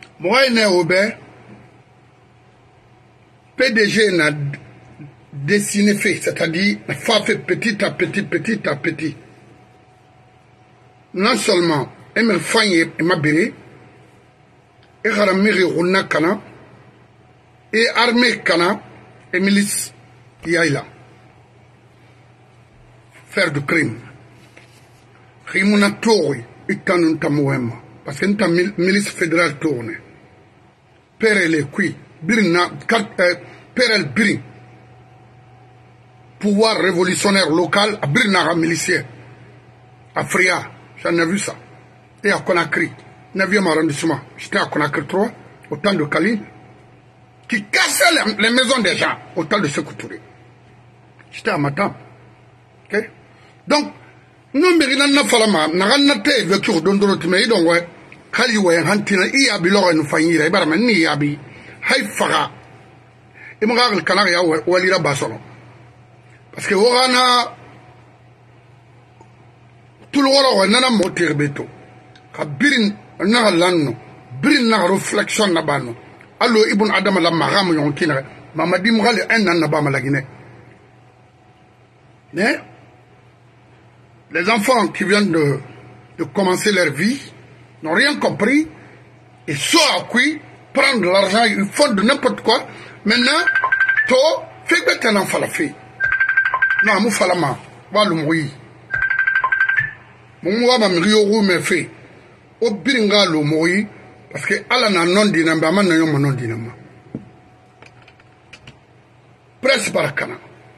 Moi, je suis PDG n'a dessiné fait, c'est-à-dire fait petit à petit. Non seulement, elle me fait ma béré, et Ramiri Runa Kana, et armée Kana, et milice Yaïla. Faire du crime. Rimuna Tori, et Tanun Tamouema, parce que nous milice fédérale tourne. Père les qui. Birna, Perel Birin, pouvoir révolutionnaire local à Birna milicien, à Fria, j'en ai vu ça, et à Conakry, 9e arrondissement, j'étais à Conakry 3, au temps de Kaline, qui cassait les maisons des gens, au temps de Sékou Touré. J'étais à Matam. Okay? Donc, nous, Mérina Falama, Naranate, vécu Dondoro Timé, donc, ouais, Kaliwe, Hantina, Iabilo, et nous faillir, et Barman, Niabi. Hay faga imaga al kanaya walira basono parce que orana tout le woro nana motir beto ka birin na lanno birin na réflexion na bano allo ibn adam la magam yonkina mamadi mgal en na ba malagine mais les enfants qui viennent de commencer leur vie n'ont rien compris et sont à qui prendre l'argent, ils font de n'importe quoi. Maintenant, to, fais que tu n'en fais la fille. Non, mou falama, wa le moui. Mon wa ma mriyo me fait. O biringa le moui, parce que ala na non dinamba, man na yon non dinamba. Presse par kana.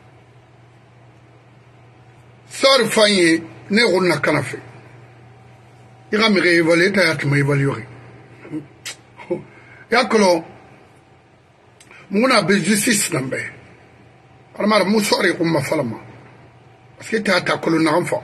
Sor fanyi, ne roule na kana fait. Il va me réévaluer, t'as tu m'évaluer. Yakolo muna be justice nambe almar musori umma falama parce que ta kolo na enfant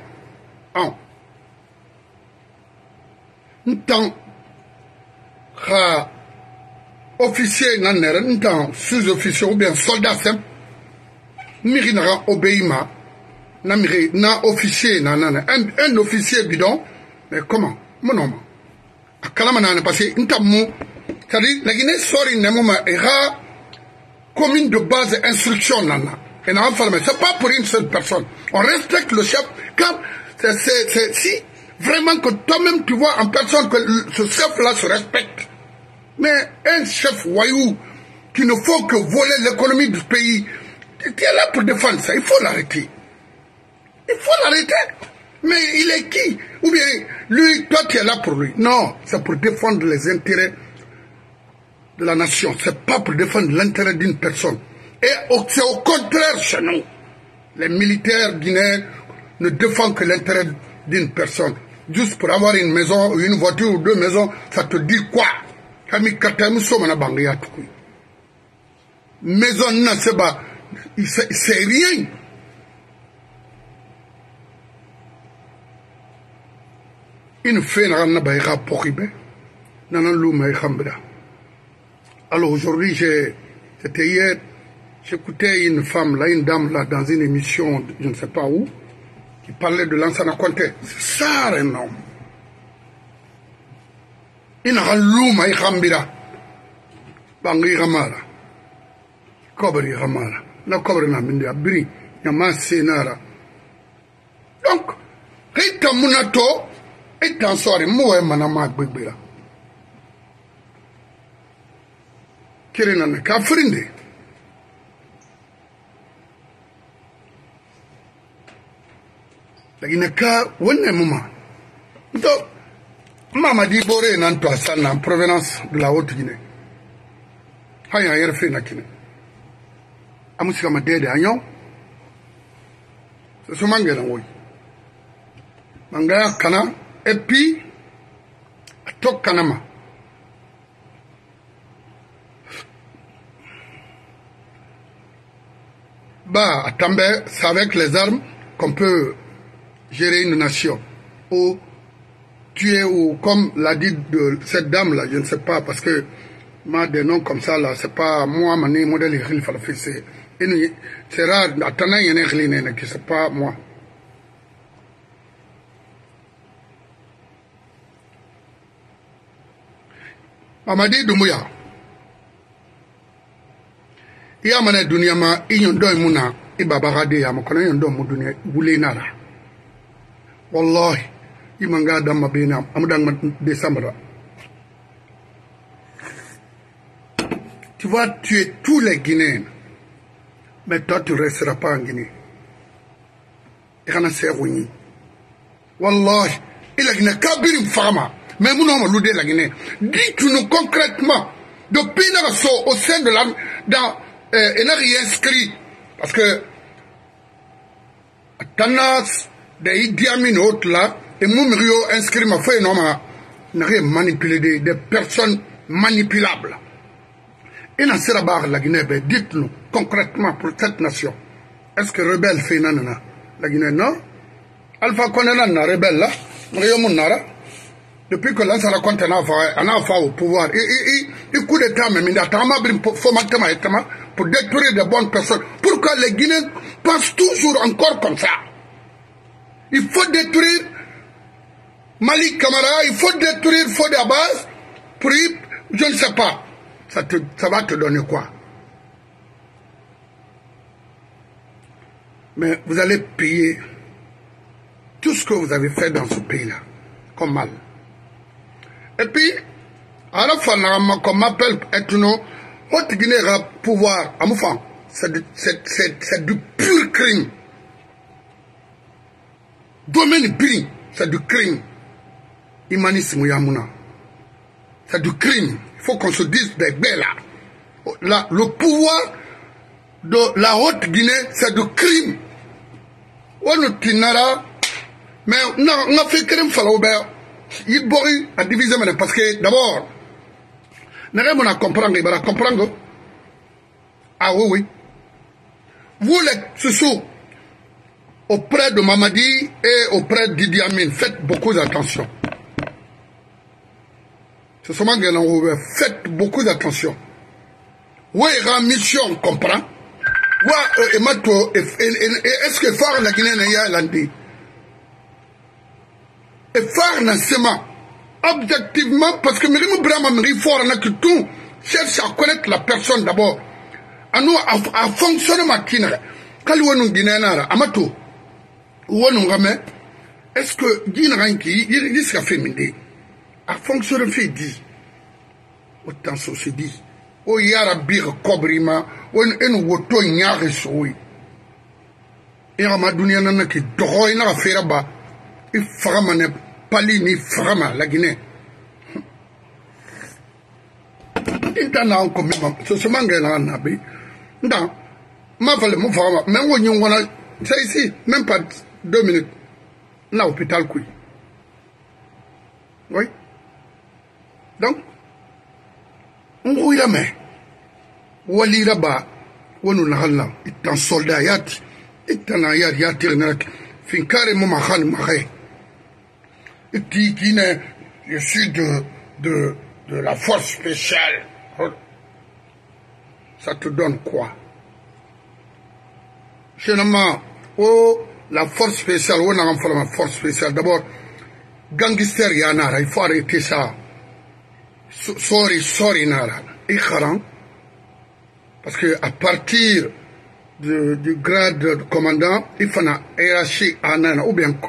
ntan kha officier nanere ntan sous-officier ou bien soldat simple miri na obéima na miri na officier nanana un officier bidon mais comment mon nom akalama na parce que ntan mu c'est-à-dire, la Guinée sort une commune de base instruction. C'est pas pour une seule personne. On respecte le chef. Quand c'est si vraiment que toi-même tu vois en personne que ce chef-là se respecte. Mais un chef voyou qui ne faut que voler l'économie du pays, tu es là pour défendre ça. Il faut l'arrêter. Il faut l'arrêter. Mais il est qui? Ou bien lui, toi tu es là pour lui. Non, c'est pour défendre les intérêts de la nation, c'est pas pour défendre l'intérêt d'une personne. Et c'est au contraire chez nous. Les militaires guinéens ne défendent que l'intérêt d'une personne. Juste pour avoir une maison, une voiture ou deux maisons, ça te dit quoi? Maison, c'est rien. Une fée n'a pas pour alors aujourd'hui, c'était hier, j'écoutais une femme, là, une dame, là, dans une émission, je ne sais pas où, qui parlait de Lansana Conté. C'est ça, un homme. Il n'a pas l'homme, il rambira. Bangi ramara. Kobri ramara. La kobri na mindi abri. Yama senara. Donc, rita munato, et en soirée, moi, manama gbera. Kirinana kafrinde lakini ka wonne mama donc mama di bore nan to asana en provenance de la Haute-Guinée haya yerfe na kine amusika madede anyo so mangela ngoy manga kana et puis tok kanama. Bah, c'est avec les armes qu'on peut gérer une nation. Ou tuer, ou comme l'a dit de cette dame-là, je ne sais pas, parce que moi, des noms comme ça, là, c'est pas moi, mané, modèle, c'est rare, attendant, il y en a qui c'est pas moi. Mamadi Doumbouya. Iya mana dunia ma inyondo imuna ibabagade ya mkono inyondo mu dunia wule nara. Wallahi imanga dama bina amudang décembre. Tu vas tuer tous les Guinéens. Mais toi tu resteras pas en Guinée. Et kana seruni. Wallahi ila Guinée kabirim fama. Mais nous n'avons pas la Guinée. Dites-nous concrètement depuis nous au sein de l'armée dans il n'a rien inscrit parce que Tanas de Idi Amin autres là et Moumrio inscrit ma feuille non n'a rien manipulé des personnes manipulables. Et dans ce rabat la Guinée, dites-nous concrètement pour cette nation, est-ce que rebelle fait nanana la Guinée non? Alpha Konena rebelle là, depuis que l'ancien raconte un enfant au pouvoir, il coup d'état même il a pour détruire de bonnes personnes. Pourquoi les Guinéens pensent toujours encore comme ça? Il faut détruire Malik Camara, il faut détruire Fodé Abbas pour je ne sais pas. Ça va te donner quoi? Mais vous allez payer tout ce que vous avez fait dans ce pays-là, comme mal. Et puis, à la fin, comme m'appelle Etno, haute Guinée a pouvoir, à mon enfant, c'est du pur crime. Domaine pire, c'est du crime. Humanisme Yamuna. C'est du crime. Il faut qu'on se dise des belles là. Le pouvoir de la haute Guinée, c'est du crime. On ne tinara, mais on a fait crime falobert. Il boit à diviser parce que d'abord, nous devons comprendre. Ah oui. Vous les sous auprès de Mamadi et auprès d'Idi Amin, faites beaucoup d'attention. C'est seulement que faites beaucoup d'attention. Oui, la mission comprend. Est-ce que phare la Guinée n'a landé? Et phare n'a seulement objectivement parce que Mirimu Brahma Mirifort n'a que tout cherche à connaître la personne d'abord. À nous à fonctionner ma kinere. Quand nous Guinéenara, Amato, ou on ramène, est-ce que Guinéenki, il sera féminin? À fonctionner fait dit. Autant ça se dit. O yara bir kobrima, on en woto nyari soui. Et à ma dunia n'a qui droit n'a faire bas. Il fera ne pali ni frama la Guinée. Intana comme ce se mangue là nabi. Non, ma valeur mon frama. Même on y en c'est ici, même pas 2 minutes. Là hôpital couille. Oui. Donc, on voit la main. Wali là-bas, on nous l'a là. Il est un soldat, il est un ayat, il est un fin carrément mahan mahé. Et dit Guinée, je suis de la force spéciale. Ça te donne quoi? Généralement, la force spéciale, on a fait la force spéciale. D'abord, gangster Yanara, il faut arrêter ça. Sorry, Nara. Parce que à partir du grade de commandant, il faut un hiérarchie à Nana, ou bien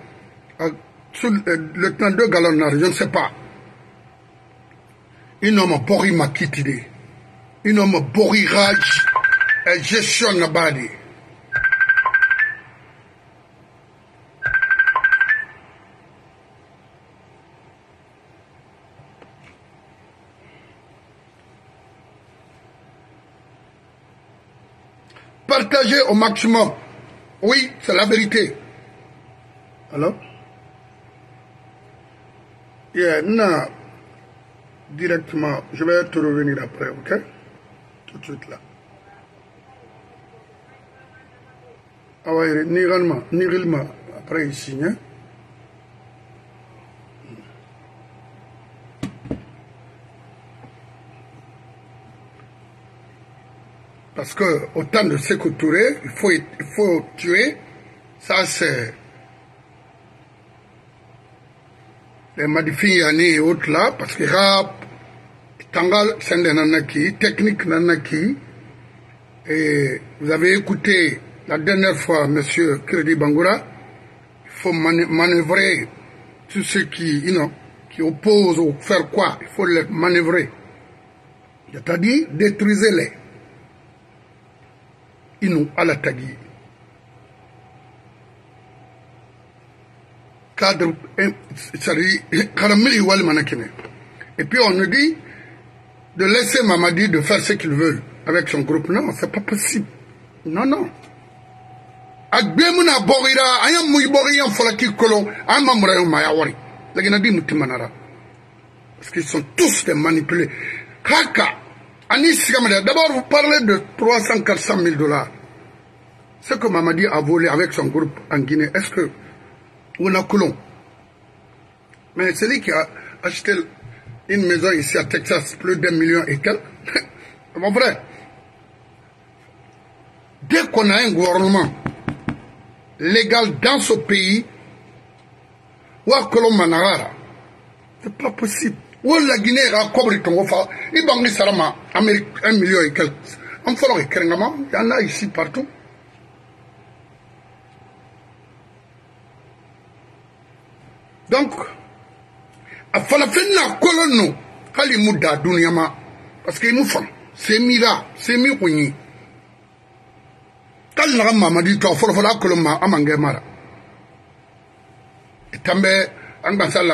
le temps de galon, je ne sais pas. Il n'a pas bori makitide. Il n'a pas bori rage et gestion na badi. Partagez au maximum. Oui, c'est la vérité. Alors? Yeah, non. Directement, je vais te revenir après, ok? Tout de suite là. Ah ouais, nirellement, après ici, hein? Parce que autant de Sékou Touré, il faut tuer. Ça c'est les Madifi Yani et autres là, parce que rap, Tangal Sende Nanaki, technique Nanaki, et vous avez écouté la dernière fois Monsieur Crédit Bangoura, il faut manœuvrer tous ceux qui opposent ou faire quoi, il faut les manœuvrer. C'est-à-dire, détruisez-les. Inou à la tagui. Cadre, et puis on nous dit de laisser Mamadi de faire ce qu'il veut avec son groupe. Non, c'est pas possible. Non, non. Agbemuna borira, ayam muiboriyan folaki kolo, amamrayon mayawari. Laginadi mutimanara. Parce qu'ils sont tous des manipulés. Kaka, Anis Gamada, d'abord vous parlez de 300-400 000 $. Ce que Mamadi a volé avec son groupe en Guinée, est-ce que on a Coulon? Mais celui qui a acheté une maison ici à Texas, plus d'1 million et quelques, mon frère, dès qu'on a un gouvernement légal dans ce pays, c'est pas possible. Où la Guinée a couvert ton offre, il banque Sarama, Amérique, 1 million et quelques. On fera un crénement, il y en a ici partout. Donc, à Falafena Colono, Kalimouda Dunyama, parce qu'il nous font, c'est Mira, c'est Mirouni. Kalnara Mamadi, Tofola Coloma, Amangamara. Et Tambe, Angbasal,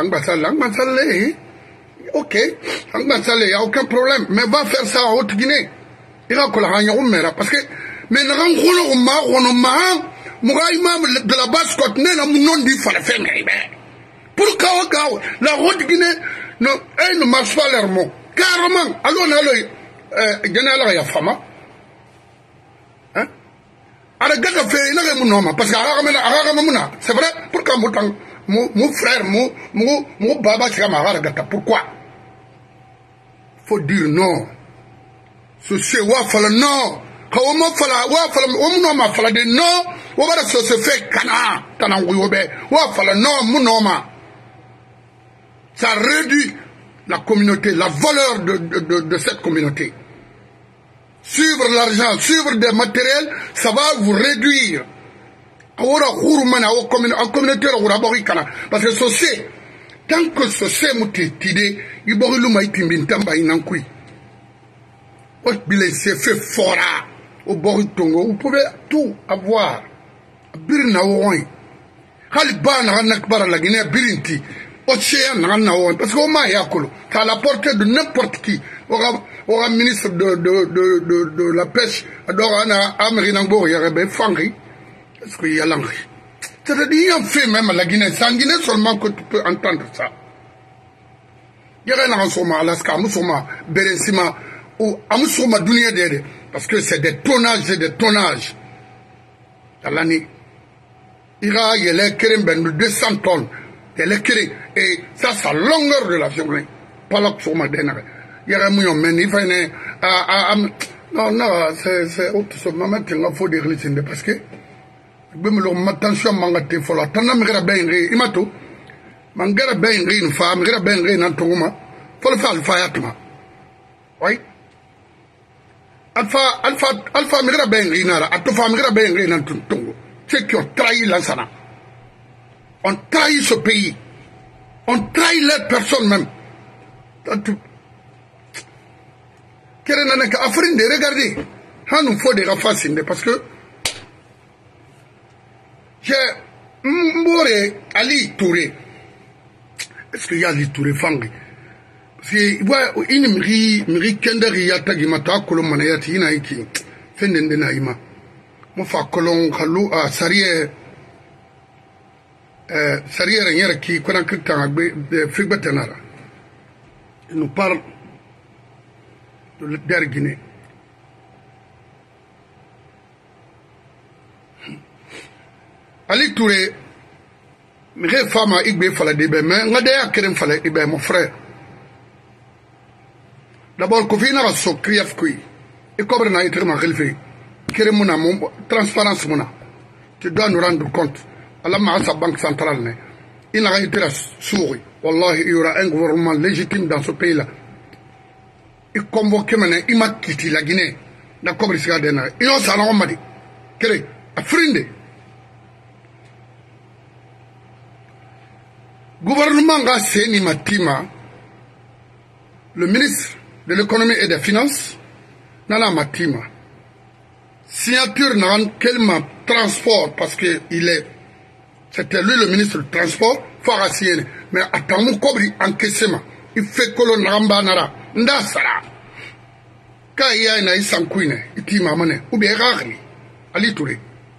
ok, Angbasal, il n'y a aucun problème, mais va faire ça en Haute-Guinée. Il va coller parce que, mais nous avons de la base côte, nous avons dit Falafel, pourquoi la Haute-Guinée ne marche pas leur mot. Carrément, alors on a le Yafama. Hein? Parce que c'est vrai, pourquoi mon frère, mon baba, pourquoi? Il faut dire non. Ce wafala non. Comment fala de non, on va se faire cana, wafala non, mon ça réduit la communauté, la valeur de cette communauté. Suivre l'argent, suivre des matériels, ça va vous réduire. En communauté, parce que c'est tant que c'est moutide, il faut c'est fait fora au bord du Tongo. Vous pouvez tout avoir. Birna Ouin. Haliban Ranakbar la Guinée Birinti. Océan Ranaouin. Parce qu'on m'a yakolo. C'est à la portée de n'importe qui. Aura ministre de la pêche. Adorana Amerinango Yarebe Fangri. Est-ce qu'il y a l'angri? C'est-à-dire, il y a un fait même à la Guinée. C'est en Guinée seulement que tu peux entendre ça. Il y a un Ansoma, Alaska, Moussoma, Berensima, ou Amoussoma Dunia Dede. Parce que c'est des tonnages et des tonnages. Dans l'année. Il y a les Keremben de 200 tonnes. Et ça, c'est la longueur de la journée. Pas là que sur ma dernière. Il y a un million, mais il faut non, c'est autre chose. Il faut des religions. Parce que, attention, mangate fola. Tana mira benri, imato. Mangara benri, une femme, mira benri, n'antoma. Faut le faire, le fayatma. Oui. Alpha mira benri, nara. Atofa mira benri, n'antongo. Ceux qui ont trahi l'Ansana. On trahit ce pays. On trahit les personnes même. Regardez. Il nous faut des rafacines parce que j'ai Mbore Ali Touré. Est-ce qu'il y a Ali Touré Fangri? Parce que voilà, une miri kenderi yatagi mata kolomana yati inaiki fendende naima. Mo fa kolon khalu a sariye Sarière qui connaît de Figbetenara. Il nous parle de la Guinée. Ali Touré, mes femmes à Igbe fallait des mais Nadea Kerem fallait Igbe, mon frère. D'abord, Kofina a so kriaf kui. Et comme on a été relevé, Keremuna, transparence mona. Tu dois nous rendre compte. Allah sa banque centrale, il n'a pas été souris. Wallah, il y aura un gouvernement légitime dans ce pays-là. il convoqué maintenant, il m'a quitté la Guinée. D'accord, il s'est gardé. Il a ça, on m'a dit. Quel est? A frinde. Gouvernement a séni matima. Le ministre de l'économie et des finances, nana matima. Signature n'a quel transport parce que c'était lui le ministre du transport, Farasienne. Mais attends, mon cobri encaissement. Il fait que l'on ramba nara. Nda sara. Quand il y a une isankuine, il dit mamane, ou bien rari. Ali Touré.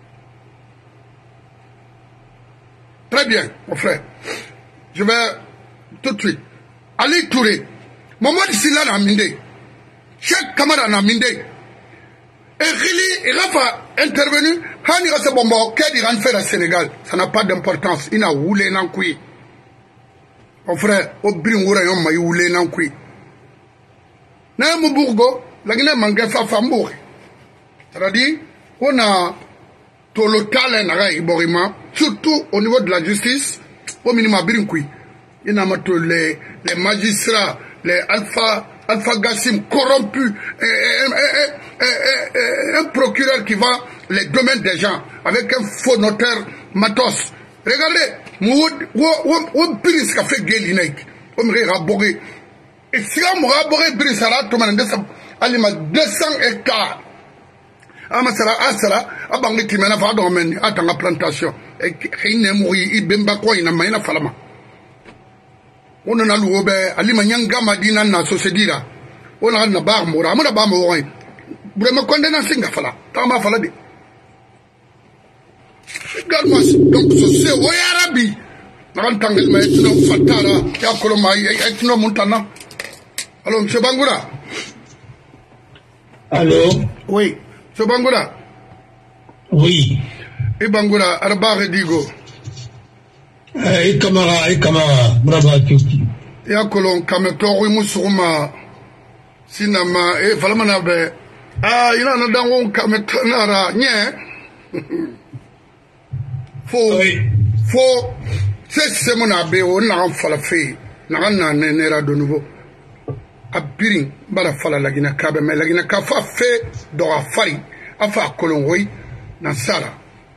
Très bien, mon frère. Je vais tout de suite. Ali Touré. Maman ici là n'a mindé. Chaque camarade n'a mindé. Et il a intervenu. Hani rase bombo, qu'est-ce qu'il fait au Sénégal? Ça n'a pas d'importance. Il n'a roulé nan kui. Mon frère, au bringoura yon ma roulé nan kui. N'a mu bourgo, la Guinée mangue fa fambour. C'est-à-dire, on a tout le talent surtout au niveau de la justice, au minimum bringoui. Il y a les magistrats, les Alpha Gassim corrompus, un procureur qui va les domaines des gens avec un faux notaire matos. Regardez, où Biris a fait Gélinek, on me raboré. Et si on me raboré Biris à la 200 hectares. Amasara, Asara, Abangi Timena Vadomen, Atanga plantation. Et Hinemuri, Ibemba Koina, Maina Falama. On a l'oube, Alimanyanga Madina na Sosedira. On a la barre Moura, Mona Bamo. Vraiment condamné Singafala, Tama Faladi. Regarde-moi, donc c'est Oyarabi. Rantangel Maïtino Fatara, Yakoloma, Yaitino Montana. Alors, M. Bangoura. Allô? Oui, M. Bangoura. Oui. Et Bangoura, Arba Redigo. Et Kamara, bravo, Tuki. Et à Colon, Kametori Moussouma, Sinama, et Valamanabe. Ah, il y en a dans mon Kametanara, nie. Faut, c'est mon abbé, on a un falafé, n'a nera de nouveau. Abirin, Bala Fala Lagina Kabe, mais Lagina Kafa fait d'Ora Fari, Afa Colon, oui, dans Sara.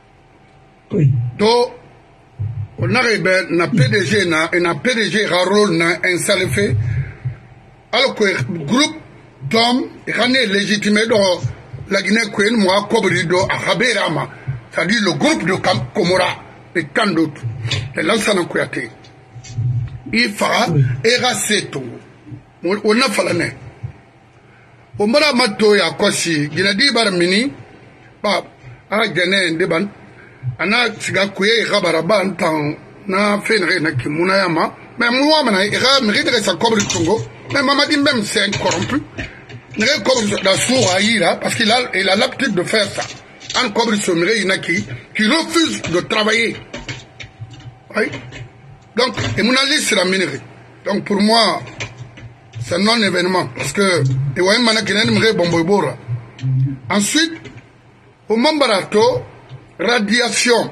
Donc, on arrive na PDG na PDG rôle na installé fait alors que groupe d'hommes est légitimé dans la Guinée Queen moi Kobrido à Haberama, c'est-à-dire le groupe de Komora et tant d'autres et Lansana Kouyaté il fera érasser tout on a fallu on m'a mato ya kosi Guinée Barmini ba a Guinée Deban ana tiga kuye gabaraba antan na fenre na kimunayama mais moi mana ira mérite sa cobre du Congo mais Mamadi même c'est un corrompu ne cobre la sourd aïra parce qu'il a l'habitude de faire ça un cobre sommeil inaki qui refuse de travailler oui donc et mon avis c'est la minerie donc pour moi c'est non événement parce que et ouais manakinen mre bomboybora ensuite au Mambarato radiation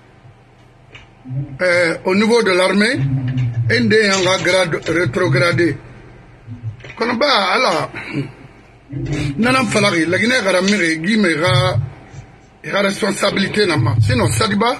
au niveau de l'armée, un grade rétrogradé. Quand on ala nana falari la Guinée garamire guimera responsabilité nama. Sinon Sadiba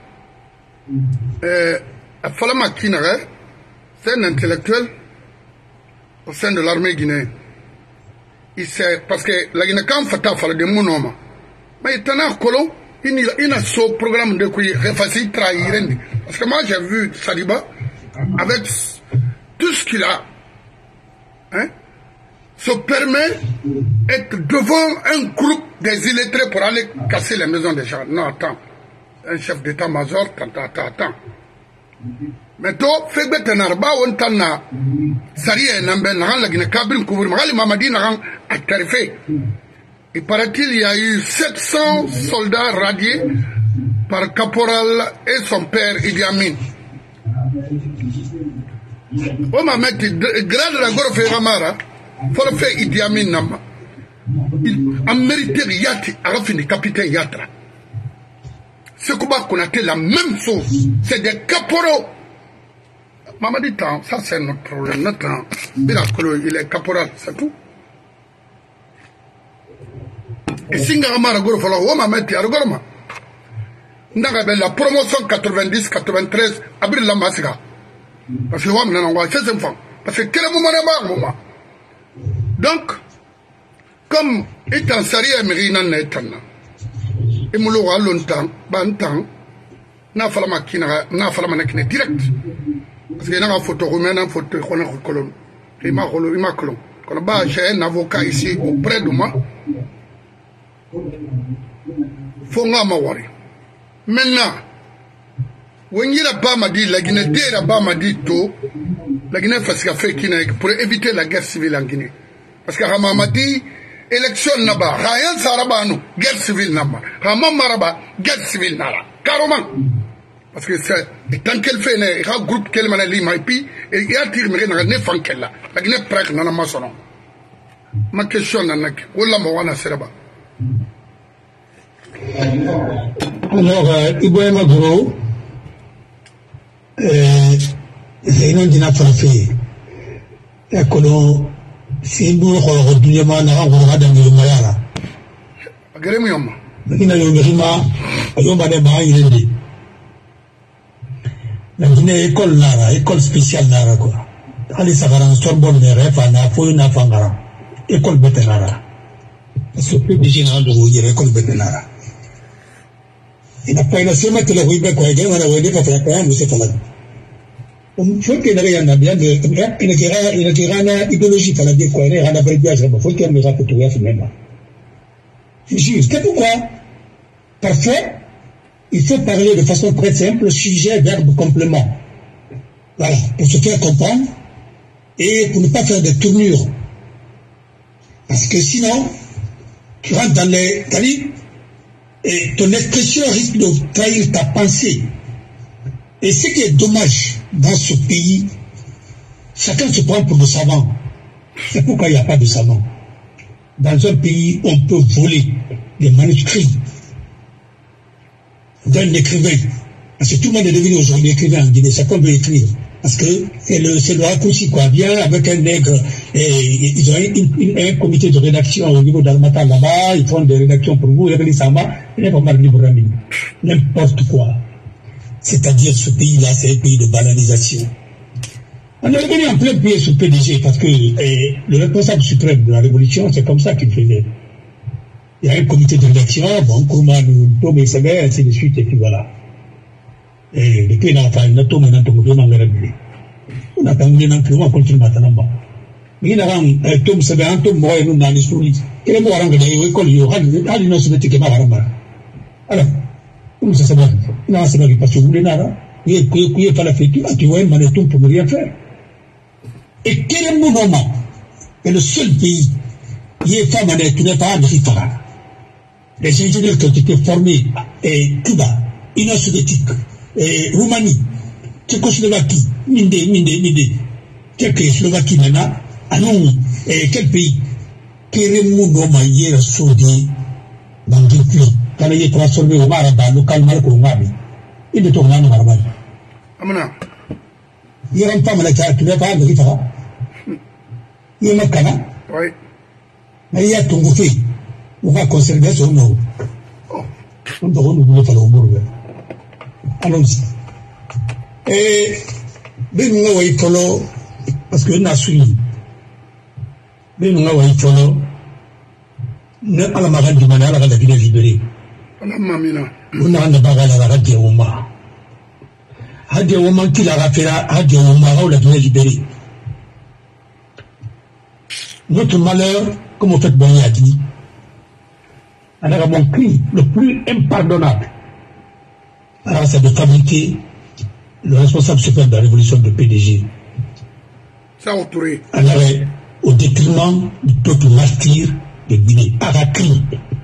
Falama Kinare, c'est un intellectuel au sein de l'armée guinéenne. Il sait parce que la Guinée quand fata fala de mon homme. Mais il t'en a colon. Il a ce programme de quoi facile trahir. Parce que moi j'ai vu Sadiba avec tout ce qu'il a, hein, se permet d'être devant un groupe des illettrés pour aller casser les maisons des gens. Non, attends. Un chef d'état-major, attends. Mais toi, fais que tu n'as pas un temps, Sari et Namben, la Guinée, Kabrin, Kouvri, Magali, Mamadi, n'a pas tarifé. Il paraît-il, il y a eu 700 soldats radiés par Caporal et son père Idi Amin. On m'a mis grâce à la Goro Ferramara, il faut le faire Idi Amin Nama. Il a mérité Yati, a fini capitaine Yatra. Ce combat qu'on a fait la même chose, c'est des caporaux. Maman dit, ça c'est notre problème, notre temps. Il est caporal, c'est tout. Et si nous avons la promotion 90-93, abril la massacre. Parce que nous avons ces enfants. Parce que quel moment. Donc, comme étant sérieux, et nous avons longtemps, n'a pas la direct. Parce qu'il y a une photo roumaine, une photo colonne. Il m'a colonne. J'ai un avocat ici auprès de moi. Faut que maintenant, when il a pas m'a dit, la Guinée, il a pas m'a dit tout, la Guinée fait ce qu'elle fait pour éviter la guerre civile en Guinée. Parce que Rama m'a dit, élection n'a-ba, rien sarabano, guerre civile n'a-ba, Rama maraba, guerre civile n'a-la, carrément. Parce que c'est, tant qu'elle fait, il y a un groupe qu'elle m'a dit, et puis, il y a un tir, mais il y a un enfant qu'elle a. La Guinée prête, n'a pas son nom. Ma question, n'a pas, où la moana seraba. Alors, Ibrahima Goro, non dina frappé. Et que l'on, si nous revenons à la rue de Mayara. Agrémium. Il n'a eu de la Guinée école Nara, école spéciale Nara, quoi. Allez, ça va en Sorbonne, les rêves, à Foyna Fangara, école Betenara. Ce plus de général de Rouillère, école Betenara. Il n'a pas eu la semaine que le Rouillère, quoi, il a oublié de faire un monsieur Falad. Il faut qu'il y ait un bien de. Il y a une idéologie, il y a un abréviage, il faut qu'il y ait un miracle tout à fait même. C'est juste. C'est pourquoi, parfois, il faut parler de façon très simple, sujet, verbe, complément. Voilà, pour se faire comprendre et pour ne pas faire des tournures. Parce que sinon, tu rentres dans les talibs et ton expression risque de trahir ta pensée. Et ce qui est dommage dans ce pays, chacun se prend pour le savant. C'est pourquoi il n'y a pas de savant. Dans un pays, on peut voler des manuscrits d'un écrivain. Parce que tout le monde est devenu aujourd'hui écrivain en Guinée. Chacun veut écrire. Parce que c'est le raccourci, quoi. Viens avec un nègre. Et ils ont un comité de rédaction au niveau d'Almata là-bas. Ils font des rédactions pour vous. N'importe quoi. C'est-à-dire ce pays-là, c'est un pays de banalisation. On est revenu en plein pied sur PDG parce que le responsable suprême de la révolution, c'est comme ça qu'il faisait. Il y a un comité de rédaction, bon, Kourman, Tom et Sébé, ainsi de suite, et puis voilà. Et le pays n'a pas eu Tom et Nantom, on n'a pas eu Nantom, on continue maintenant. Mais il y a un Tom Sébé, un Tom, moi, et nous, dans l'histoire. Quel est le mot à l'école, il y aura des noms sur le ticket, alors, comment ça s'appelle? Non, c'est pas parce que vous voulez nada. Il n'y a pas la fête, tu vois un manéton pour ne rien faire. Et quel est mon moment? Et le seul pays qui est femme, tu n'es pas Afrika. Les ingénieurs qui ont été formés, et Cuba, Union soviétique, et Roumanie, Tchécoslovaquie, Minde, Tchécoslovaquie maintenant, allons, et quel pays? Quel est mon moment hier saudi dans le pays? Quand il est transformé au Maraba, local Marco Mabi, il est tourné au Maraba. Amana. Il y a une femme à la tu n'es pas Afrika. Il y a un Makana. Oui. Mais il y a ton goûté. On va conserver son nom. On doit renouveler le Bourg. Allons-y. Et, ben, nous avons follow, parce que nous avons suivi. Ben, nous avons follow, nous avons la marade du Manala, la Guinée libérée. On a un bagage à la radio Oma. Radio Oma qui l'a rappelé à Radio Oma, la Guinée libérée. Notre malheur, comme on fait Bonny a dit, on a mon crime le plus impardonnable. Alors, c'est de fabriquer le responsable suprême de la révolution de PDG. Ça, on pourrait. Alors, au détriment du peuple martyr de Guinée. Arakri,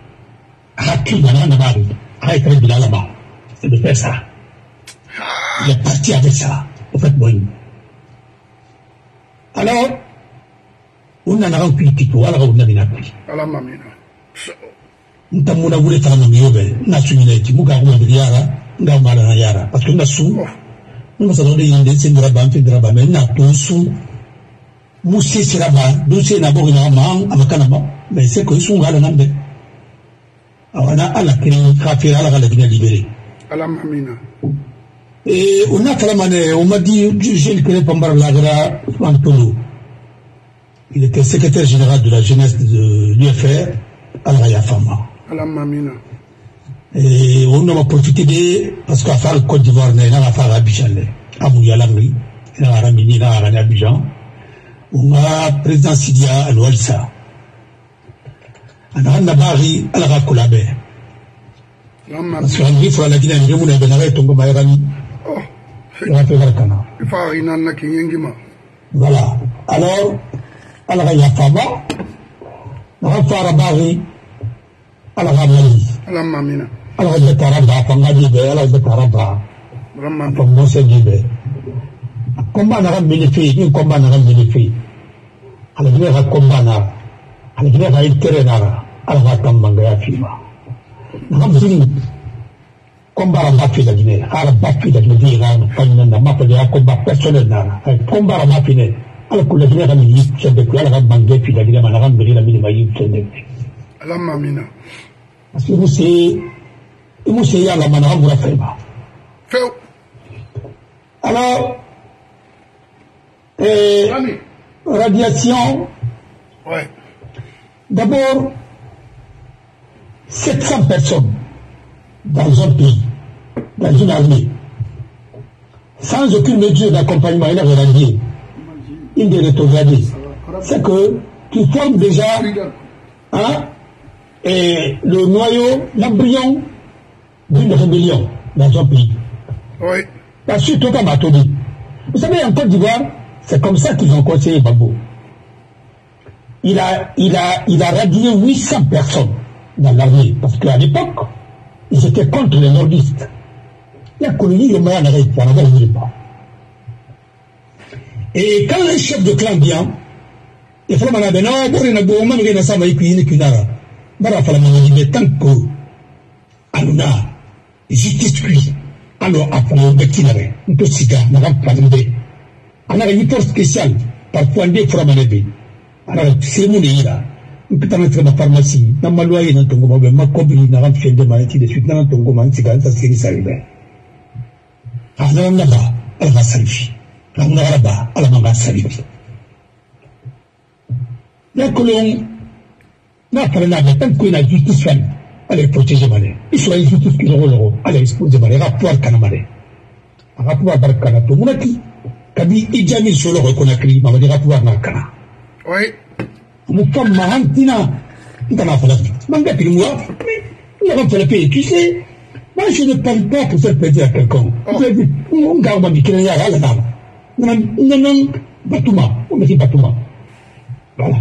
là-bas. C'est de faire ça. Il est parti avec ça, au fait, Bonny. Alors, on a un critique, on a un critique. Ntamuna wule tana miyobe na sumineti muga yara ngamala na yara parce que na su nous ça donne yinde sindra ba mais na tonsu musi siraba dossier na boga na ma amakana ba mais c'est que su ngala nambe on a à la Kafir à la Guinée libérée. Et on a Kalamane, on m'a dit, je ne connais pas Lagra Antolo. Il était secrétaire général de la jeunesse de l'UFR à la Yafama. Et on a profité de, parce qu'à faire le Côte d'Ivoire, on a fait Abidjan, à Mouyalangri, on a ramené à Abidjan. On a président Sidia à l'Oualissa. On a Nabari à la Rakolabé. Parce qu'on dit qu'il faut la Guinée, on a Benaré, Tongo Mayrani. Voilà. Alors, à la Yafama, on a fait Rabari à la Ramani. Alors, je t'arrête à Pangadibé, alors je t'arrête à Pangosé-Dibé. Combat n'a pas bénéficié, ni combat n'a pas bénéficié. Alors, je vais à combat n'a. Alors, je vais à intérêt n'a. Alors, je vais à Tambangaya Fima. N'a pas fini. Combat n'a pas fait la Guinée. Alors, pas fait la Guinée. N'a pas fait un combat personnel n'a. Combat n'a pas fini. Alors, que la Guinée a mis c'est depuis. Alors, Bangé fait la Guinée, n'a pas mis la Guinée, c'est depuis. Alors, Mamina. Parce que vous savez, il y a la manara pour la faire. Alors, radiation. Ouais. D'abord, 700 personnes dans un pays, dans une armée, sans aucune mesure d'accompagnement, il a radié, une des rétrogradées. C'est que tu formes déjà et le noyau, l'embryon d'une rébellion dans un pays. Oui. La suite, tout comme à Tobi. Vous savez, en Côte d'Ivoire, c'est comme ça qu'ils ont conseillé Babo. Il a radié 800 personnes dans l'armée, parce qu'à l'époque, ils étaient contre les nordistes. La colonie, le moyen n'arrête pas, n'avait pas. Et quand le chef de clan vient, il faut que Bara fala mangani tant que aluna justice kui alors après bekinare nto siga na pambe ana une force spéciale parfois des framanebe alors c'est mon ira peut mettre ma pharmacie na maloyer na tongo mabe makobri na ram fende ma ti de suite na tongo man siga ça c'est salibe ana na ba ala salifi na ba ala manga salifi la colonne n'a pas de tant qu'il a justice fait, allez protéger Malé. Il soit une justice qui l'euro, allez exposer Malé, rapport Kanamale. Rapport Barkana, tout le monde qui, Kabi, Idjamil sur le reconnaît, m'a dit rapport Nakana. Oui. Mon femme Mahantina, il en a fait la vie. Manga puis moi, il a fait la paix, tu sais. Moi, je ne parle pas pour faire plaisir à quelqu'un. On garde ma bikini à la dame. Non, Batouma, on me dit Batouma. Voilà.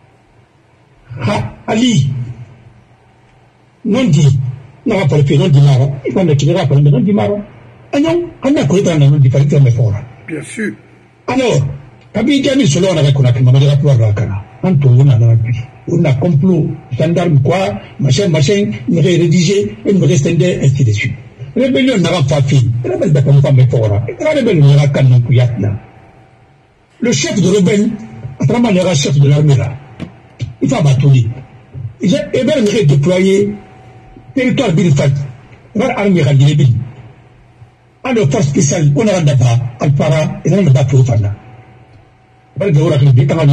Ali, non dit, non pas le fait, non dit Mara, il faut mettre la parole, non dit Mara. Ah non, on a connu dans le différent de mes forats. Bien sûr. Alors, Kabi Gami Solo, on avait connu que Mamadou Rapouar Rakana. Antoine, on a complot, gendarme quoi, machin, il aurait rédigé, il me restait ainsi de suite. Rébellion n'a pas fait, il a pas comme femme forats. La rébellion n'a pas non plus. Le chef de rebelle, à travers le chef de l'armée là. Il faut abattre. Il va déployer territoire Bilfat, l'armée Radinébil. Alors, force spéciale, on a d'abord, Alpara, et on a battu au Fana. Il va y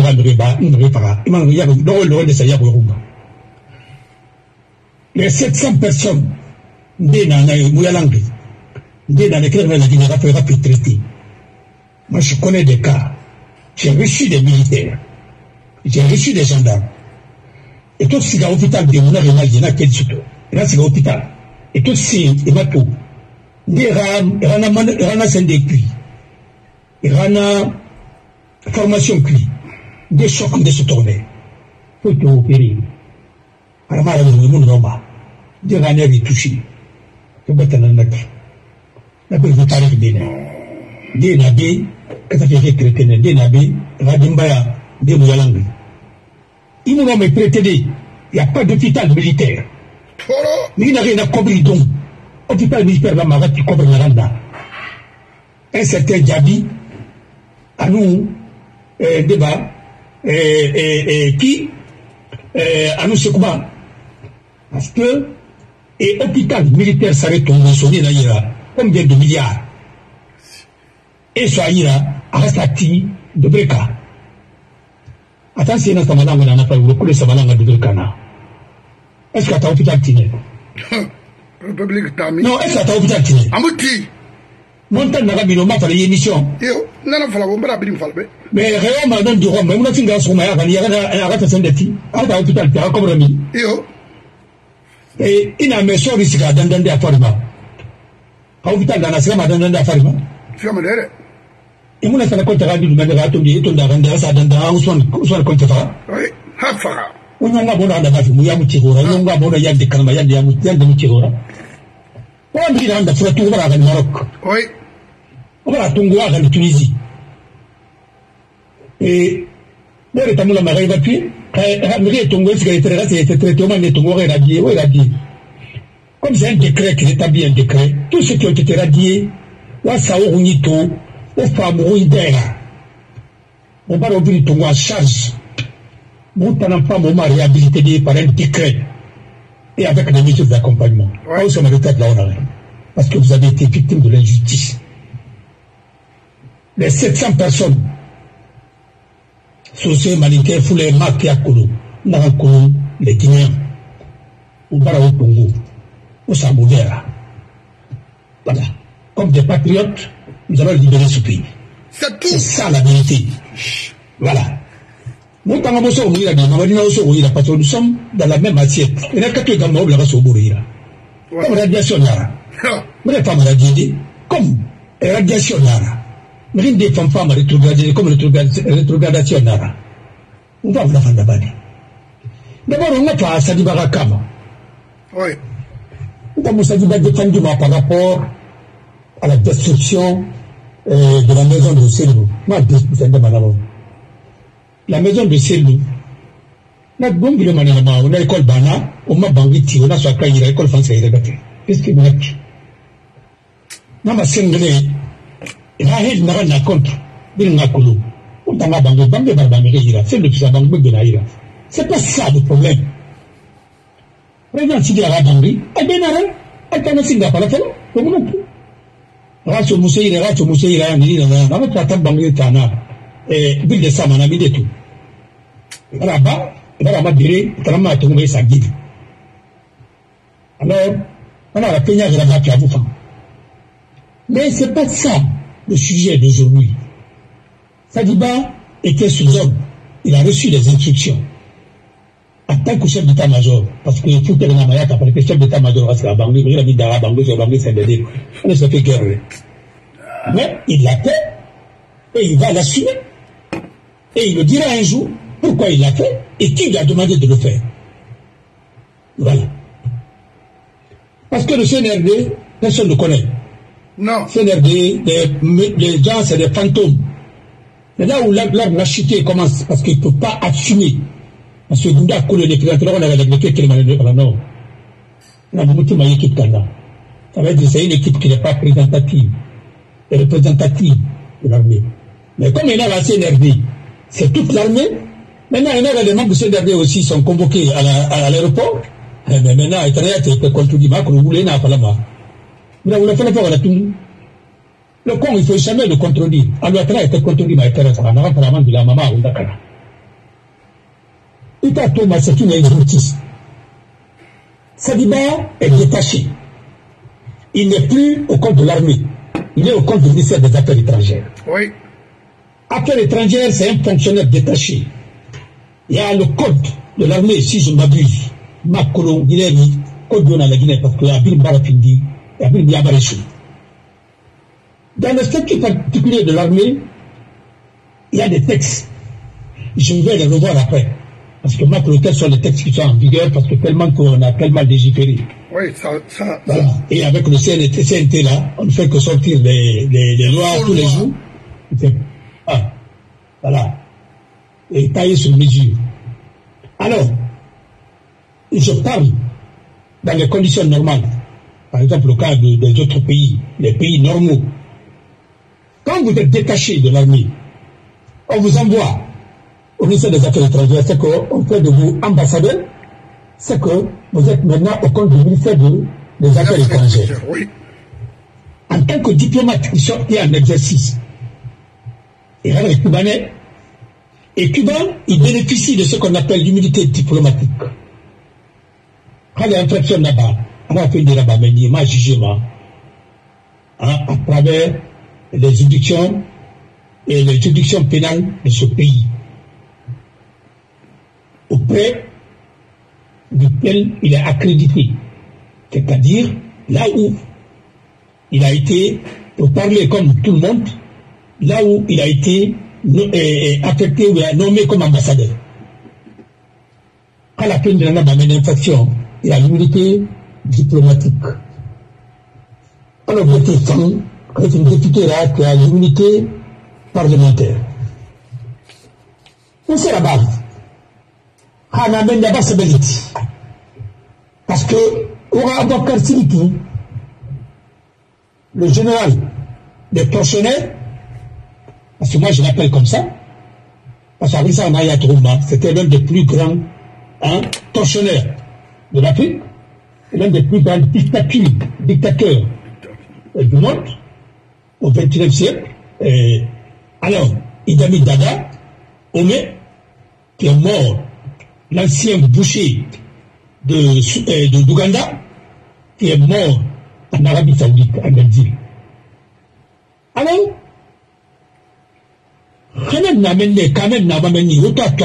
les 700 personnes, dès dans les Mouyalangue, dès dans lesquelles la Guinée va plus traiter. Moi, je connais des cas. J'ai reçu des militaires. J'ai reçu des gendarmes. Et tout ce qui est à l'hôpital, il y a quel surtout. Et là, c'est l'hôpital. Et tout ce qui est à tout. Il y a des puits. Il y a formation cuit. Des chocs de se tourner. Il faut tout opérer. Alors, le monde normal. Des raners est touché. Il faut mettre un acte. La belle vous parle de des nabés, que ça fait traiter des nabés, Radimbaya, des Mouyalangue. Ils nous ont prétendé, il n'y a pas d'hôpital militaire. Mais il n'y a rien à couvrir donc. Hôpital militaire, la marade qui couvre la randa. Un certain Djabi, à nous, débat, qui, à nous, c'est comment? Parce que Et hôpital militaire s'arrête au sonné d'ailleurs, combien de milliards? Et soit Arastati de Breka. Attention, ça m'a n'a pas beaucoup de Samalanga de Breka. Est-ce que tu as hôpital Tiné? République Tami. Non, est-ce que tu as hôpital Tiné? Amouti. Montagne n'a pas mis le map à l'émission. Yo, non, non, mais réellement, dans du Rome, on a fait un garçon, il y a un ratation de ti. À l'hôpital, tu as comme Rami. Yo. Et il a mis sur ici à Dandande à Farma. À l'hôpital, dans la semaine à Dandande à Farma. Tu as me dire. Et mon affaire contre la ville de Mandara, tu dis, tu as rendu à Dandanda, où sont contre toi? Oui, Hafa. On a un bon à la base, Mouyamutigora, on a un bon à Yann de Kanamayan de Moutigora. On a mis dans la fracture à la Maroc. Oui. On va à Tongoa, dans la Tunisie. Et là, le Tamoula m'a évacué. Ramiri Tongo, ce qui a été traité au moment de Tongo éradié, ou éradié. Comme c'est un décret qui établit un décret, tous ceux qui ont été radiés, Wasao Runito, au Famou Idera, on va ouvrir Tongo en charge. Vous n'avez pas moment réhabilité par un décret et avec des mesures d'accompagnement. Là où ça m'a été là, parce que vous avez été victime de l'injustice. Les 700 personnes, Sosé Malinké, Foulé, Makia Koulou, Narankoulou, les Guinéens, au Barao Tongo, au Samouvera. Voilà. Comme des patriotes, nous allons libérer ce pays. C'est ça la vérité. Voilà. Nous parce que nous sommes dans la même assiette. Il n'y a que dans le monde comme radiation Nara. Mais les femmes radiées, comme radiation Nara. Mais des femmes rétrogradées comme rétrogradation Nara. On va vous la faire d'abord. D'abord, on n'a pas Sadibara Kama. Oui. Nous avons Sadibara défendu par rapport à la destruction de la maison de Selou. La maison de Selou, on a l'école Bana, on m'a bangé, on a soit l'école française. Qu'est-ce qu'il m'a dit? On m'a singlé, et là, il n'a rien contre. Il n'a pas on t'a bangé, c'est le plus abandonné de Naïra. C'est pas ça le problème. Président Sidi a bangé, elle est bien, elle est en Singapour, elle est là, Racho Mousseira, on va pas bangé Tana. Et ville de Samana, il est tout. Là-bas, il va dire, il va tomber sa guide. Alors, on a la peignade de la vache à Bouffan. Mais ce n'est pas ça le sujet d'aujourd'hui. Sadiba était sous ordre. Il a reçu des instructions. En tant que chef d'état-major, parce qu'il faut que la Mayaka, parce que le chef d'état-major, parce que la Bangui, il a mis dans la Bangui, sur la Bangui, c'est le on ne se fait guerre. Mais il l'a fait, et il va l'assumer. Et il le dira un jour pourquoi il l'a fait et qui lui a demandé de le faire. Voilà. Parce que le CNRD, personne ne connaît. Non. CNRD, les gens, c'est des fantômes. C'est là où l'arbre a chuté commence, parce qu'il ne peut pas assumer. Parce que Gunda a collé les clients, on a réglé qui est non. On a beaucoup de équipe Kanda. Ça veut dire que c'est une équipe qui n'est pas représentative. Et représentative de l'armée. Mais comme il y a la CNRD, c'est toute l'armée. Maintenant, il y a les membres de CNRD aussi sont convoqués à l'aéroport. Mais maintenant, il y a des contrediments que vous voulez, n'a pas la main. Mais vous le faites pas, on a tout. Le con, il ne faut jamais le contredire. Alors, il y a été contredit, mais il y a été apparemment de la maman ou d'accord. Ita Thomas, c'est une injustice. Sadiba est détaché. Il n'est plus au compte de l'armée. Il est au compte du ministère des Affaires étrangères. Oui. Affaires étrangères, c'est un fonctionnaire détaché. Il y a le code de l'armée, si je m'abuse. Makolo, Guinée, code de la Guinée, parce que Abim Barafindi, Abim Yabarechou. Dans le statut particulier de l'armée, il y a des textes. Je vais les revoir après. Parce que maintenant, quels sont les textes qui sont en vigueur, parce que tellement qu'on a tellement légiféré. Oui, ça. Voilà. Et avec le CNT là, on ne fait que sortir les lois tous les jours. Ah, voilà. Et tailler sur mesure. Alors, je parle dans les conditions normales. Par exemple, le cas des autres pays, les pays normaux. Quand vous êtes détaché de l'armée, on vous envoie au ministère des Affaires étrangères, c'est qu'on fait de vous ambassadeur, c'est que vous êtes maintenant au compte du ministère des Affaires étrangères. Oui. En tant que diplomate qui est en exercice, et les Cubanais, et Cuba, il bénéficie de ce qu'on appelle l'immunité diplomatique. Quand il y a une infraction là-bas, on a fait des là-bas, mais il m'a jugé, à travers les juridictions et les juridictions pénales de ce pays, auprès duquel il est accrédité. C'est-à-dire, là où il a été, pour parler comme tout le monde, là où il a été affecté ou nommé comme ambassadeur. À la peine de la infraction, il a l'immunité diplomatique. Alors, c'est une députée là qui a l'immunité parlementaire. C'est la base. Parce que, Abakar Siliki, le général des tortionnaires, parce que moi je l'appelle comme ça, parce qu'avec ça, c'était l'un des plus grands tortionnaires de l'Afrique, et l'un des plus grands dictateurs du monde, au XXIe siècle. Alors, Idami Dada, Omé, qui est mort, l'ancien boucher d'Ouganda, qui est mort en Arabie Saoudite, en exil. Alors, quand même, n'a pas mené,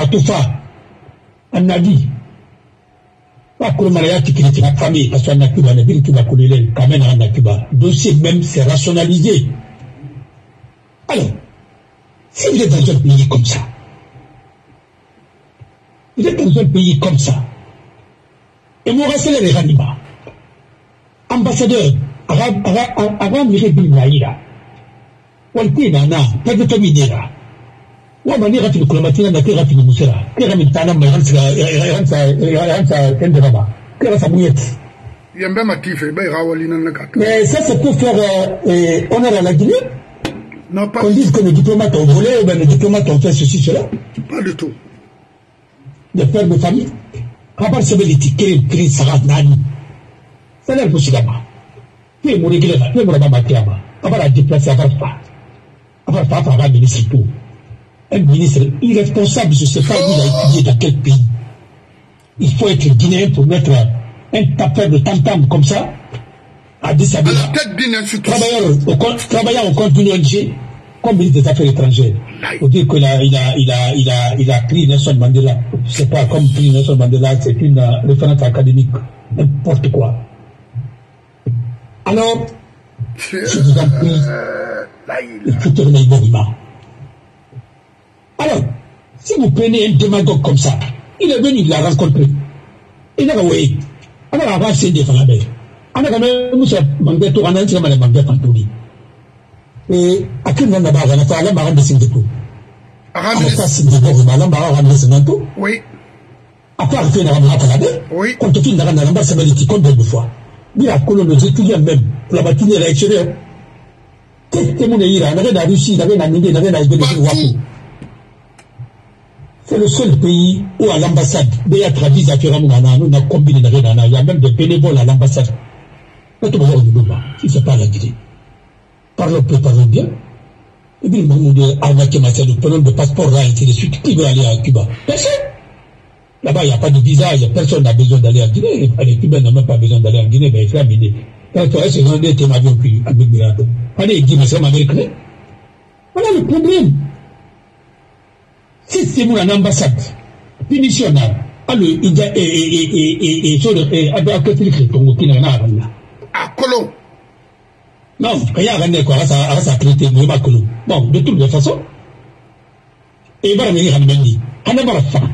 on a dit, pas que le mariage qui était la famille, parce qu'on a Cuba, on a dit Cuba, quand même, on a Cuba. Le dossier même, c'est rationalisé. Alors, si vous êtes dans un pays comme ça, vous êtes dans un pays comme ça, et mon rassembleur est Ranima, ambassadeur, Aram Mirebil Naïra, Walti Nana, Pedro Minera, Wamani Rafi Kolomatina, Rafi Moussera, Kéramitana, Ransa Kenderaba, Kérasa Mouillette. Il y a même un tif, mais ça, c'est pour faire honneur à la Guinée. Non, pas qu'on dise que les diplomates ont volé, ou bien les diplomates ont fait ceci, cela. Pas du tout. Les pères de famille. Rabat Sebeliti, Kiri Sarat Nani. C'est l'air possible là-bas. Puis, mon régulier, puis, mon rabat là-bas. On va la déplacer à Varpa. On va pas faire un ministre tout. Un ministre irresponsable, je ne sais pas où il a étudié dans quel pays. Il faut être guinéen pour mettre un tapeur de tam-tam comme ça. À la tête d'une institution. Travaillant au compte d'une ONG, comme ministre des Affaires étrangères. Il faut dire qu'il a pris Nelson Mandela. Je ne sais pas, comme pris Nelson Mandela, c'est une référence académique. N'importe quoi. Alors, je vous en prie, il faut tourner le mouvement. Alors, si vous prenez un démagogue comme ça, il est venu, il l'a rencontré. Il a dit, on a avancé des femmes. On a quand même manqué tout, on a dit manqué Pantouli. Et à qui on a barré, on a fait à la barre de Singapour. On a fait Singapour, on a barré de Singapour. Oui. À part faire la barre de oui. Quand tu finis dans la barre, ça va être combien de fois. Il y a les étudiants même, pour la bâtiment à l'extérieur. Qu'est-ce que mon est là? On avait la Russie, on avait la Namibie, on avait la Guinée. C'est le seul pays où à l'ambassade, il y a traduit nous a combiné, il y a même des bénévoles à l'ambassade. Si ce n'est pas la Guinée. Parlons peu, parlons bien. Et puis, nous prenons de passeport là, et ainsi de suite. Qui veut aller à Cuba? Personne. Là-bas, il n'y a pas de visa, personne n'a besoin d'aller en Guinée. Les Cubains n'ont même pas besoin d'aller en Guinée, mais il faut amener. Quand tu as ce des thèmes avions plus avec Miracle. Allez, Guinée, c'est américain. Voilà le problème. Si c'est mon ambassade, punition là, alors, il y a à Colomb. Non, il y a un quoi, ça a traité, mais pas Colomb. Bon, de toutes les façons, et il va venir à Mendi. On n'a pas la fin.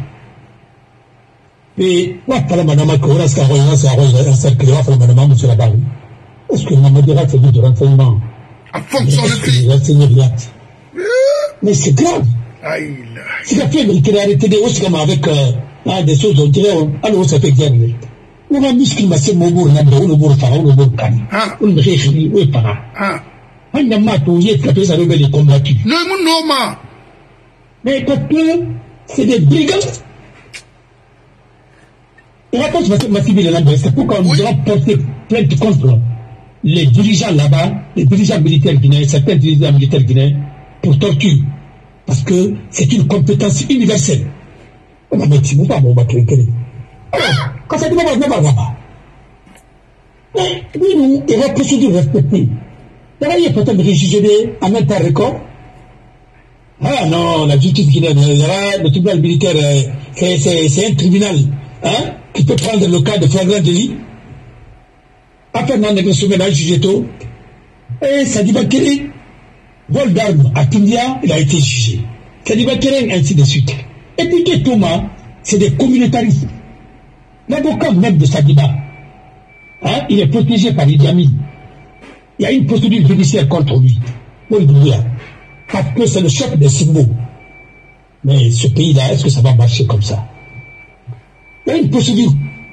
Et, moi, par la madame Cora, ça a cercle, la madame M. Labarou. Est-ce que maman dira c'est de renseignement? En fonction de prix. Mais c'est grave. C'est la fille qui a arrêté des hausses comme avec des choses, on dirait, alors ça fait guerre. On a mis ce qu'il m'a fait mon bourg, on bourg, on bourg, on me réfléchit, oui, par là. On a matouillé, ça fait ça rebelle et combattu. Non, non, mais parce que c'est des brigands. réponse massive de l'Amérique, c'est pourquoi nous allons porter plainte contre les dirigeants là-bas, les dirigeants militaires guinéens, certains dirigeants militaires guinéens, pour torture. Parce que c'est une compétence universelle. On a dit, vous pas, bon, bah, alors, quand ça dit, on va voir. Mais, oui, nous, il y a une procédure respectée. D'ailleurs, il y a peut-être réjugé en même temps record. Ah non, la justice guinéenne, le tribunal militaire, c'est un tribunal hein, qui peut prendre le cas de flagrant délit. Après, on a négocié dans le jugeto. Et Sadiba Kéré, vol d'armes à Kindia, il a été jugé. Sadiba Kéré, ainsi de suite. Et puis que Thomas, c'est des communautaristes. L'avocat même de Sadiba, hein, il est protégé par Idi Amin. Il y a une procédure judiciaire contre lui. Parce que c'est le chef des symboles. Mais ce pays-là, est-ce que ça va marcher comme ça? Il y a une procédure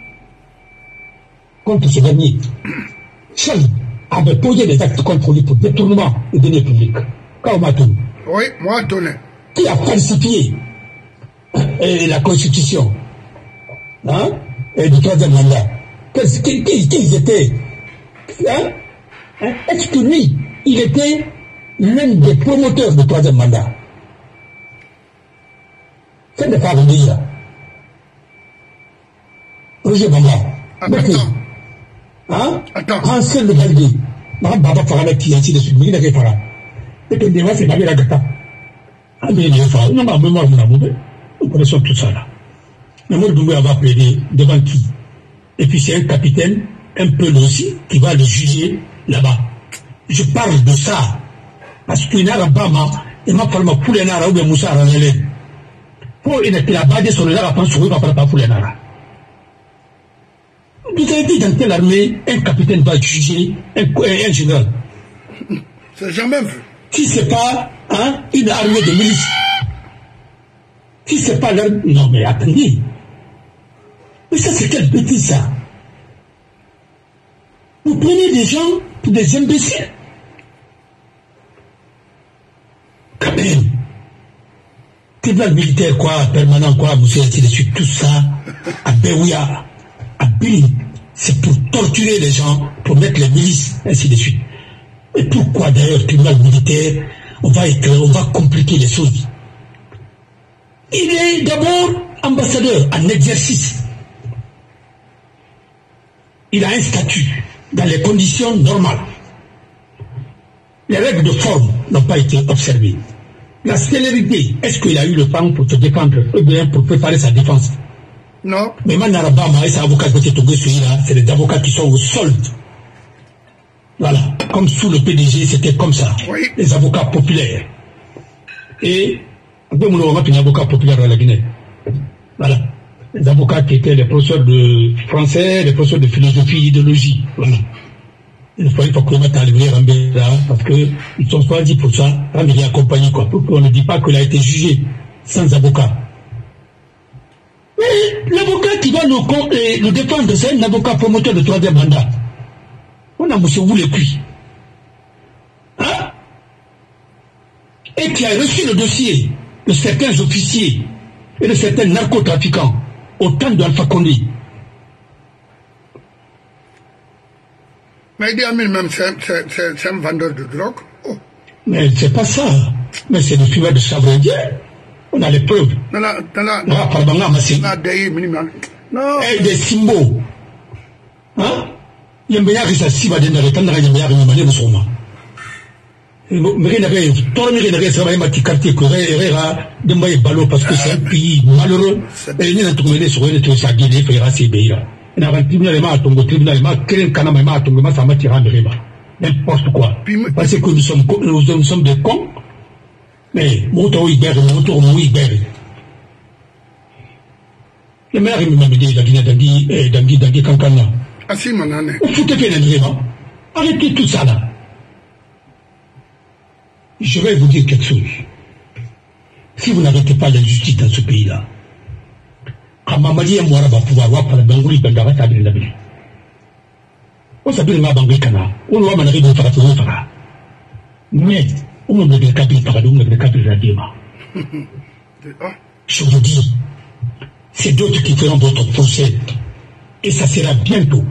contre ce dernier. Charles avait posé des actes contre lui pour détournement de deniers publics. Kaumatou. Oui, moi, Tony. Qui a falsifié la Constitution hein, et du troisième mandat. Qu'ils étaient hein, est-ce que lui, il était l'un des promoteurs du troisième mandat? C'est de faire dire. Roger Bamba. Attends. Ancien de Baldi. Baba Farana qui est ainsi de suite. Il est Farana. Et que des fois, c'est Babi Lagata. Ah, mais il est Farana. Non, mais moi, nous connaissons tout ça là. Mais moi, Doumbé va plaider devant qui? Et puis c'est un capitaine, un peu lui aussi, qui va le juger là-bas. Je parle de ça. Parce qu'il n'a pas il m'a parlé de Poulenara ou de Moussa Ranele. Pour il a badé sur le Nara, il va parler de Poulenara. Vous avez dit dans quelle armée un capitaine va juger un général? C'est jamais vu. Si ce n'est pas hein, une armée de milice. Si ce n'est pas l'armée. Non, mais attendez. Mais ça, c'est quelle bêtise ça? Vous prenez des gens pour des imbéciles. Quand même. Tribunal militaire, quoi, permanent, quoi, monsieur, ainsi de suite, tout ça, à Béouya, à Bini, c'est pour torturer les gens, pour mettre les milices, ainsi de suite. Et pourquoi d'ailleurs, tribunal militaire, on va compliquer les choses? Il est d'abord ambassadeur en exercice. Il a un statut dans les conditions normales. Les règles de forme n'ont pas été observées. La célérité, est-ce qu'il a eu le temps pour se défendre, ou bien pour préparer sa défense? Non. Mais Manarabama et ses avocats c'est les avocats qui sont au solde. Voilà. Comme sous le PDG, c'était comme ça. Oui. Les avocats populaires. Et, on a un avocat populaire dans la Guinée. Voilà. Les avocats qui étaient les professeurs de français, les professeurs de philosophie, idéologie. Voilà. Il faut que le mette à livrer Rambéra, parce qu'ils sont choisis pour ça. Rambéra accompagné, quoi. Pour qu'on ne dise pas qu'il a été jugé sans avocat. Mais l'avocat qui va nous défendre, c'est un avocat promoteur de troisième mandat. On a monsieur vous les cuits. Hein? Et qui a reçu le dossier de certains officiers et de certains narcotrafiquants au temps d'Alpha Condé. Mais Idi Amin même, c'est un vendeur de drogue. Oh. Mais c'est pas ça. Mais c'est le fumeur de Chabrindien. On a les preuves. Non. Et des symboles. Hein? Il y a un meilleur qui s'assit dans le temps de la meilleure humanité de son nom. Parce que c'est un pays malheureux. Et il y a un tribunal sur une autre sa Guinée, il y a un tribunal. Il y a un tribunal, il y a un tribunal, il y a un tribunal, ça m'a tiré en riba. N'importe quoi. Parce que nous sommes des cons. Mais, moto Iber, le maire, il m'a dit, la Guinée d'Angui Kankana. Ah si, mon année. Foutez bien l'agrément. Arrêtez tout ça là. Je vais vous dire quelque chose. Si vous n'arrêtez pas la justice dans ce pays-là, quand Mamadi et Mouara va pouvoir voir par le Bangouli, Bengara, ça vient d'abord. On s'appelle ma Bangouli Kana. On va m'en arriver au Fara. Mais, on me dit Kabila Parado, on me dit Kabila Radima. Je vous dis, c'est d'autres qui feront votre procès. Et ça sera bientôt.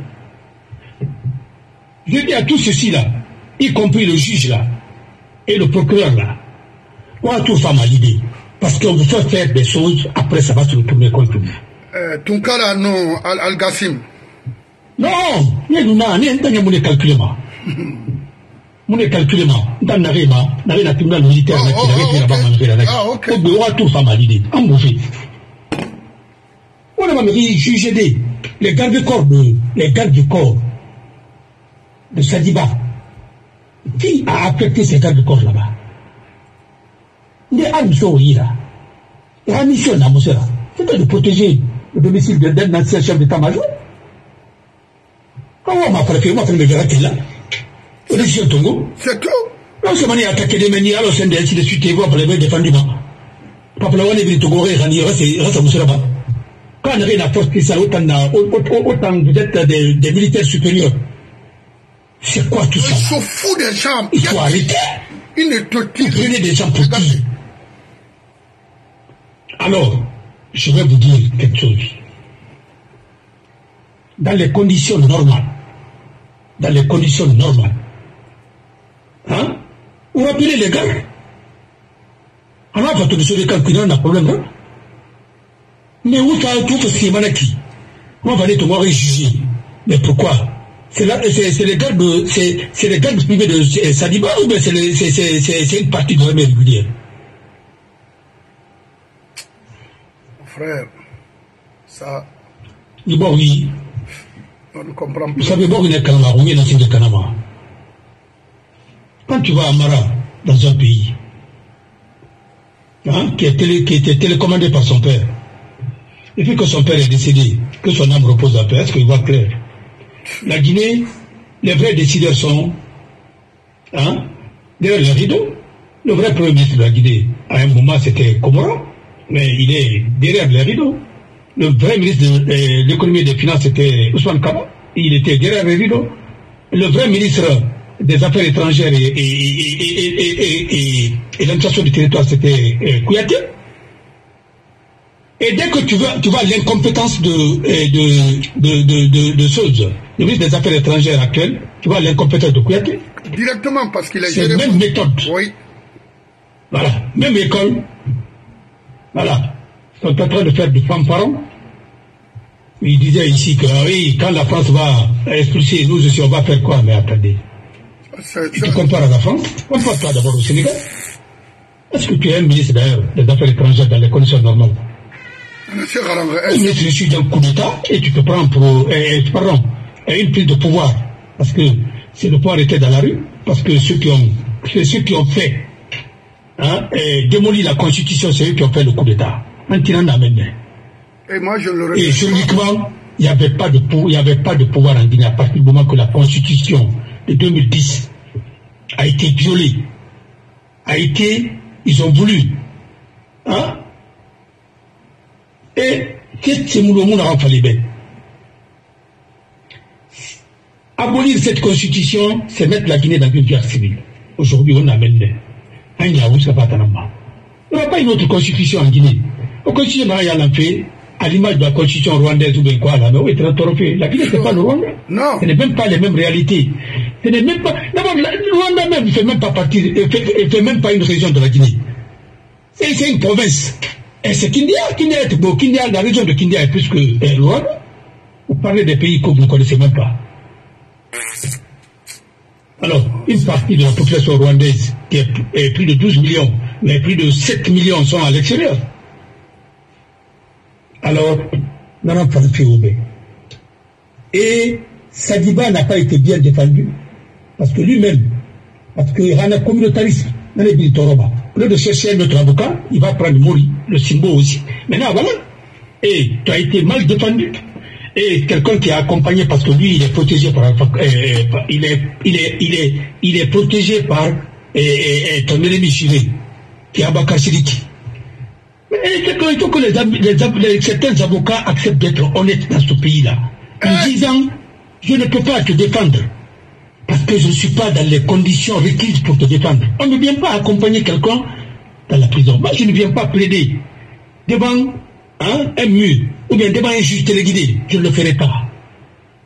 Je dis à tous ceux-ci-là, y compris le juge là, et le procureur là, on a tout fait à l'idée. Parce qu'on veut faire des choses, après ça va se retourner contre nous. Ton cas là, non, Al-Gassim. Non, il y a un calculement. Mon calculement, dans la tribunal militaire, ok. On a tout fait à l'idée. On a fait. On a jugé les gardes du corps de Sadiba. Qui a affecté ces gardes du corps là-bas? Les armes sont là. La mission là, c'était de protéger le domicile d'un ancien chef d'état-major. Quand on m'a préféré, moi, je me verrai qu'il là. C'est tout. Non seulement il a attaqué des menhirs, alors c'est ainsi de suite, et vous avez défendu. Papa, on est venu Togo, et il reste à Moussera. Quand on a la force qui ça, autant vous êtes des militaires supérieurs. C'est quoi tout ça? Ils sont fous des gens. Il faut arrêter. Vous prenez des gens pour qui? Alors, je vais vous dire quelque chose. Dans les conditions normales, hein? Vous rappelez les gars? Alors, votre monsieur de calculer un problème, hein? Mais où ça tout ce qui est manaki? On va aller te voir et juger. Mais pourquoi? C'est les gardes privés de Sadiba ou bien c'est une partie de l'armée régulière? Frère, ça... Bon, oui. On ne comprend pas. Vous savez, bon, il y a Kanama, on est dans le Kanama. Quand tu vas à Mara, dans un pays, hein, qui était télécommandé par son père, et puis que son père est décédé, que son âme repose en paix, est-ce qu'il voit clair? La Guinée, les vrais décideurs sont, hein, derrière le rideau. Le vrai premier ministre de la Guinée, à un moment, c'était Komora, mais il est derrière les rideaux. Le vrai ministre de l'économie et des finances, c'était Ousmane Kaba, il était derrière les rideaux. Le vrai ministre des Affaires étrangères et l'administration du territoire, c'était Kouyaté. Et dès que tu vois l'incompétence de choses, le ministre des Affaires étrangères actuel, tu vois l'incompétence de Kouyaté. Directement, parce qu'il a c'est la même méthode. Oui. Voilà, même école. Voilà. Ils sont en train de faire du fanfaron. Il disait ici que oui, quand la France va expulser nous aussi, on va faire quoi? Mais attendez. Tu te compares à la France? Compare-toi d'abord au Sénégal. Est-ce que tu es un ministre d'ailleurs des Affaires étrangères dans les conditions normales? Je suis d'un coup d'État et tu te prends pour une prise de pouvoir. Parce que c'est le pouvoir était dans la rue. Parce que ceux qui ont fait démolir la Constitution, c'est eux qui ont fait le coup d'État. Et moi, je le et juridiquement, il n'y avait pas de pouvoir en Guinée à partir du moment que la Constitution de 2010 a été violée. Ils ont voulu. Hein? Et qu'est-ce que c'est abolir cette constitution, c'est mettre la Guinée dans une guerre civile. Aujourd'hui, on amène on n'a pas une autre constitution en Guinée. La constitution fait à l'image de la constitution rwandaise ou bien quoi là, mais où est le trophée? La Guinée, c'est pas le Rwanda. Non. Ce n'est même pas les mêmes réalités. Ce n'est même pas. D'abord, le Rwanda même ne fait même pas partie, fait même pas une région de la Guinée. C'est une province. Et c'est Kindia, la région de Kindia est plus que le Rwanda. Vous parlez des pays que vous ne connaissez même pas. Alors, une partie de la population rwandaise, qui est plus de 12 millions, mais plus de 7 millions sont à l'extérieur. Alors, Nana Fanfioube. Et Sadiba n'a pas été bien défendu, parce que lui-même, parce qu'il y a un communautarisme, au lieu de chercher un autre avocat, il va prendre Mori, le symbole aussi. Maintenant, voilà. Et tu as été mal défendu. Et quelqu'un qui est accompagné parce que lui, il est protégé par il est protégé par ton ennemi juré, qui est Abakar Sidiki. Mais il faut que certains avocats acceptent d'être honnêtes dans ce pays-là. En disant, je ne peux pas te défendre parce que je ne suis pas dans les conditions requises pour te défendre. On ne vient pas accompagner quelqu'un dans la prison. Moi, je ne viens pas plaider devant un mur ou bien devant un juge téléguidé. Je ne le ferai pas.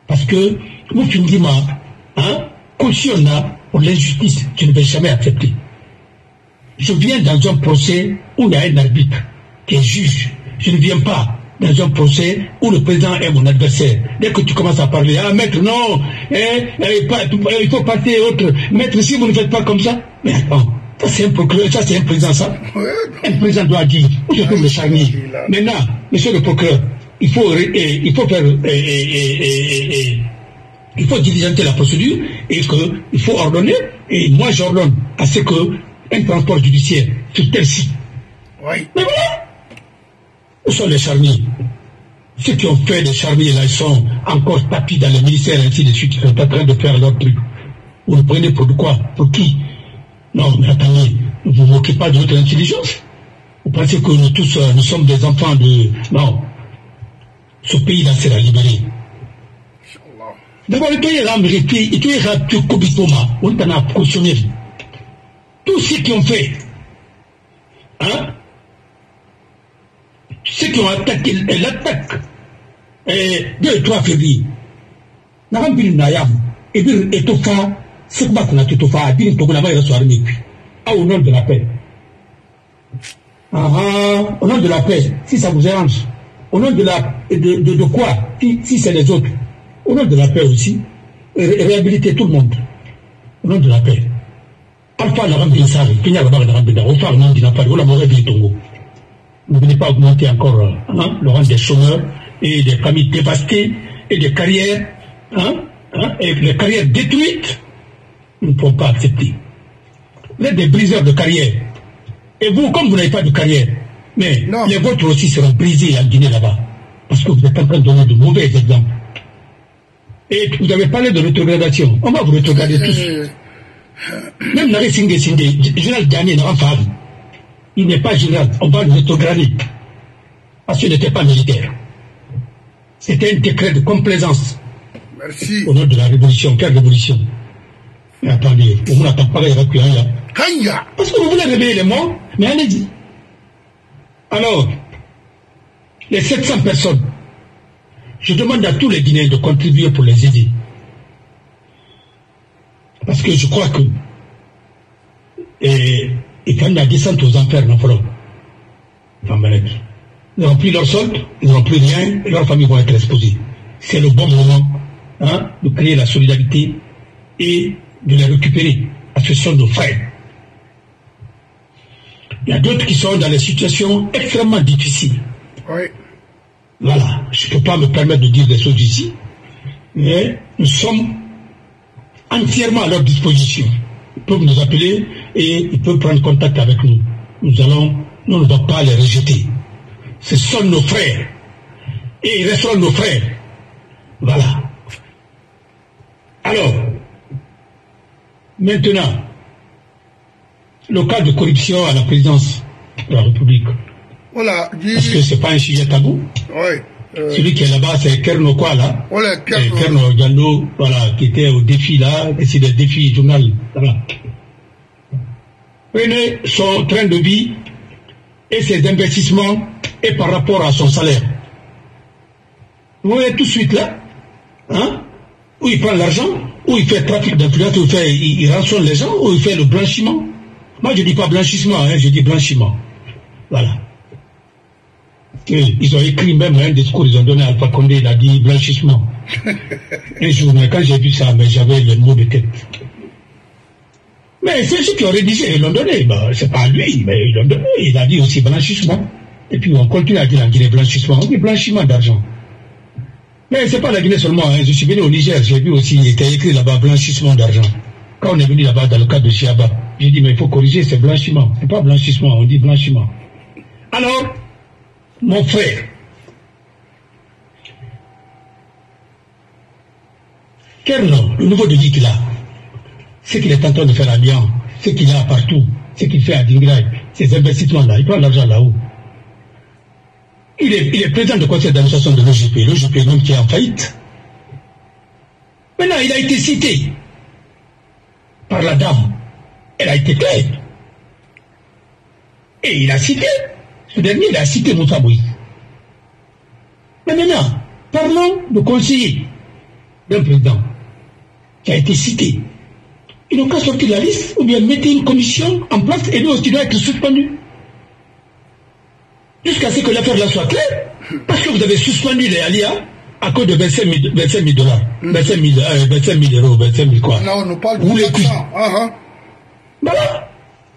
Parce que, moi, tu me dis, caution là, pour l'injustice, je ne vais jamais accepter. Je viens dans un procès où il y a un arbitre qui est juge. Je ne viens pas dans un procès où le président est mon adversaire. Dès que tu commences à parler, maître, non, il faut passer autre. Maître, si vous ne faites pas comme ça, mais attends, ça c'est un procureur, ça c'est un président, ça. Un président doit dire, où se trouve le charnier. Maintenant, monsieur le procureur, il faut faire, il faut diligenter la procédure et il faut ordonner, et moi j'ordonne à ce que un transport judiciaire sur tel site. Oui. Mais voilà. Où sont les charniers? Ceux qui ont fait les charniers là, ils sont encore tapis dans les ministères ainsi de suite, ils sont en train de faire leur truc. Vous le prenez pour quoi? Pour qui? Non, mais attendez, ne vous moquez pas de votre intelligence. Vous pensez que nous tous, nous sommes des enfants de... Non. Ce pays-là sera libéré. D'abord, il y a on t'en a cautionné. Tous ceux qui ont fait, ceux qui ont attaqué l'attaque 2 et 3 février, au nom de la paix. Au nom de la paix, si ça vous arrange. Au nom de quoi? Si c'est les autres. Au nom de la paix aussi, réhabiliter tout le monde. Au nom de la paix. Alpha la rambine sari, Kenya la barre de rambine, au phare non d'inafari, au la morée de Tongo. Ne venez pas augmenter encore le rang des chômeurs et des familles dévastées et des carrières, et les carrières détruites. Nous ne pouvons pas accepter. Vous êtes des briseurs de carrière. Et vous, comme vous n'avez pas de carrière, mais non, les vôtres aussi seront brisés en Guinée là-bas. Parce que vous êtes en train de donner de mauvais exemples. Et vous avez parlé de rétrogradation. On va vous rétrograder tous. Même Nare Singé, général Diané n'a pas. Il n'est pas général. On va le rétrograder. Parce qu'il n'était pas militaire. C'était un décret de complaisance. Merci. Au nom de la révolution. Quelle révolution? Mais attendez, on n'attend pas les reculants. Parce que vous voulez réveiller les morts, mais allez-y. Alors, les 700 personnes, je demande à tous les Guinéens de contribuer pour les aider. Parce que je crois que et quand il y a descente aux enfers, ils n'auront plus leur solde, ils n'auront plus rien, et leurs familles vont être exposées. C'est le bon moment de créer la solidarité et de les récupérer. Parce que ce sont nos frères. Il y a d'autres qui sont dans des situations extrêmement difficiles. Oui. Voilà, je ne peux pas me permettre de dire des choses ici, mais nous sommes entièrement à leur disposition. Ils peuvent nous appeler et ils peuvent prendre contact avec nous. Nous ne devons pas les rejeter. Ce sont nos frères. Et ils resteront nos frères. Voilà. Alors, maintenant, le cas de corruption à la présidence de la République. Voilà, parce que ce n'est pas un sujet tabou. Oui. Celui qui est là-bas, c'est Kerno quoi là? Voilà, Kerno Diallo, voilà, qui était au défi là, et c'est des défis journal. Voilà. Prenez son train de vie et ses investissements et par rapport à son salaire. Vous voyez tout de suite là, où il prend l'argent, où il fait trafic d'influence, où il rançonne les gens, où il fait le blanchiment. Moi je ne dis pas blanchissement, je dis blanchiment. Voilà. Ils ont écrit même un discours, ils ont donné à Alpha Condé, il a dit blanchissement. Un jour, mais quand j'ai vu ça, j'avais le mot de tête. Mais c'est ceux qui ont rédigé, ils l'ont donné. C'est pas lui, mais ils l'ont donné. Il a dit aussi blanchissement. Et puis on continue à dire en Guinée blanchissement. On dit blanchiment d'argent. Mais c'est pas la Guinée seulement. Je suis venu au Niger, j'ai vu aussi, il était écrit là-bas blanchissement d'argent. Quand on est venu là-bas dans le cadre de Chiaba, j'ai dit mais il faut corriger, c'est blanchiment. C'est pas blanchissement, on dit blanchiment. Alors, mon frère, Kerno, le niveau de vie qu'il a, ce qu'il est en train de faire à Lyon, ce qu'il a partout, ce qu'il fait à Dingraï, ces investissements-là, il prend l'argent là-haut. Il est président du conseil d'administration de l'OGP même qui est en faillite. Maintenant, il a été cité par la dame. Elle a été claire. Et il a cité. Ce dernier, il a cité Moussa Moïse. Mais maintenant, parlons de conseiller. d'un président qui a été cité. Ils n'ont qu'à sortir la liste ou bien mettre une commission en place et lui aussi doit être suspendu. Jusqu'à ce que l'affaire là soit claire. Parce que vous avez suspendu les Alia à cause de 25 000 dollars. 25 000 euros, 25 000 quoi. Non, on nous parle de vous les Voilà.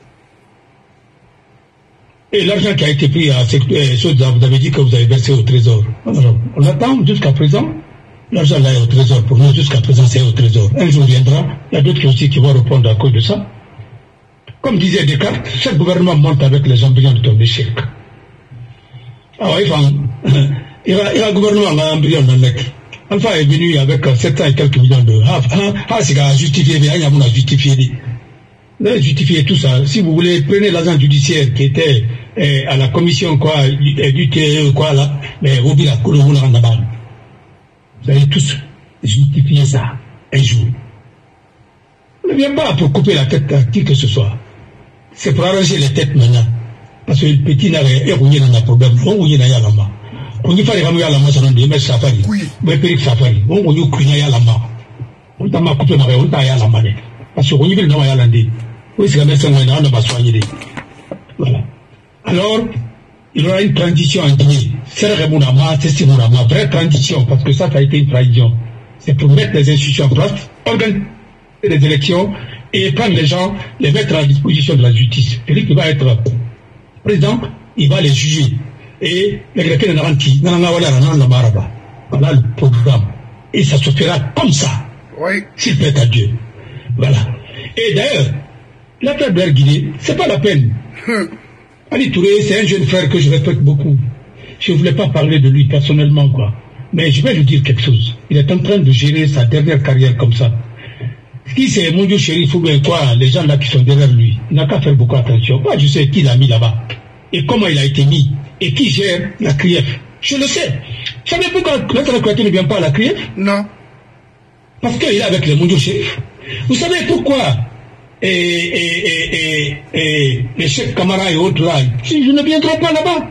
Et l'argent qui a été pris à cette chose, vous avez dit que vous avez versé au trésor. Alors, on attend jusqu'à présent. L'argent là est au trésor. Pour nous, jusqu'à présent, c'est au trésor. Un jour viendra, il y a d'autres aussi qui vont répondre à cause de ça. Comme disait Descartes, chaque gouvernement monte avec les embryons de ton échec. Ah oui, il y a un gouvernement qui a un embryon dans le mec. Alpha est venu avec 700 et quelques millions de... c'est à justifier, il y a justifier tout ça. Si vous voulez, prenez l'agent judiciaire qui était à la commission quoi, du TE quoi là, mais vous dites la cour de vous allez tous justifier ça un jour. On ne vient pas pour couper la tête à qui que ce soit. C'est pour arranger les têtes maintenant. Parce que le petit n'a rien, il y a un problème. On y a un lama. On y fait ramouiller la masse, on dit, mais safari. Oui. Mais périque safari. On y a un lama. On t'a coupé ma on t'a la manette. Parce qu'on y veut le nom à l'andé. Oui, c'est la médecin, on va soigner. Voilà. Alors, il y aura une transition en Guinée. C'est une vraie transition, parce que ça a été une transition. C'est pour mettre les institutions en place, organiser les élections et prendre les gens, les mettre à la disposition de la justice. Et lui qui va être président, il va les juger. Et les Grecs voilà le programme. Et ça se fera comme ça. Oui. S'il plaît à Dieu. Voilà. Et d'ailleurs, l'affaire de la Guinée, c'est pas la peine. Ali Touré, c'est un jeune frère que je respecte beaucoup. Je ne voulais pas parler de lui personnellement, quoi. Mais je vais lui dire quelque chose. Il est en train de gérer sa dernière carrière comme ça. Qui c'est mon Dieu shérif ou bien quoi, les gens là qui sont derrière lui. Il n'a qu'à faire beaucoup attention. Moi, je sais qui l'a mis là-bas. Et comment il a été mis. Et qui gère la CRIEF. Je le sais. Vous savez pourquoi notre Croatie ne vient pas à la CRIEF? Non. Parce qu'il est avec les mondiaux shérifs. Vous savez pourquoi les chefs Camara et autres là, je ne viendrai pas là-bas.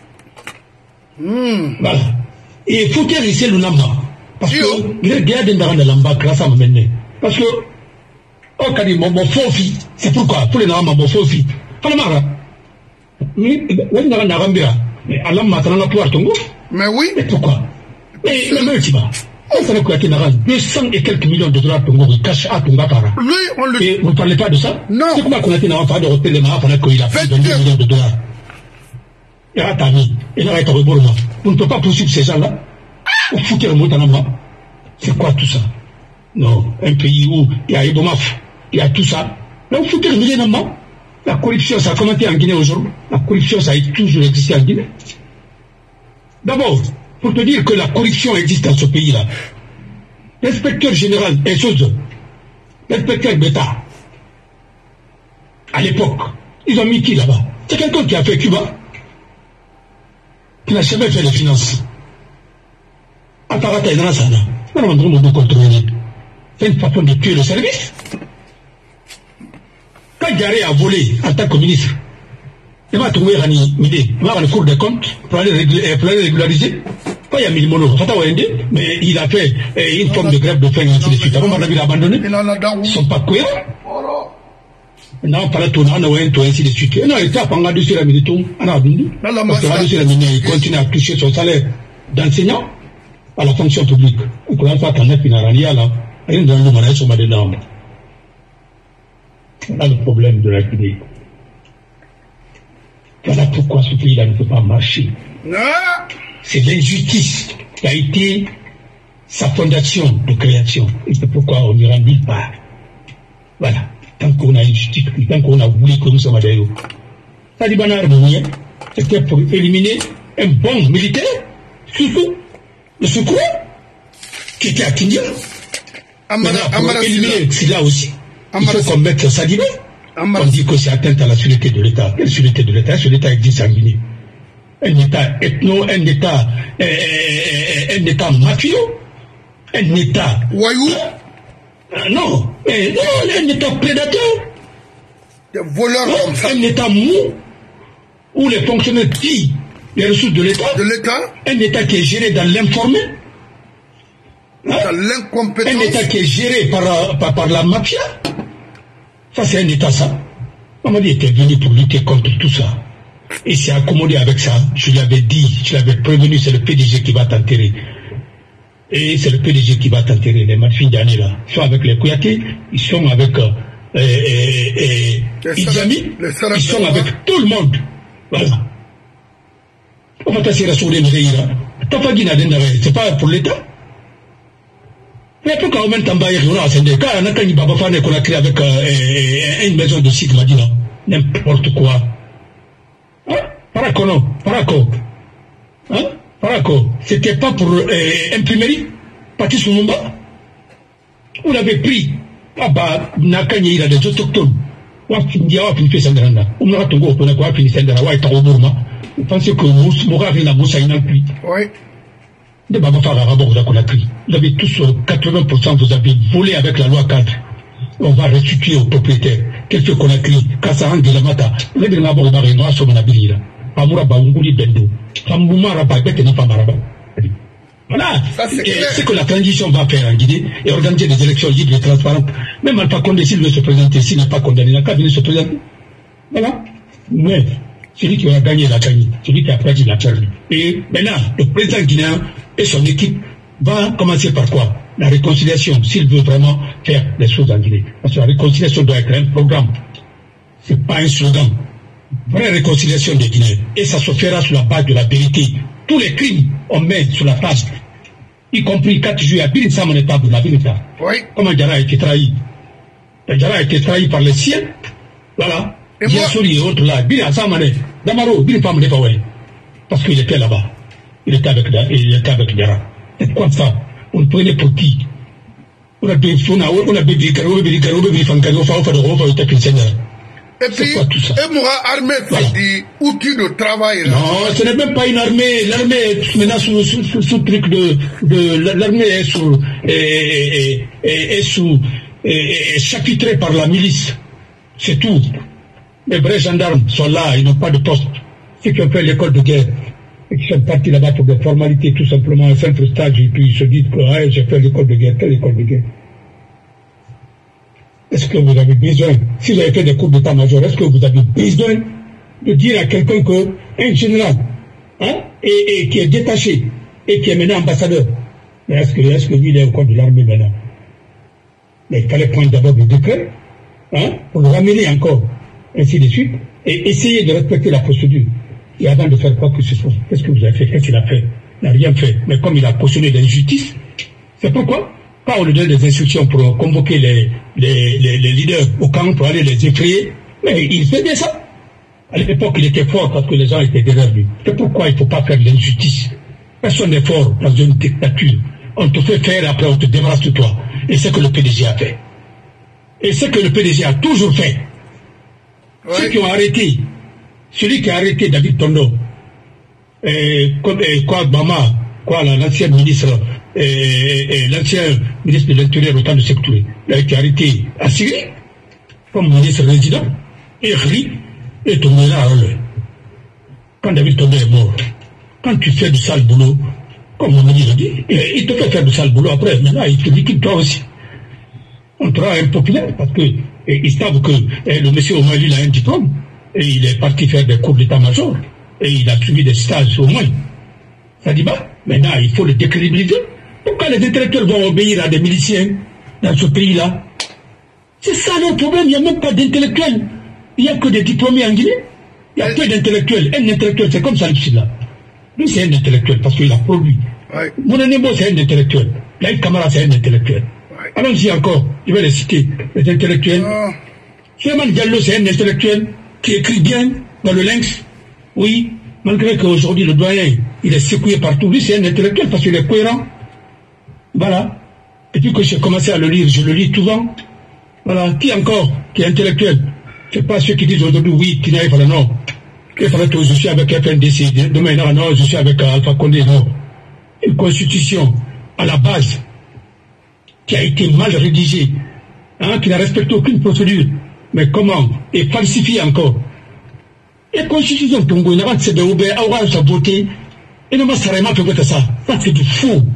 Voilà. Et faut dire ici le Namba. Parce que les gars de Lamba, grâce à m'amener. Parce que, oh, quand il m'a faux fille, c'est pourquoi, pour les Namba, mon faux fille. Falamara. Mais, mais Allah m'a donné la poire, Tongo. Mais oui. Mais pourquoi? Mais le même Tiba. On savait qu'il y a 200 et quelques millions de dollars Tongo qui cachent à Tonga par là. Oui, on le. Et vous ne parlez pas de ça? Non. C'est comment qu'on a été dans un de hôtel de Maha pendant qu'il a fait 22 millions de dollars. Il y a Tami. Il y a Tami. Vous ne pouvez pas poursuivre ces gens-là. Vous foutez le mot en avant. C'est quoi tout ça? Non. Un pays où il y a Ibomaf, il y a tout ça. Là, vous foutez le million en avant. La corruption, ça a commencé en Guinée aujourd'hui. La corruption, ça a toujours existé en Guinée. D'abord, pour te dire que la corruption existe dans ce pays-là, l'inspecteur général des choses, l'inspecteur d'État, à l'époque, ils ont mis qui là-bas? C'est quelqu'un qui a fait Cuba, qui n'a jamais fait les finances. Atarata et Nansana, on a demandé de contrôler. C'est une façon de tuer le service. Quand Garé a volé en tant que ministre, il m'a trouvé Rani Midi, il m'a rendu cours des comptes pour aller régulariser. Pas il y a Milimono, mais il a fait une forme de grève de faim, ainsi de suite. Avant, on a abandonné. Ils ne sont pas cohérents. Maintenant, on parle de tournant, ainsi de suite. Non, il tape en gardant sur la minute, on a abandonné. Parce que sur la minute, il continue à toucher son salaire d'enseignant à la fonction publique. On commence à connaître une aralia là. Rien dans le mariage sur ma dénorme. Voilà le problème de la Guinée. Voilà pourquoi ce pays-là ne peut pas marcher. C'est l'injustice qui a été sa fondation de création. Et c'est pourquoi on n'ira nulle part. Voilà. Tant qu'on a une justice, tant qu'on a voulu que nous sommes d'ailleurs. Taliban Arménien, c'était pour éliminer un bon militaire, surtout le secours, qui était à Kindia. Pour éliminer Silla aussi. Il faut qu'on mette Sadibé. On dit que c'est atteinte à la sûreté de l'État. Quelle sûreté de l'État? Ce l'État existe en Guinée. Un État ethno, un État mafieux, un État... Voyou? Non, un État prédateur. Des voleurs comme ça. Un État mou, où les fonctionnaires pillent les ressources de l'État. Un État qui est géré dans l'informel. Hein? l'incompétence. Un État qui est géré par la mafia. Ça, c'est un État, ça. Mamadi était venu pour lutter contre tout ça. Il s'est accommodé avec ça. Je l'avais dit, je l'avais prévenu, c'est le PDG qui va t'enterrer. Et c'est le PDG qui va t'enterrer, les Marfin d'année là. Ils sont avec les Kouyaté, ils sont avec Idjami, ils sont avec tout le monde. Voilà. On va t'assurer sur les Néhéira. T'as pas dit c'est pas pour l'État. Mais pourquoi on met en bas, on a ascendé. Quand on a créé qu'on a créé avec une maison de site, Madina, n'importe quoi. Paraco, hein? Paraco, c'était pas pour imprimerie, Patis Lumumba. On avait pris, Nakanye, il a des autochtones. On a fini Sandranda. On a fini Sandranda, on a fini Sandranda. Vous pensez que Moura vient à Moussa, il n'a plus. Oui. De Babafara, vous avez tous 80%, vous avez volé avec la loi 4. On va restituer aux propriétaires. Quelque qu'on a crié, Kassaran de la Mata, vous avez un abord d'arrêt noir sur mon habillé. Amouraba, Unguli Bendo. Famouma Rabat, Bête et Famaraba. Voilà. C'est que la transition va faire en Guinée et organiser des élections libres et transparentes. Même Alpha Condé, s'il veut se présenter, s'il n'a pas condamné, il n'a qu'à venir se présenter. Voilà. Mais, celui qui a gagné, il a gagné. Celui qui a perdu, il a perdu. Et maintenant, le président guinéen et son équipe vont commencer par quoi? La réconciliation, s'il veut vraiment faire les choses en Guinée. Parce que la réconciliation doit être un programme. C'est pas un slogan. Vraie réconciliation des Guinéens. Et ça se fera sur la base de la vérité. Tous les crimes, on met sur la table. Y compris 4 juillet à Birin Sam, on est pas de la vérité. Oui. Comment Diarra a été trahi? Diarra a été trahi par les siens. Voilà. Et Diassouri et autres là. Birin Sam, Damaro, Birin Fam, parce qu'il était là-bas. Il était avec Diarra. C'est quoi ça? On le prenait pour qui? On a et puis, et Moura armée fait des outils de travail. Là. Non, ce n'est même pas une armée. L'armée est maintenant sous truc l'armée est chapitrée par la milice. C'est tout. Les vrais gendarmes sont là, ils n'ont pas de poste. Ceux qui ont fait l'école de guerre et qui sont partis là-bas pour des formalités, tout simplement, un simple stage, et puis ils se disent que j'ai fait l'école de guerre. Quelle école de guerre? Est-ce que vous avez besoin, si vous avez fait des cours d'état-major, est-ce que vous avez besoin de dire à quelqu'un que un général, hein, et qui est détaché, et qui est maintenant ambassadeur, mais est-ce que lui, il est au corps de l'armée maintenant? Mais il fallait prendre d'abord le décret, hein, pour le ramener encore, ainsi de suite, et essayer de respecter la procédure. Et avant de faire quoi que ce soit, qu'est-ce que vous avez fait? Qu'est-ce qu'il a fait? Il n'a rien fait. Mais comme il a cautionné l'injustice, c'est pourquoi quand on lui donne des instructions pour convoquer les leaders au camp pour aller les effrayer, mais il fait bien ça. À l'époque, il était fort parce que les gens étaient derrière lui. C'est pourquoi il ne faut pas faire de l'injustice. Personne n'est fort dans une dictature. On te fait faire, après on te débarrasse de toi. Et c'est ce que le PDG a fait. Et c'est ce que le PDG a toujours fait. Ouais. Ceux qui ont arrêté, celui qui a arrêté David Tondo, l'ancien ministre, l'ancien ministre de l'Intérieur au temps de Sékou Touré, il a été arrêté à Syrie, comme ministre résident, et Ri est tombé là. Quand David Tondo est mort, quand tu fais du sale boulot, comme on l'a dit, il te fait faire du sale boulot après, mais là, il te liquide toi aussi. On te rend impopulaire parce que ils savent que le monsieur au moins il a un diplôme et il est parti faire des cours d'état-major et il a suivi des stages au moins. Ça dit bah, maintenant il faut le décrédibiliser. Pourquoi les intellectuels vont obéir à des miliciens dans ce pays-là? C'est ça notre problème, il n'y a même pas d'intellectuels. Il n'y a que des diplômés en Guinée. Il y a peu d'intellectuels. Un intellectuel, c'est comme ça là. Lui c'est un intellectuel parce qu'il a produit. Ouais. Mon Anémo c'est un intellectuel. Laïc Camara c'est un intellectuel. Allons-y encore, je vais les citer, les intellectuels. Suleiman Diallo, c'est un intellectuel qui écrit bien dans le Lynx. Oui, malgré qu'aujourd'hui le doyen, il est secoué partout. Lui, c'est un intellectuel parce qu'il est cohérent. Voilà. Et puis que j'ai commencé à le lire, je le lis souvent. Voilà. Qui encore qui est intellectuel? C'est pas ceux qui disent aujourd'hui, oui, qui n'arrive pas, non. Il faudrait que je suis avec FNDC. Demain, non, je suis avec Alpha Condé, non. Une constitution à la base qui a été mal rédigé, hein, qui n'a respecté aucune procédure. Mais comment? Et falsifié encore. Et la constitution Tongo, c'est de Oubé, Aura, sa beauté, et ne m'a pas fait ça. Ça, c'est du faux.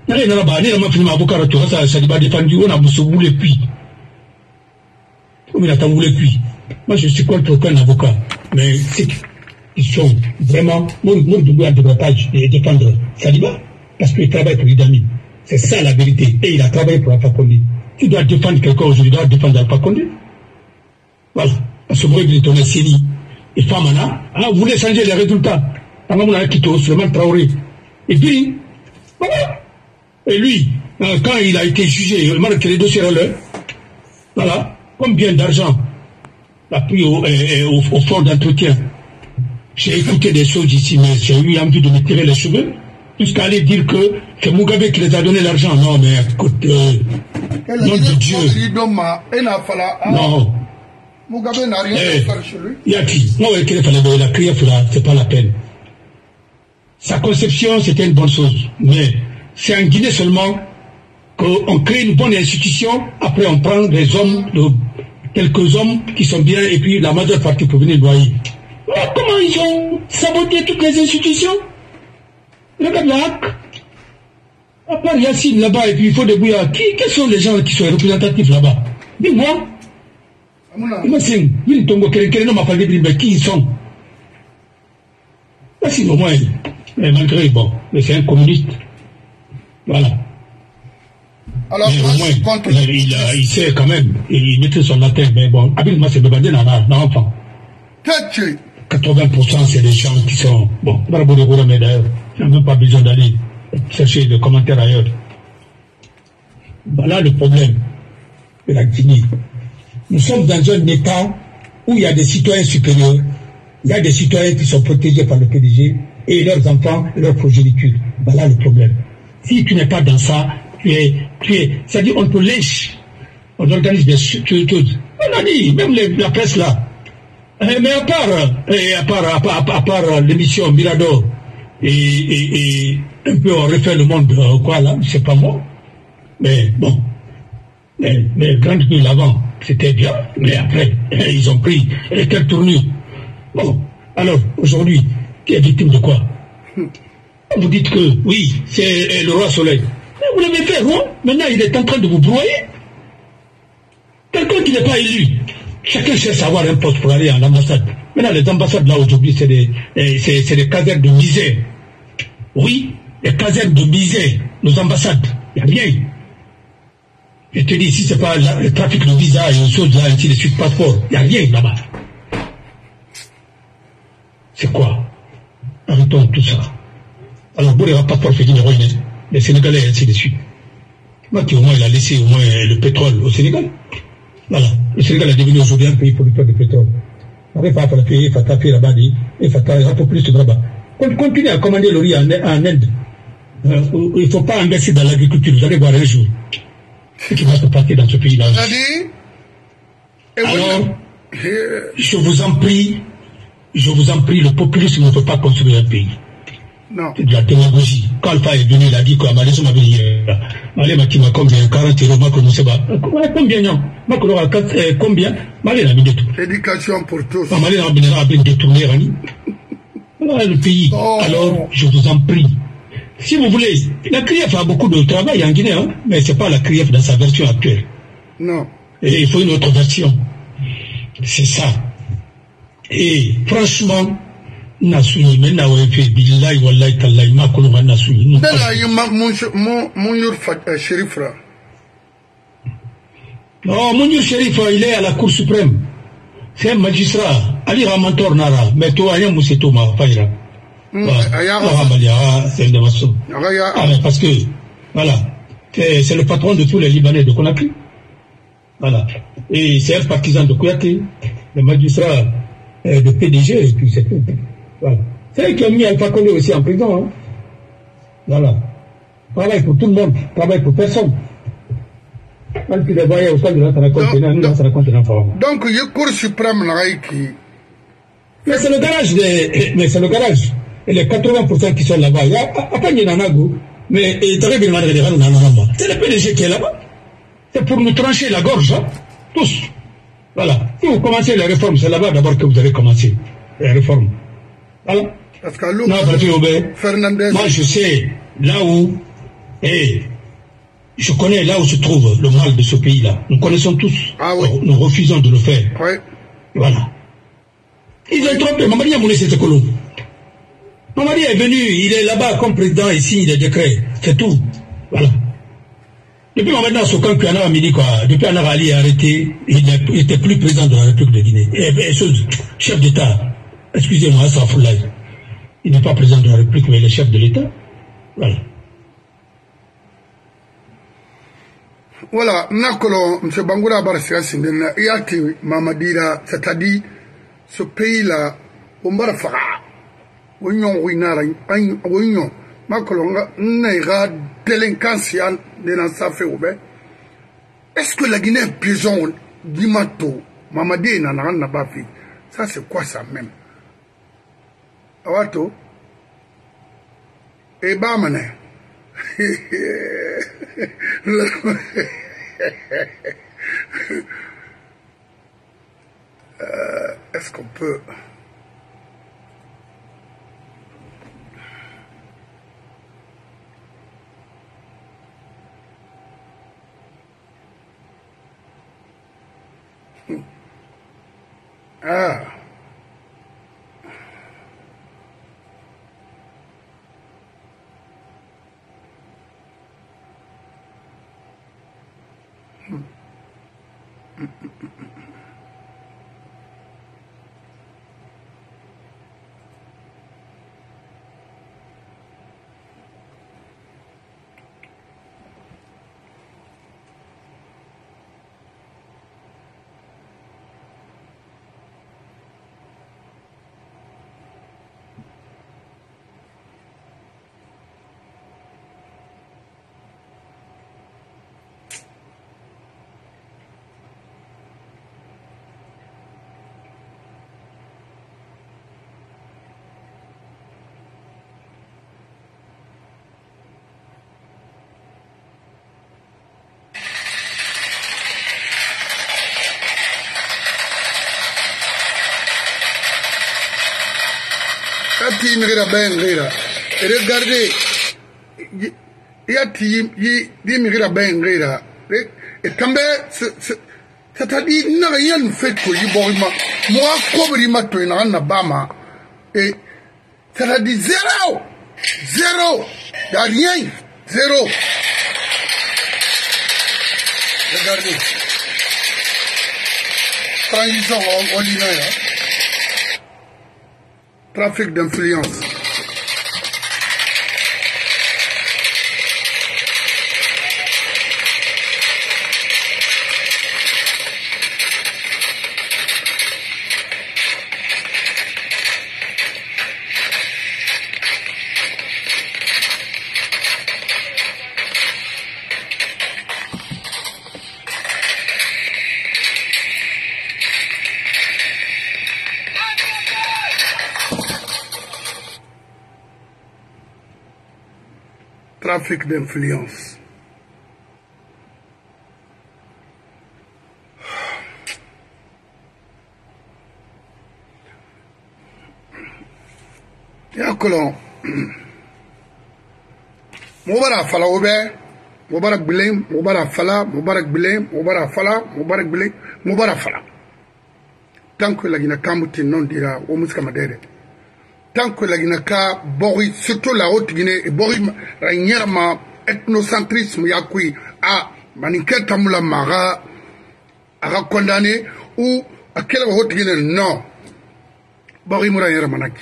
Saliba défendu, on a boussoulé puis. Comme il a tamboulé puis. Moi, je suis contre aucun avocat. Mais ils sont vraiment, mon double de bataille et défendre Saliba, parce qu'il travaille pour Idami. C'est ça la vérité. Et il a travaillé pour Alpha Condé. Tu dois défendre quelqu'un aujourd'hui, tu dois défendre Alpha Condé. Voilà. Parce que vous voyez, ton Séni et Famana, vous voulez changer les résultats. On a quitté Suleiman Traoré. Et puis, voilà. Et lui, quand il a été jugé, il marque les dossiers à l'heure. Voilà. Combien d'argent a pris au fond d'entretien. J'ai écouté des choses ici, mais j'ai eu envie de me tirer les cheveux. Jusqu'à aller dire que c'est Mugabe qui les a donné l'argent. Non, mais écoute, nom de Dieu. Non. Mugabe n'a rien à faire chez lui. Il y a qui? Non, la crière, c'est pas la peine. Sa conception, c'était une bonne chose. Mais c'est en Guinée seulement qu'on crée une bonne institution, après on prend des hommes, quelques hommes qui sont bien, et puis la majeure partie pour venir noyer. Voilà comment ils ont saboté toutes les institutions. Regarde la hack. À part Yassine là-bas, et puis il faut débrouiller. Quels sont les gens qui sont représentatifs là-bas? Dis-moi. Imagine, ils tombent quelqu'un m'a fallu dire, mais qui ils sont? Yassine au moins, mais malgré, bon, mais c'est un communiste. Voilà. Alors, il sait quand même, il mettait son latin, mais bon, habilement c'est Bebandé dans l'enfant. 80% c'est des gens qui sont, bon, mais d'ailleurs, il n'y a même pas besoin d'aller chercher des commentaires ailleurs. Voilà le problème de la Guinée. Nous sommes dans un État où il y a des citoyens supérieurs, il y a des citoyens qui sont protégés par le PDG et leurs enfants et leurs progéniture. Voilà le problème. Si tu n'es pas dans ça, tu es, c'est-à-dire on te lèche, on organise des choses. On a dit, même la presse là. Mais à part l'émission Mirador et un peu on refait le monde, quoi là, c'est pas moi. Mais bon, mais Grande Nuit l'avant, c'était bien, mais après, ils ont pris quelle tournure. Bon, alors, aujourd'hui, qui est victime de quoi? Vous dites que, oui, c'est le roi soleil. Mais vous l'avez fait, non? Maintenant, il est en train de vous broyer. Quelqu'un qui n'est pas élu, chacun cherche à avoir un poste pour aller à l'ambassade. Maintenant, les ambassades, là, aujourd'hui, c'est des casernes de misère. Oui, les casernes de misère, nos ambassades, il n'y a rien. Je te dis, si ce n'est pas le trafic de visa et autres choses là, ainsi de suite, passeport, il n'y a rien là-bas. C'est quoi? Arrêtons tout ça. Alors, vous n'avez pas passeport fait les Sénégalais et ainsi de suite. Moi qui au moins il a laissé au moins le pétrole au Sénégal. Voilà. Le Sénégal est devenu aujourd'hui un pays producteur de pétrole. Après, il faut payer, il faut taper là-bas, il faut taper un peu plus de là-bas. Continuez à commander le riz en Inde. Il ne faut pas investir dans l'agriculture, vous allez voir un jour. Ce qui va se passer dans ce pays-là. Alors, je vous en prie, le populisme ne peut pas construire un pays. Non. C'est de la démagogie. Quand Alpha est venu, il a dit quoi? Malais m'a dit, Malais m'a dit, combien? 40 euros, ma connaissais pas. Combien, non? Ma connaissais combien? Malais n'a mis de tout. Éducation pour tous. Malais n'a bien détourné, Rani. Voilà le pays. Oh. Alors, je vous en prie. Si vous voulez, la CRIEF a beaucoup de travail en Guinée, hein, mais ce n'est pas la CRIEF dans sa version actuelle. Non. Et il faut une autre version. C'est ça. Et franchement, Nassouni, maintenant, on fait billahi wallahi tallahi, ma koloma Nassouni. Mouniour Chérif. Non, Mouniour Chérif, il est à la Cour suprême. C'est un magistrat. Ali Ramantor Nara, mais toi, rien mousseto ma faïra. C'est une démonstration. Ah, mais parce que, voilà, c'est le patron de tous les Libanais de Conakry. Voilà. Et c'est un partisan de Kouyaté, le magistrat de PDG, et puis c'est tout. Voilà. C'est eux qui ont mis Alpha Condé aussi en prison. Hein. Voilà. Travail pour tout le monde, travail pour personne. Quand tu les voyais au sol de notre continent, nous, notre continent. Donc, il y a Cour suprême qui. Mais c'est le garage. Mais c'est le garage. Et les 80% qui sont là-bas, il y a pas de Nanago, mais c'est le PDG qui est là-bas. C'est pour nous trancher la gorge, hein, tous. Voilà. Si vous commencez les réformes, c'est là-bas d'abord que vous allez commencer les réformes. Voilà. Parce que Fernandez. Moi, je sais, là où Et je connais là où se trouve le mal de ce pays-là. Nous connaissons tous. Ah oui. Nous refusons de le faire. Oui. Voilà. Ils ont trompé. Mamadi a moulé cette colonne. Mamadi est venu, il est là-bas comme président, il signe des décrets. C'est tout. Voilà. Depuis maintenant, Sokan Kuyana a mis quoi. Depuis Anara Ali est arrêté, il n'était plus président de la République de Guinée. Et chef d'État, excusez-moi, Asrafoulaye. Il n'est pas président de la République, mais il est chef de l'État. Voilà. Voilà, Nakolo, M. Bangoura Barassia Sindena, Yati Mamadira, c'est-à-dire ce pays-là, on va faire. Oignon, Winara, Oignon, Makolonga, Naira, délinquance, de l'ensafe ouvert. Est-ce que la Guinée est prison, Dimato, Mamadi, Nana, Nabafi? Ça, c'est quoi ça même? Awato? Et Bamane. Est-ce qu'on peut... Ah. Regardez, et tombé, c'est-à-dire, il n'a rien fait que moi, comme il m'a tué en Bama, et c'est-à-dire zéro, il n'y a rien, zéro. Regardez, transition en ligne. Trafic d'influence. Trafic d'influence. Yakolon. Mubara fala obe, Mubarak Bilem, Mubarak fala, Mubarak Bilem, Mubarak fala, Mubarak Bilem, Mubarak fala. Tant que la Guinée Kamouti non dira au Mouskamadere. Tant que la Guinée-Ka, Boris, surtout la Haute-Guinée, et Boris Ragnèrement, ethnocentrisme, Yakoui, à Maniket Tamoula Mara, à condamné, ou à quelle Haute-Guinée, non. Boris Mourayera Manaki.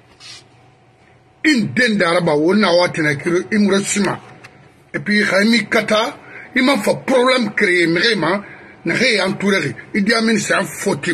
Une den d'Araba, ou Nawatina, Imrasima. Et puis, Raimi Kata, il m'a fait problème créé, vraiment, n'a rien entouré. Il dit Amin, c'est un faux type.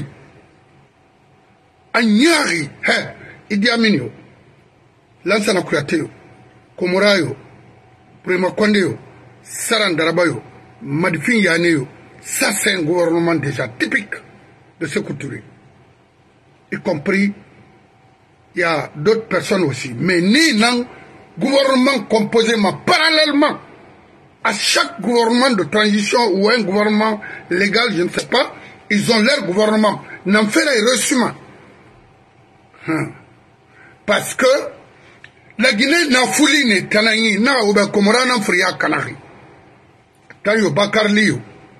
Agnari, hein. Idi Amin yo, Lansana Kouyaté yo, Komora yo, Prima Konde yo, Saran Daraba yo, Madifin Yane yo, ça c'est un gouvernement déjà typique de ce couture. Y compris, il y a d'autres personnes aussi. Mais ni non gouvernement composé parallèlement à chaque gouvernement de transition ou un gouvernement légal, je ne sais pas, ils ont leur gouvernement. N'en fait les reçus. Parce que La Guinée n'a fouli ne tanangi na oube komorana fria kanari. Tayo Bakar Liu.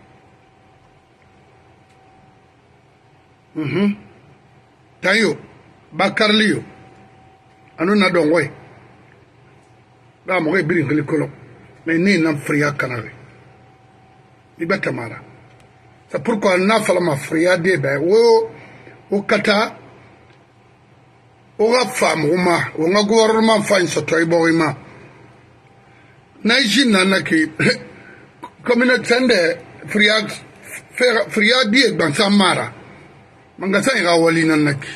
Tayo Bakar Liu. Anu na dongwe. La mo biri ngeli kolo. Mais ni na fria kanari. Ibata mara. C'est pourquoi na fala ma fria de be o kata oga fam uma onga gouvernement fagne so toy boyma na jinna naki communauté sende fria di ban samara manga sa ira wali nan naki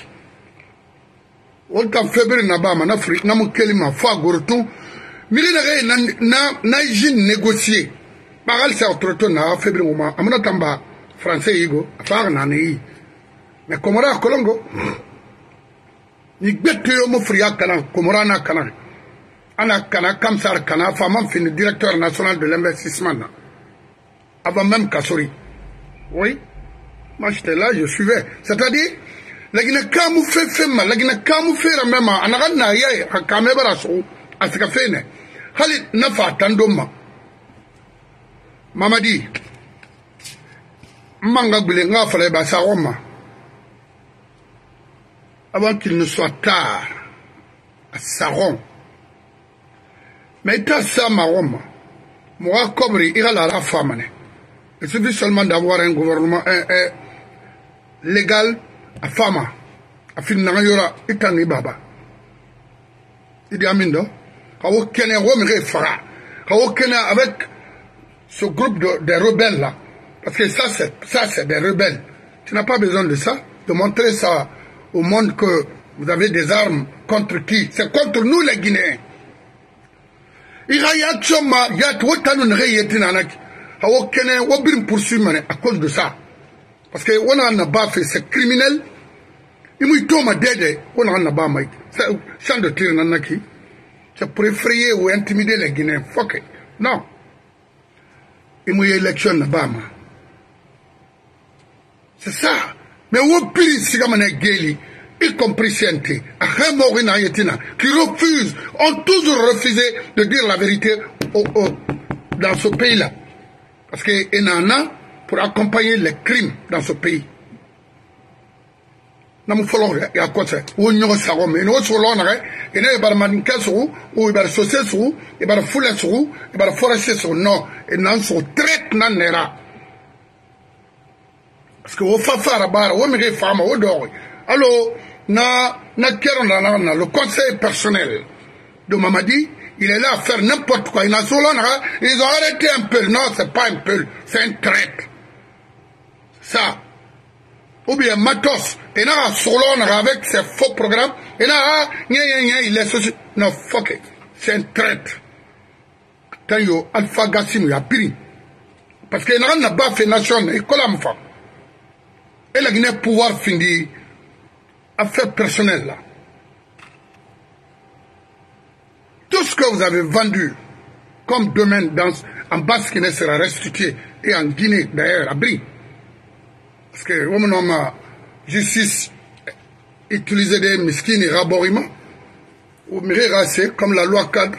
wonta février na ba na fri na mu kelima fa gortu mili na jin négocier paral sa autorité na février uma amana tamba français igo fa na ni mais komora kolongo ni gbette yo mo fria kana komorana kana ana kana kamsar kana femme fin directeur national de l'investissement avant même Kassori. Oui, moi j'étais là, je suivais. C'est-à-dire la Guinée kamu fait mal, la Guinée kamu fait même anagan na yai akamebara so asika fene hali nafa tandoma mamadi manga gbele nga fale ba saroma avant qu'il ne soit tard, à Saron. Mais il a ça, ma Rome. Moi, comme il a la femme. Il suffit seulement d'avoir un gouvernement légal à femme. À fin de l'année, il y a un baba. Il y a un mindo. Il y a un homme qui fera. Il y a avec ce groupe de rebelles là. Parce que ça, c'est des rebelles. Tu n'as pas besoin de ça, de montrer ça au monde que vous avez des armes contre qui? C'est contre nous les Guinéens. Il y a à cause de ça. Parce que on n'a pas fait, c'est criminel. Il m'a dit on n'a pas fait. C'est champ de tir nanaki. C'est pour effrayer ou intimider les Guinéens. Fuck it. Non. Il m'a élection là-bas. C'est ça. Mais au pire, si comme on est gay, y compris Siente, qui refusent, ont toujours refusé de dire la vérité dans ce pays-là. Parce qu'il y en a pour accompagner les crimes dans ce pays. Nous faisons à quoi c'est? Ou nous savons, mais nous sommes là, et nous sommes manqués sur ou nous sommes saucés sur ou nous sommes foulés sur ou nous sommes forcés sur non, et nous sommes très nanera. Parce que au fafa bar au mire femme au dor alors le conseil personnel de Mamadi il est là à faire n'importe quoi ils ont arrêté un peu non c'est pas un peu c'est un traite ça ou bien Matos et là Solon avec ses faux programmes et là il est non fuck it c'est un traite quand yo Alpha Gassim il a pris parce que n'a pas fait nation et collam femme. Et la Guinée pouvoir finir affaires personnelles là. Tout ce que vous avez vendu comme domaine en Basse-Guinée sera restitué et en Guinée d'ailleurs à Brie. Parce que on a justice utilisé des miskines et raboriment ou miracé comme la loi cadre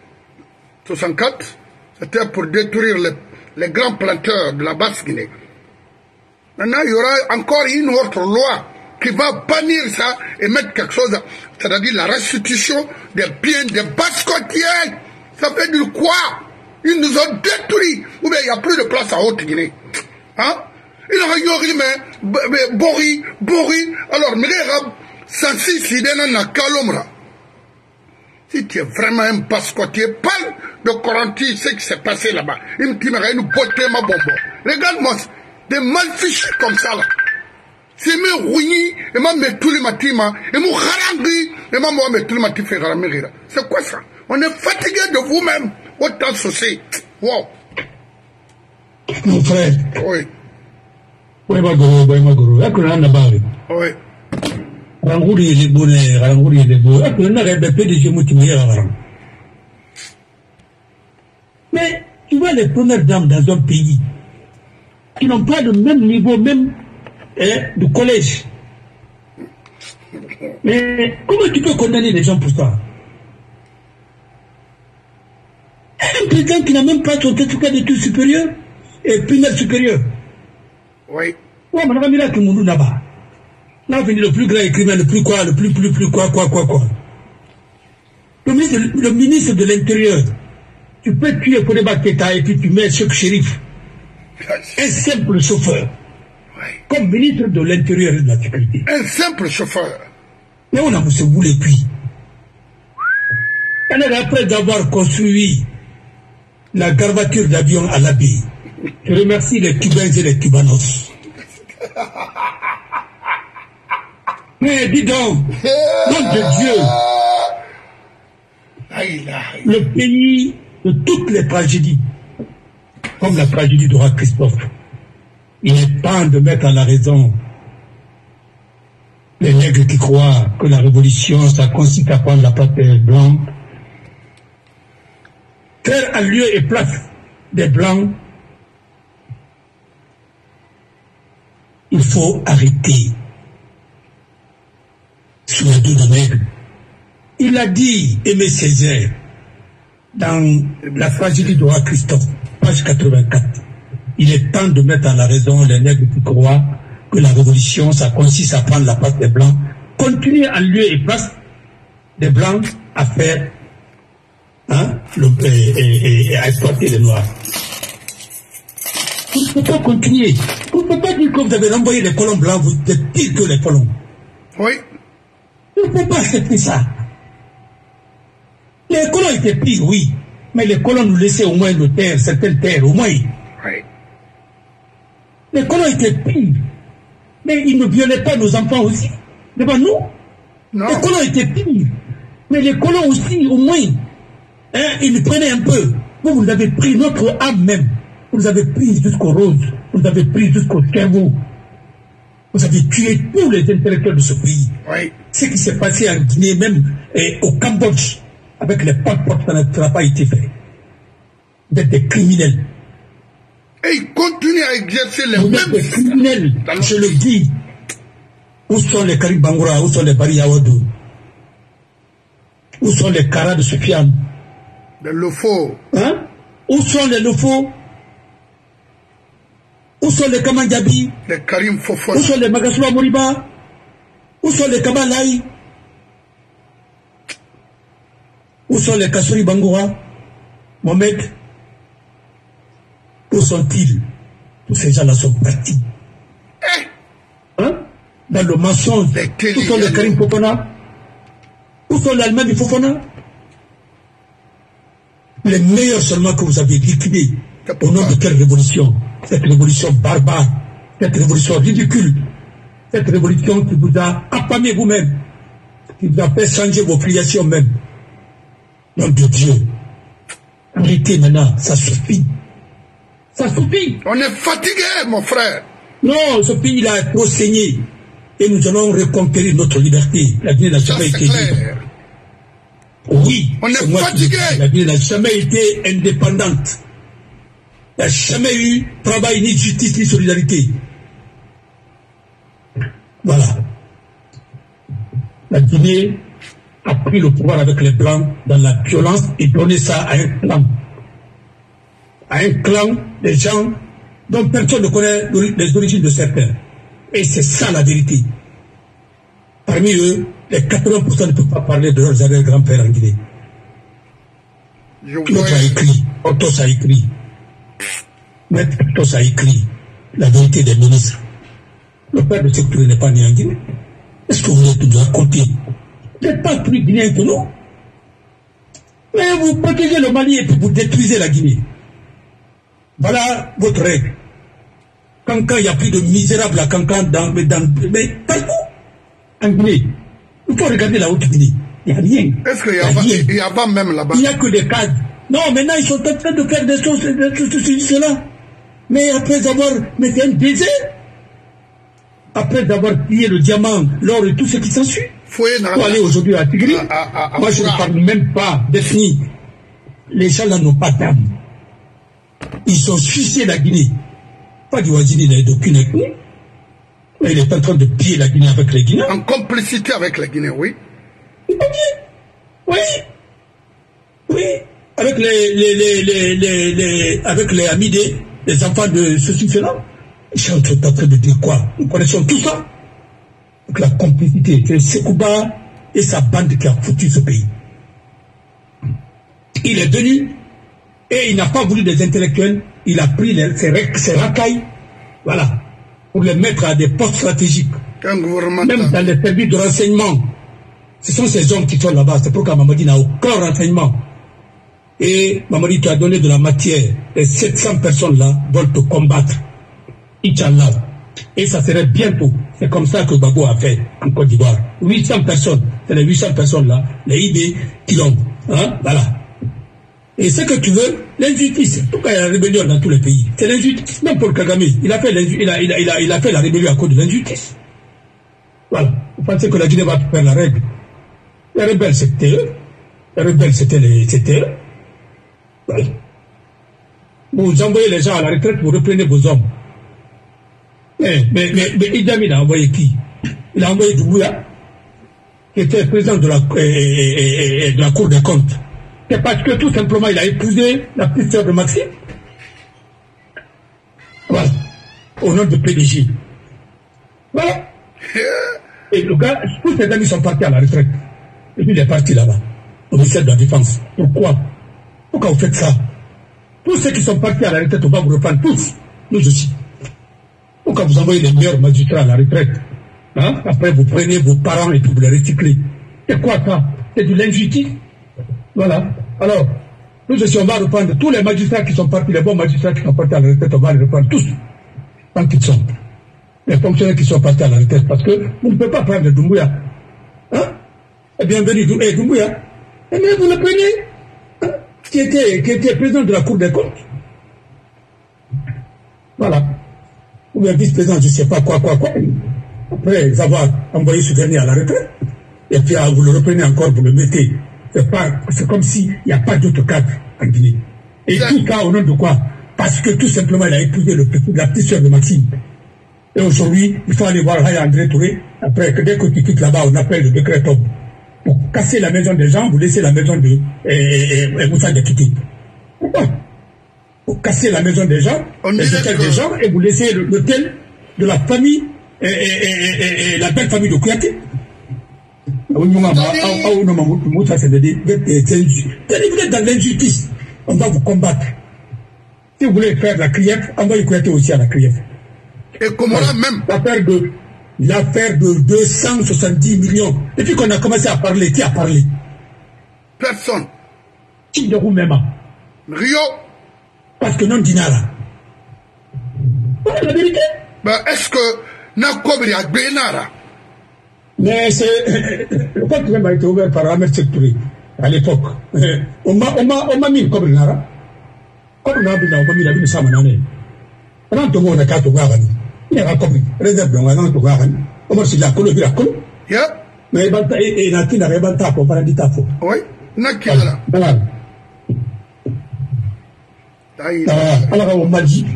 64 c'était pour détruire les grands planteurs de la Basse-Guinée. Maintenant, il y aura encore une autre loi qui va bannir ça et mettre quelque chose, c'est-à-dire la restitution des biens des Basse-Côtiers. Ça fait du quoi? Ils nous ont détruits. Ou bien il n'y a plus de place à Haute-Guinée. Hein? Il y a mais Bori. Alors, Mirera, Sansi, Sidena, Nakalomra. Si tu es vraiment un Basse-Côtier, parle de Coranti, ce qui s'est passé là-bas. Il me dit, une beauté, ma bonbon. Regarde-moi. Des malfichés comme ça là. C'est mes rouillis, et ma tous les matima, et mon harangri, et ma moi tous les matifs et ramirira. C'est quoi ça? On est fatigué de vous-même. Autant saucer. Wow. Mon frère. Oui. Oui, Magoro. Là, qu'on a un abarré. Oui. Rangouri, les bonnets, Rangouri, les bonnets. Là, qu'on a un PDG moutivé à Rang. Mais, tu vois les premières dames dans un pays qui n'ont pas le même niveau, même du collège. Mais comment tu peux condamner les gens pour ça? Un président qui n'a même pas son certificat d'études supérieures et primaire supérieure. Oui. Ouais, mais on a mis là que mon là-bas. Là, venu le plus grand écrivain, le plus quoi. Le ministre de l'Intérieur, tu peux tuer Kodeba Keita et puis tu mets Cheikh Chérif. Un simple chauffeur. Oui. Comme ministre de l'Intérieur et de la Sécurité. Un simple chauffeur. Mais on a poussé boule et puis. Après avoir construit la garvature d'avion à l'abbaye, je remercie les Cubains et les Cubanos. Mais dis donc, nom de Dieu, le pays de toutes les tragédies, comme la tragédie de roi Christophe, il est temps de mettre à la raison les nègres qui croient que la révolution, ça consiste à prendre la place des Blancs, faire à lieu et place des Blancs. Il faut arrêter sur les dos de nègres. Il a dit, Aimé Césaire, dans la tragédie de roi Christophe, page 84, il est temps de mettre à la raison les nègres qui croient que la révolution, ça consiste à prendre la place des Blancs, continuer en lieu et place des Blancs à faire, et à exploiter les Noirs. Vous ne pouvez pas continuer. Vous ne pouvez pas dire que vous avez renvoyé les colons blancs, vous êtes pire que les colons. Oui. Vous ne pouvez pas accepter ça. Les colons étaient pires, oui, mais les colons nous laissaient au moins nos terres, certaines terres, au moins. Oui. Les colons étaient pires, mais ils ne violaient pas nos enfants aussi, devant nous. Non. Les colons étaient pires, mais les colons aussi, au moins, ils nous prenaient un peu. Vous avez pris notre âme même. Vous avez pris jusqu'aux roses, vous avez pris jusqu'au cerveau. Vous avez tué tous les intellectuels de ce pays. Oui. Ce qui s'est passé en Guinée, même au Cambodge, avec les Pol Pot, ça n'a pas été fait. Vous êtes des criminels. Et ils continuent à exercer les Vous mêmes... êtes des criminels, je le dis. Où sont les Karim Bangoura, où sont les Bari Yawadou? Où sont les Kara de Soufiane? Les Lofo. Hein? Où sont les Lofo? Où sont les Kamandjabi? Les Karim Fofona. Où sont les Magassoua Moriba? Où sont les Kabalaï? Où sont les Kassouri Bangoura? Mohamed? Où sont-ils? Tous ces gens-là sont partis. Hein? Dans le mensonge. Où sont les Karim Fofana? Où sont les Allemands du Fofana? Les meilleurs seulement que vous avez liquidés. Au nom de quelle révolution? Cette révolution barbare, cette révolution ridicule, cette révolution qui vous a affamé vous-même, qui vous a fait changer vos filiations même. Nom de Dieu. Arrêtez maintenant, ça suffit. Ça suffit. On est fatigué, mon frère. Non, ce pays-là est trop saigné. Et nous allons reconquérir notre liberté. La Guinée n'a jamais été libre. Oui, on est fatigué. La Guinée n'a jamais été indépendante. Il n'y a jamais eu travail, ni justice, ni solidarité. Voilà. La Guinée a pris le pouvoir avec les Blancs dans la violence et donné ça à un clan. À un clan des gens dont personne ne connaît les origines de certains. Et c'est ça la vérité. Parmi eux, les 80% ne peuvent pas parler de leurs arrière-grands-pères en Guinée. L'autre a écrit, Ortos a écrit. Maître Ortos a écrit la vérité des ministres. Le père de Sékou Touré n'est pas né en Guinée. Est-ce que vous voulez nous raconter? Vous n'êtes pas plus guinéen que nous. Mais vous protégez le Mali et puis vous détruisez la Guinée. Voilà votre règle. Quand il n'y a plus de misérables à Cancan mais partout en Guinée. Il faut regarder la Haute-Guinée. Il n'y a rien. Est-ce qu'il y a pas même là-bas? Il n'y a que des cadres. Non, maintenant ils sont en train de faire des choses, cela. Mais après avoir mis un désert, après avoir pillé le diamant, l'or et tout ce qui s'ensuit, pour aller aujourd'hui à Tigri, moi je ne parle même pas d'ethnie. Les gens là n'ont pas d'âme. Ils ont suicé la Guinée. Pas du Wazini, il n'a d'aucune ethnie. Mais il est en train de piller la Guinée avec les Guinéens. En complicité avec la Guinée, oui. Oui. Oui. avec les amis des enfants de ceci, cela. Ils sont en train de dire quoi? Nous connaissons tout ça. Donc la complicité, c'est Sekouba et sa bande qui a foutu ce pays. Il est venu et il n'a pas voulu des intellectuels, il a pris ses racailles, voilà, pour les mettre à des postes stratégiques. Même dans les services de renseignement. Ce sont ces hommes qui sont là-bas. C'est pourquoi Mamadi n'a aucun renseignement. Et Mamadi t'a donné de la matière. Les 700 personnes-là veulent te combattre. Inch'Allah. Et ça serait bientôt. C'est comme ça que Gbagbo a fait en Côte d'Ivoire. 800 personnes. C'est les 800 personnes-là, les IB qui l'ont. Hein? Voilà. Et ce que tu veux, l'injustice. En tout cas, il y a la rébellion dans tous les pays. C'est l'injustice. Même pour Kagame, il a fait la rébellion à cause de l'injustice. Voilà. Vous pensez que la Guinée va faire la règle? Les rebelles, c'était eux. Les rebelles, c'était eux. Voilà. Vous envoyez les gens à la retraite, vous reprenez vos hommes. Mais Idi Amin a envoyé qui? Il a envoyé Doumbouya, qui était président de la Cour des comptes. C'est parce que tout simplement, il a épousé la petite sœur de Maxime. Voilà. Au nom de PDG. Voilà. Et le gars, tous ses amis sont partis à la retraite. Et puis il est parti là-bas, au ministère de la Défense. Pourquoi? Pourquoi vous faites ça? Tous ceux qui sont partis à la retraite, on va vous reprendre tous. Nous aussi. Pourquoi vous envoyez les meilleurs magistrats à la retraite? Hein? Après, vous prenez vos parents et puis vous les recyclez. C'est quoi ça? C'est de l'injustice. Voilà. Alors, nous aussi, on va reprendre tous les magistrats qui sont partis, les bons magistrats qui sont partis à la retraite, on va les reprendre tous. Tant qu'ils sont. Les fonctionnaires qui sont partis à la retraite. Parce que vous ne pouvez pas prendre Doumbouya. Hein? Et bienvenue, Doumbouya. Et mais vous le prenez. Hein? Qui était président de la Cour des comptes. Voilà. Ou bien vice-président, je ne sais pas quoi. Après avoir envoyé ce dernier à la retraite, et puis vous le reprenez encore, vous le mettez. C'est comme s'il n'y a pas d'autre cadre en Guinée. Et tout ça au nom de quoi? Parce que tout simplement, il a épousé la petite soeur de Maxime. Et aujourd'hui, il faut aller voir Haya André Touré. Après, dès que tu quittes là-bas, on appelle le décret top. Pour casser la maison des gens, vous laissez la maison de Moussa Diakité. Pourquoi? Pour casser la maison des gens, les hôtels des gens, et vous laissez l'hôtel de la famille et la belle famille de Kouyaté. Vous êtes dans l'injustice. On va vous combattre. Si vous voulez faire la criette, envoyez Kouyaté aussi à la criette. Et comment là même l'affaire de 270 millions. Depuis qu'on a commencé à parler, qui a parlé? Personne. Qui de vous même? Rio. Parce que non dinara. Voilà la vérité. Ben, est-ce que Nakobri a Benara? Mais c'est. Le compte même a été ouvert par Ahmed Sektouré à l'époque. On m'a mis le Kobri Nara. Kobri Nara, on m'a mis la vie de Samanane. On a tout le monde à 4 Gavani. Il y a un Kobri. Réserve donc, on a tout Gavani. On m'a dit la colo, la colo. Mais il n'a pas de tapo, pas de tapo. Oui, Nakila. Voilà. Alors, on m'a dit.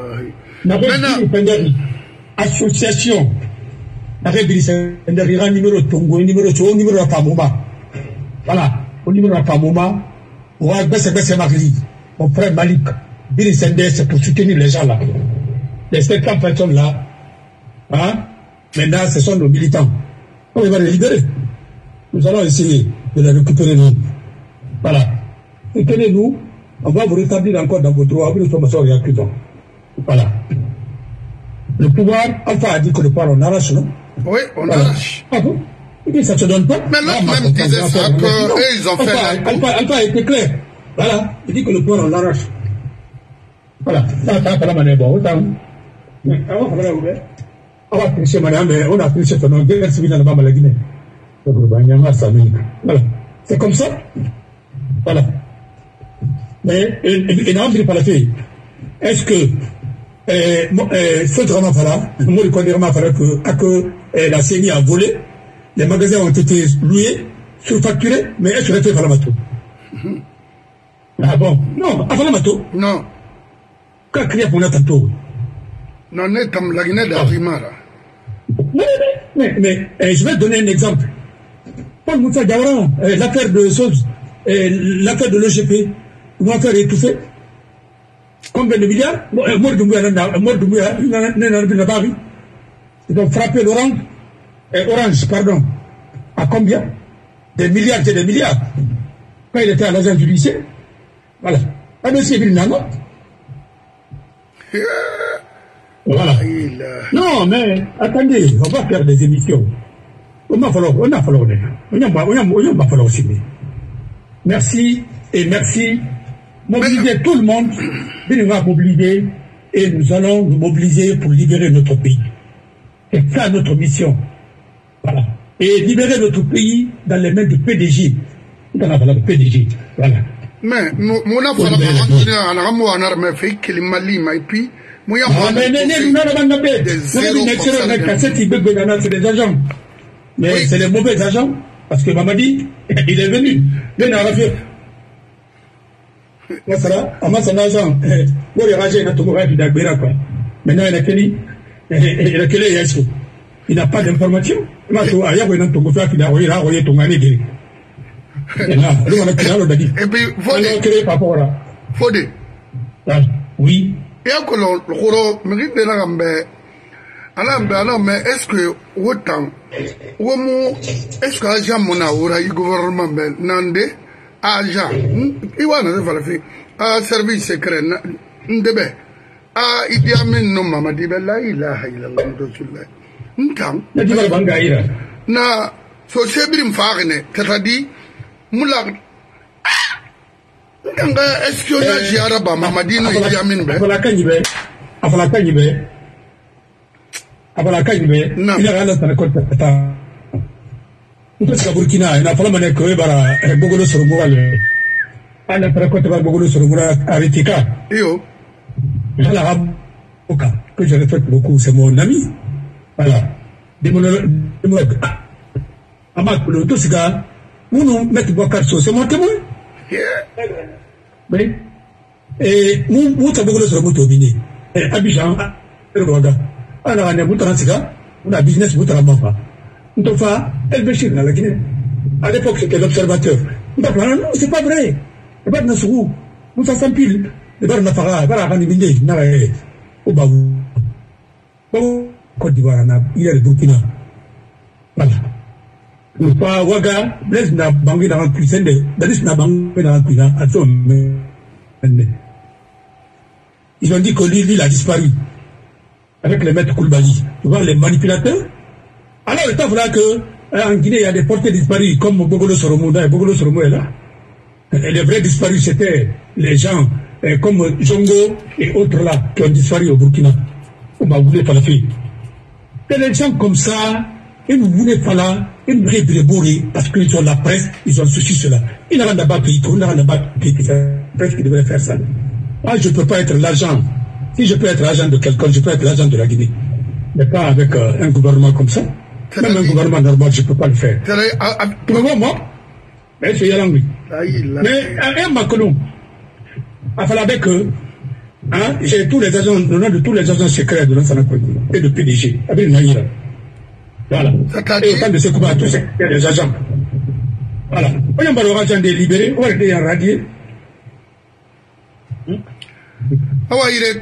Association. Numéro Tongo, numéro Rapamoma. Voilà. Au numéro Rapamoma, on va baisser Magli. Mon frère Malik. Billy Sender, c'est pour soutenir les gens là. Les 700 personnes là. Hein? Maintenant, ce sont nos militants. On va les libérer. Nous allons essayer de les récupérer nous. Voilà. Soutenez-nous. On va vous rétablir encore dans vos droits. Nous sommes sur les accusants. Voilà. Le pouvoir, Alpha a dit que le pouvoir on arrache, non? Oui, on arrache. Ah bon? Et ça ne se donne pas. Mais l'autre même disait ça, qu'eux, ils ont fait... Alpha a été clair. Voilà. Il dit que le pouvoir on l'arrache. Voilà. Ça, c'est la manière bon. On va tricher, madame, mais on a triché pendant 2 heures civile dans la Guinée. Voilà. C'est comme ça. Voilà. Mais, et n'a pas la fille. Est-ce que, ce drama voilà, moi, je connais vraiment que la CENI a volé, les magasins ont été loués, surfacturés, mais est-ce que fait Falamato? Ah bon? Non, à Falamato? Non. Quand crier pour notre tantôt? Non, n'est comme la Guinée d'Arimara. Mais je vais donner un exemple. Paul Moussa Diawara, l'affaire de SOS, l'affaire de l'EGP, Ils vont faire étouffer. Combien de milliards? Mort Doumbouya, ils ont frappé Orange, pardon. À combien? Des milliards et des milliards. Quand il était à l'agent du lycée. Voilà. Un dossier Bilinano. Voilà. Non, mais attendez, on va faire des émissions. On va falloir aussi. Merci et merci. Mobiliser tout le monde. On va mobiliser et nous allons nous mobiliser pour libérer notre pays. C'est ça notre mission. Voilà. Et libérer notre pays dans les mains du PDG. Dans la valeur du PDG. Voilà. Mais, mon affaire, c'est des agents. Mais oui. C'est les mauvais agents. Parce que Mamadi, il est venu. Maintenant, il n'a pas d'information. Et puis, oui. Alors, mais est-ce que autant, est-ce que agent mona ora i gouvernement nande agent, il va ne faire fait à service secret ndebe a Idi Amin no Mamadi la ilaha illallah rasulullah ntam na so sebrim fagne tatadi mula nganga espionnage araba Mamadi no Idi Amin be afala kanyibe il a rien à compte. On peut se Burkina, il a pas mal de bara Bogolo sur Moral. On a pas compte Bogolo sur Moral à Ritika. Yo. Voilà, que je respecte beaucoup, c'est mon ami. Voilà. Des monologues. Amak, le tout ce gars, nous mettons Bokar c'est mon témoin. Oui. Et nous avons Bogolo sur Motobini. Abidjan, Rwanda. Alors, on a un business, on a El Béchir dans la Guinée. À l'époque, c'était l'observateur. Non, c'est pas vrai. Le bar Nassou, nous faisons pile. Le bar Nafara, le bar Raniminde, au Babou. Côte d'Ivoire, il y a le Burkina. Voilà. Nous pas Ouaga, Blaise n'a bangé dans un puissant de Dalis n'a bangé dans un puissant à son. Ils ont dit que lui, il a disparu. Avec les maîtres Koulibaly, tu vois, les manipulateurs. Alors, le temps voilà que, en Guinée, il y a des portés disparus, comme Bogolo Soromo, et Bogolo Soromo est là. Et les vrais disparus, c'était les gens, comme Jongo et autres là, qui ont disparu au Burkina. On m'a voulu pas la fille. Et les gens comme ça, ils ne voulaient pas là, ils ne voulaient pas parce qu'ils ont la presse, ils ont ceci, cela. Ils n'ont rien à battre, ils n'ont rien à battre, presque qu'ils devraient faire ça. Moi, je ne peux pas être l'agent. Si je peux être agent de quelqu'un, je peux être l'agent de la Guinée. Mais pas avec un gouvernement comme ça. Même un gouvernement normal, je ne peux pas le faire. Tu me vois, moi? Mais c'est Yalangui. Mais un Macron, il fallait que j'ai tous les agents, le nom de tous les agents secrets de l'Ansana et de PDG. Avec Naïra. Voilà. Et autant de ce qu'on a tous les agents. Voilà. On y a un agent délibéré, on va être radié. Ah ouais, il est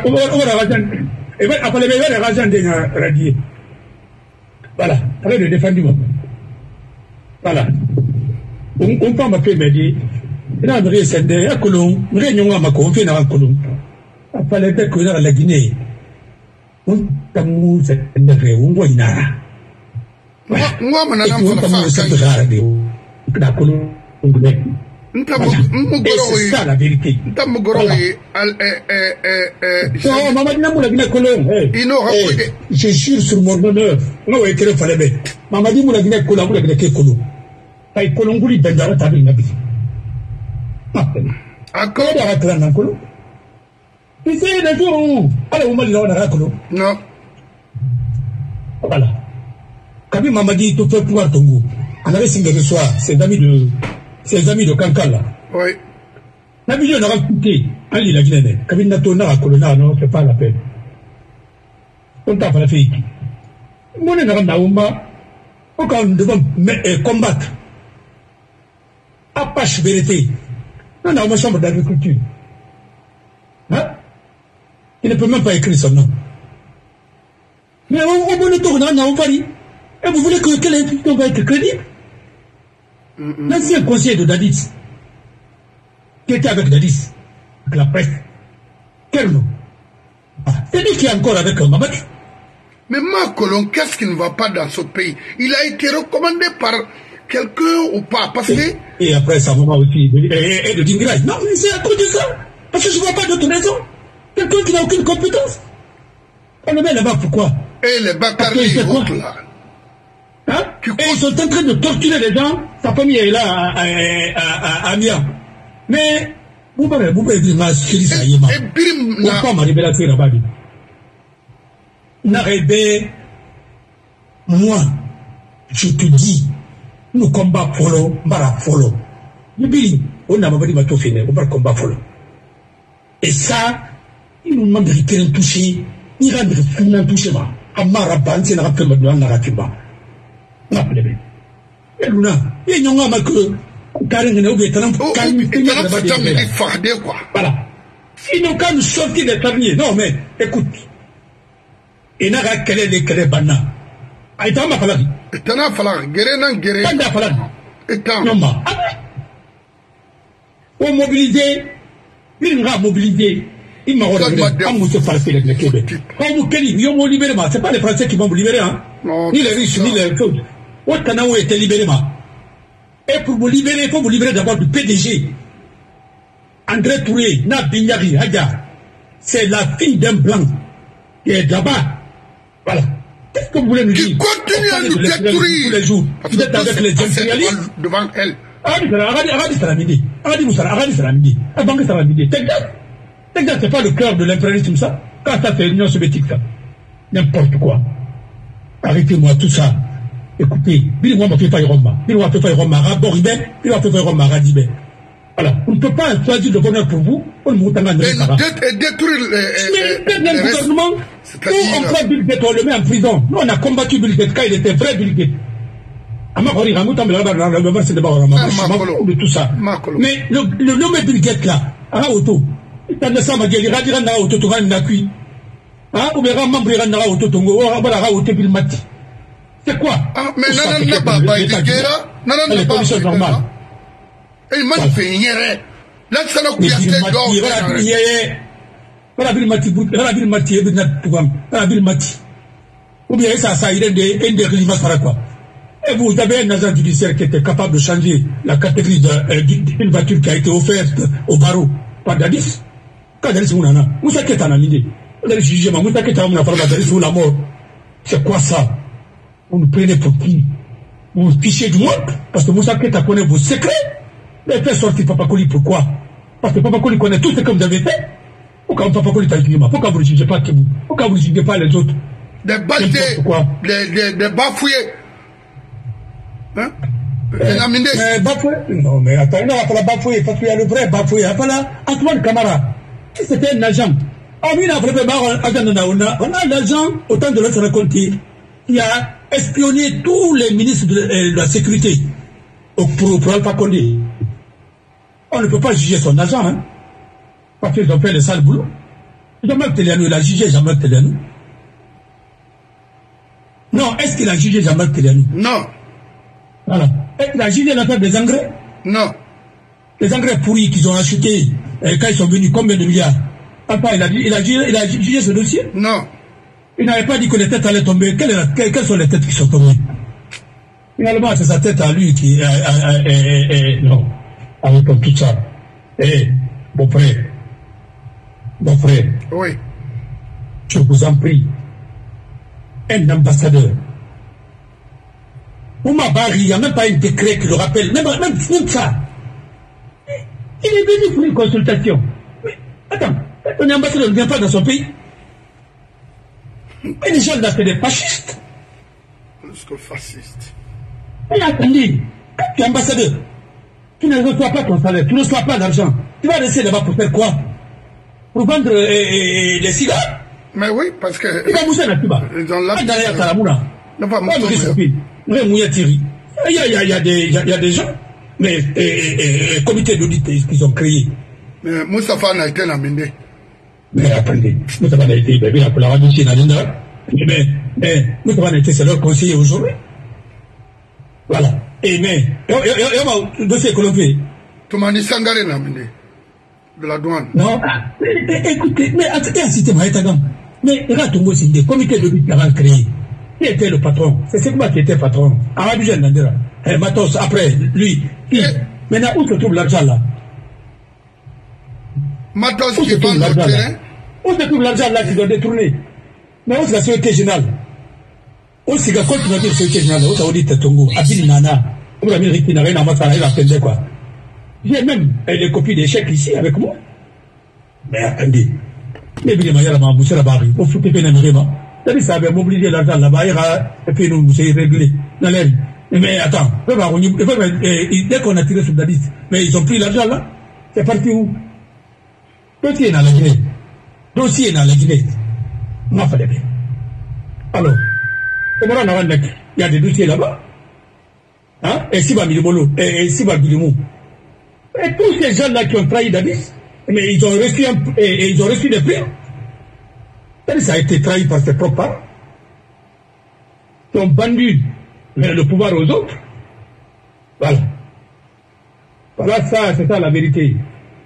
radié. Voilà, avec le défendu. Voilà. On peut m'appeler, mais dit, il a un vrai sendé, à Colomb, réunion à ma confiance à Colomb. Après le fait que dans la Guinée, on t'amour, c'est un vrai, on voit une ara. Moi, mon c'est ça la vérité. Je jure sur mon honneur. Non, il fallait bien. Mamadi Moulagina Kola, Moulagina Kolo. Taï Kolonguli Bendara Tabi Nabi. À quoi il y a un clan Kolo? Tu sais, le jour où. Alors, on m'a dit, on a Kolo. Non. Voilà. Kabi Mamadi, tout fait pouvoir Tongo. On avait signé le soir, ses amis de Kankala. Oui. Nabi, on a raconté. Ali, la Guinée. Kabi Natona à Colonna, non, c'est pas la peine. On t'a fait la fille. Mon Naouma, quand nous devons combattre. Apache vérité. On a ma chambre d'agriculture. Hein? Il ne peut même pas écrire son nom. Mais au bon tour, on a Paris. Et vous voulez que quelle institution va être crédible? L'ancien conseiller de Dadis, qui était avec Dadis, avec la presse, quel nom? C'est lui qui est encore avec Mamadou. Mais Makolon, qu'est-ce qui ne va pas dans ce pays? Il a été recommandé par quelqu'un ou pas? Parce que... Et après, sa maman aussi, et de Dingra. Non, mais c'est à cause de ça. Parce que je ne vois pas d'autre raison. Quelqu'un qui n'a aucune compétence. On le met là-bas, pourquoi? Et les Bakary et autres là. Hein? Et ils sont en train de torturer les gens. Sa famille est là à Amiens. Mais, vous pouvez dire, ma chérie, ça y est, pourquoi ma révélation là-bas? N'arrêtez, moi, je te dis, nous combat follow, bara follow. On n'a pas dit ma toufine, on va combat follow. Et ça, il nous demande de rien toucher, il va de toucher, Amara Ban, c'est la rappel de Naratiba. Rappelez-vous. Et Luna, il y a un peu Karen et Obi Talam, voilà. Ils n'ont qu'à nous sortir des fermiers. Non, mais écoute. Et n'a pas quel est les Kélébana. Aïta ma falari. Et t'en as falari. Guérenan guéré. Tanda falari. Et t'en. Non, ma. On mobilisé. Il m'a mobilisé. Il m'a regardé. On m'a fait le Québec. Quand vous Kelly, ils m'ont libéré. C'est pas les Français qui vont vous libérer, hein. Ni les riches, ni les choses. Ouattanaou était libéré, ma. Et pour vous libérer, il faut vous libérer d'abord du PDG. André Touré, Nabinyari, Haga. C'est la fille d'un blanc qui est là-bas. Voilà. Qu'est-ce que vous voulez nous dire? Il continue à nous détruire. Tous les jours. Vous êtes avec les impérialistes. Devant elle. Arrêtez Salamidi. Arrêtez Salamidi. Arrêtez Salamidi. Texas, c'est pas le cœur de l'impérialisme, ça. Quand ça fait l'Union soviétique, ça. N'importe quoi. Arrêtez-moi tout ça. Écoutez, Billy-moi m'a fait faire Roma. Billy-moi fait faire Roma. Raboribé. Billy-moi fait faire Roma. Radibé. Voilà. On ne peut pas choisir le bonheur pour vous. On ne peut pas détruire le gouvernement. Nous, on prend Bill Gates, on le met en prison. Nous, on a combattu Bill Gates quand il était vrai Bill Gates. De tout ça. Mais le nom Bill Gates là, à auto. Il t'a laissé ma gueule, il a dit à auto, tu vas en accueillir. Ah, ou bien membre il a auto, tongo, ou à auto, Bill Mati. C'est quoi? Ah, mais non, non, pas, il dit guerre. Non, non, non, pas, normal. Et il m'a fait hier. Là, ça n'a pas été d'or. Voilà, Bill Mati, Bill Mati. Ou bien ça irait des climat par quoi. Et vous avez un agent judiciaire qui était capable de changer la catégorie d'une voiture qui a été offerte au barreau par Dadis. Quand Dadis ou Nana, vous savez qu'est-ce qu'on a l'idée. Vous allez juger, vous savez qu'est-ce qu'on a parlé de Dadis ou la mort. C'est quoi ça? Vous nous prenez pour qui? Vous vous fichez du monde? Parce que vous savez qu'est-ce qu'on connaît vos secrets? Vous avez fait sortir Papa Koli, pourquoi? Parce que Papa Koli connaît tout ce que vous avez fait. Pourquoi Papa Koli t'a dit, pourquoi vous ne jugez pas que vous? Pourquoi vous ne jugez pas les autres? Des baldés, des bafouillés. Hein? Bafoué? Non, mais attends, on n'a pas la bafoué, parce qu'il y a le vrai bafoué. Après Antoine Camara, c'était un agent. On a l'agent, autant de l'autre raconté, qui a espionné tous les ministres de la sécurité pour Alpha Condé. On ne peut pas juger son agent, hein, parce qu'ils ont fait le sale boulot. Jean-Marc Téléanou, il a jugé Jean-Marc Téléanou. Non, est-ce qu'il a jugé Jean-Marc Téléanou? Non. Voilà. Est-ce qu'il a jugé l'affaire des engrais? Non. Les engrais pourris qu'ils ont achetés quand ils sont venus, combien de milliards? Papa, il a jugé ce dossier? Non. Il n'avait pas dit que les têtes allaient tomber. Quelles sont les têtes qui sont tombées? Finalement, c'est sa tête à lui qui... non. Avec tout ça. Mon frère. Oui. Je vous en prie. Un ambassadeur. Oumar Bari, il n'y a même pas un décret qui le rappelle. Même ça. Il est venu pour une consultation. Mais, attends, un ambassadeur ne vient pas dans son pays. Mais les gens là, c'est des fascistes. Plus que fascistes. Mais attendez, quand tu es ambassadeur, tu ne reçois pas ton salaire, tu ne reçois pas d'argent. Tu vas rester là-bas pour faire quoi? Pour vendre des cigares? Mais oui, parce que... Tu vas mousser là-bas. Ils ont la... derrière Talamouna. Non, pas mousser. Il y a des gens. comité d'audit qu'ils ont créé. Mais Moustapha n'a été amendé. Mais attendez, Moustapha n'a été, bien pour la radio, mais Moustapha n'a été, c'est leur conseiller aujourd'hui. Voilà. Et mais, le dossier que l'on fait. Toumani Sangare n'a amendé. De la douane. Non, écoutez, mais assistez-moi, mais Ratongo, c'est des comités d'audit qui ont créé. Qui était le patron? C'est Segma qui était patron. Arabi Jean Nandera. Matos, après, lui. Maintenant, où se trouve l'argent là? Matos qui vend le terrain. Où se trouve l'argent là qui doit détourner? Mais où c'est la Société Générale? Où c'est la continuité de la Société Générale? Où ça dit Tongo? Abili Nana. Où la mairie qui n'a rien à voir avec la peine quoi? J'ai même des copies des chèques ici avec moi. Mais attendez. Mais bien, il y a la mamboussée là-bas. Au foot, il y a un ça avait mobilisé l'argent là-bas, et puis nous c'est réglé. Mais attends, dès qu'on a tiré sur la liste, mais ils ont pris l'argent là, c'est parti où? Dossier dans la Guinée. Dossier dans la Guinée. Non, pas de bien. Alors, il y a des dossiers là-bas. Hein? Et Siba Milibolo, et Siba Bilimou. Et tous ces gens-là qui ont trahi Dadis, mais ils ont reçu des prix. Ça a été trahi par ses propres parents. Ils ont vendu le pouvoir aux autres. Voilà. Voilà ça, c'est ça la vérité.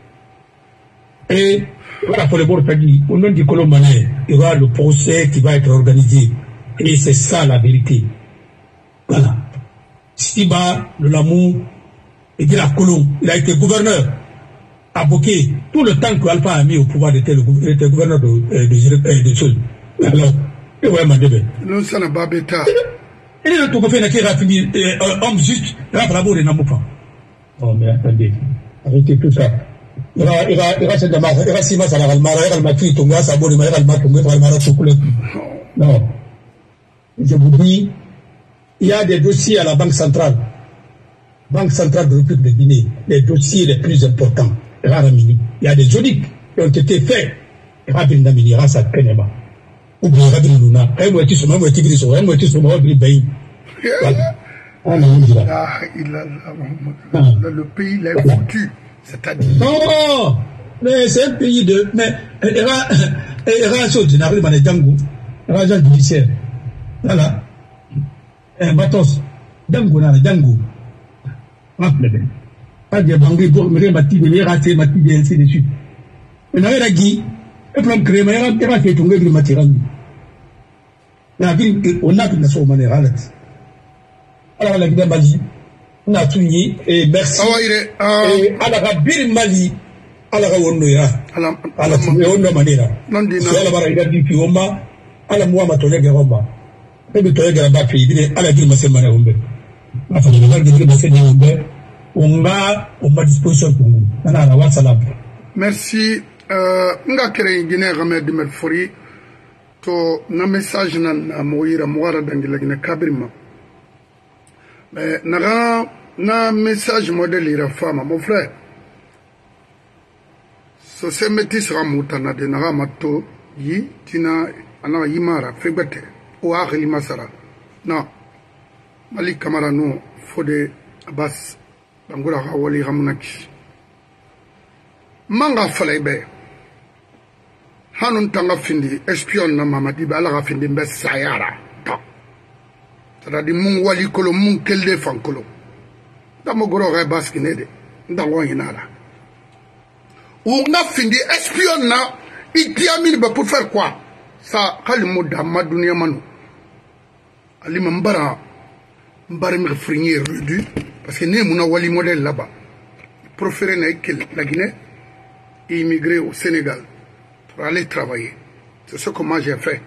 Et voilà pour le Bortagui, au nom du Colombanais, il y aura le procès qui va être organisé. Et c'est ça la vérité. Voilà. Siba, le Lamou, et de la Colombe, il a été gouverneur. Aboké, tout le temps que Alpha a mis au pouvoir était le gouverneur de Seul. Alors, il va m'en non, ça n'a pas bêta. Il est tout fait qui a fini, homme juste, bravo, il n'a pas. Oh, mais attendez, arrêtez tout ça. Il va se démarrer, il va s'y mettre à la Almara, il va le tout ça bon, il va le match, il va le match, non. Je vous dis, il y a des dossiers à la Banque centrale. Banque centrale de la République de Guinée, les dossiers les plus importants. Il y a des audits qui ont été faits. Rabin Namini, Rasa Kenema. Ou bien Rabin Luna. Le pays l'a foutu. C'est-à-dire. Non! Mais c'est un pays de. Mais. Raso de Naril Manedango. Rajan judiciaire. Voilà. Matos. Dango Nara Dango. Pas de banque pour me remettre les ratés, et ainsi de suite. Mais n'a rien dit, et pour me créer, mais il a fait tomber le matériel. On a une somme en Alex. Alors, la vie Mali, on a tout nié, et merci. Et à la Rabir Mali, à la Rawonoya, à la Rawonoya Manera. Non, à la Baragadi Pioma, à la Mouamatoya Garamba. Et le Toya Garamba, à la ville Massemana Hombe. Enfin, le mal de ville Massemana Hombe. On m'a disposition pour nous. Merci. Nga kere Guinée Ramé de Melfori. To na message na moira moira dangila Guinée Kabirima. Mais na message modèle ira femme mon frère. So se métis ramutana de na mato yi tina ana yimara febete o akhli masara. Non. Malik Kamara no fode Abbas Bangura Hawali Ramunaki Manga Falebe Hanun Tanga Findi, espion na Mamadi Balaga Findi Mbes Sayara. C'est-à-dire mon wali kolo, mon kelde fankolo. Damogoro Rebas Kinede, Dango Hinara. Ou n'a Findi, espion na, il dit à mille pour faire quoi? Ça, Kalimoda Madounia Manu. Ali Mbara, Mbarim Frigné Rudu. Parce que nous avons un modèle là-bas. Préféré la Guinée et immigrer au Sénégal pour aller travailler. C'est ce que moi j'ai fait.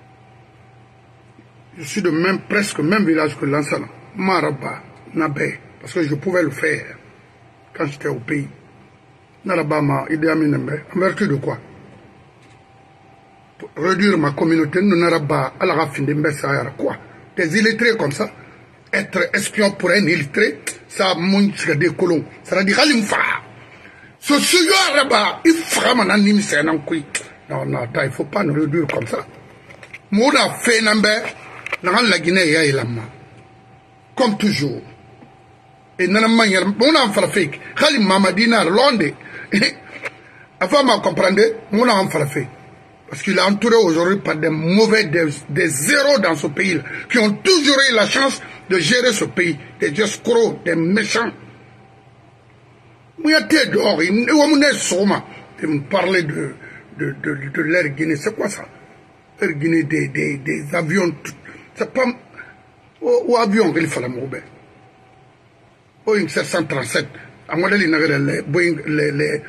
Je suis de presque le même village que Lansana. Maraba, Nabé. Parce que je pouvais le faire quand j'étais au pays. Naraba m'a aidé à m'aimer. En vertu de quoi? Pour réduire ma communauté, nous Naraba à la rafine de Mbessa. Quoi? Des illettrés comme ça? Être espion pour un illettré, ça montre des colons. Ça veut dire qu'il faut. Ce sujet là-bas, il faut vraiment un c'est un coup. Non, non, il ne faut pas nous réduire comme ça. Moi, on a fait un peu, dans la Guinée, il y a comme toujours. et nana manière on a fait khali mamadina londe avant m'a comprendre on a fait parce qu'il est entouré aujourd'hui par des mauvais des zéros dans ce pays qui ont toujours eu la chance de gérer ce pays, des escrocs, des méchants. Moi t'es dehors il me parlait de l'air Guinée, c'est quoi ça? L'air Guinée des avions, c'est pas ou avion qu'il fallait mourir. Boeing 737, à moi les Boeing les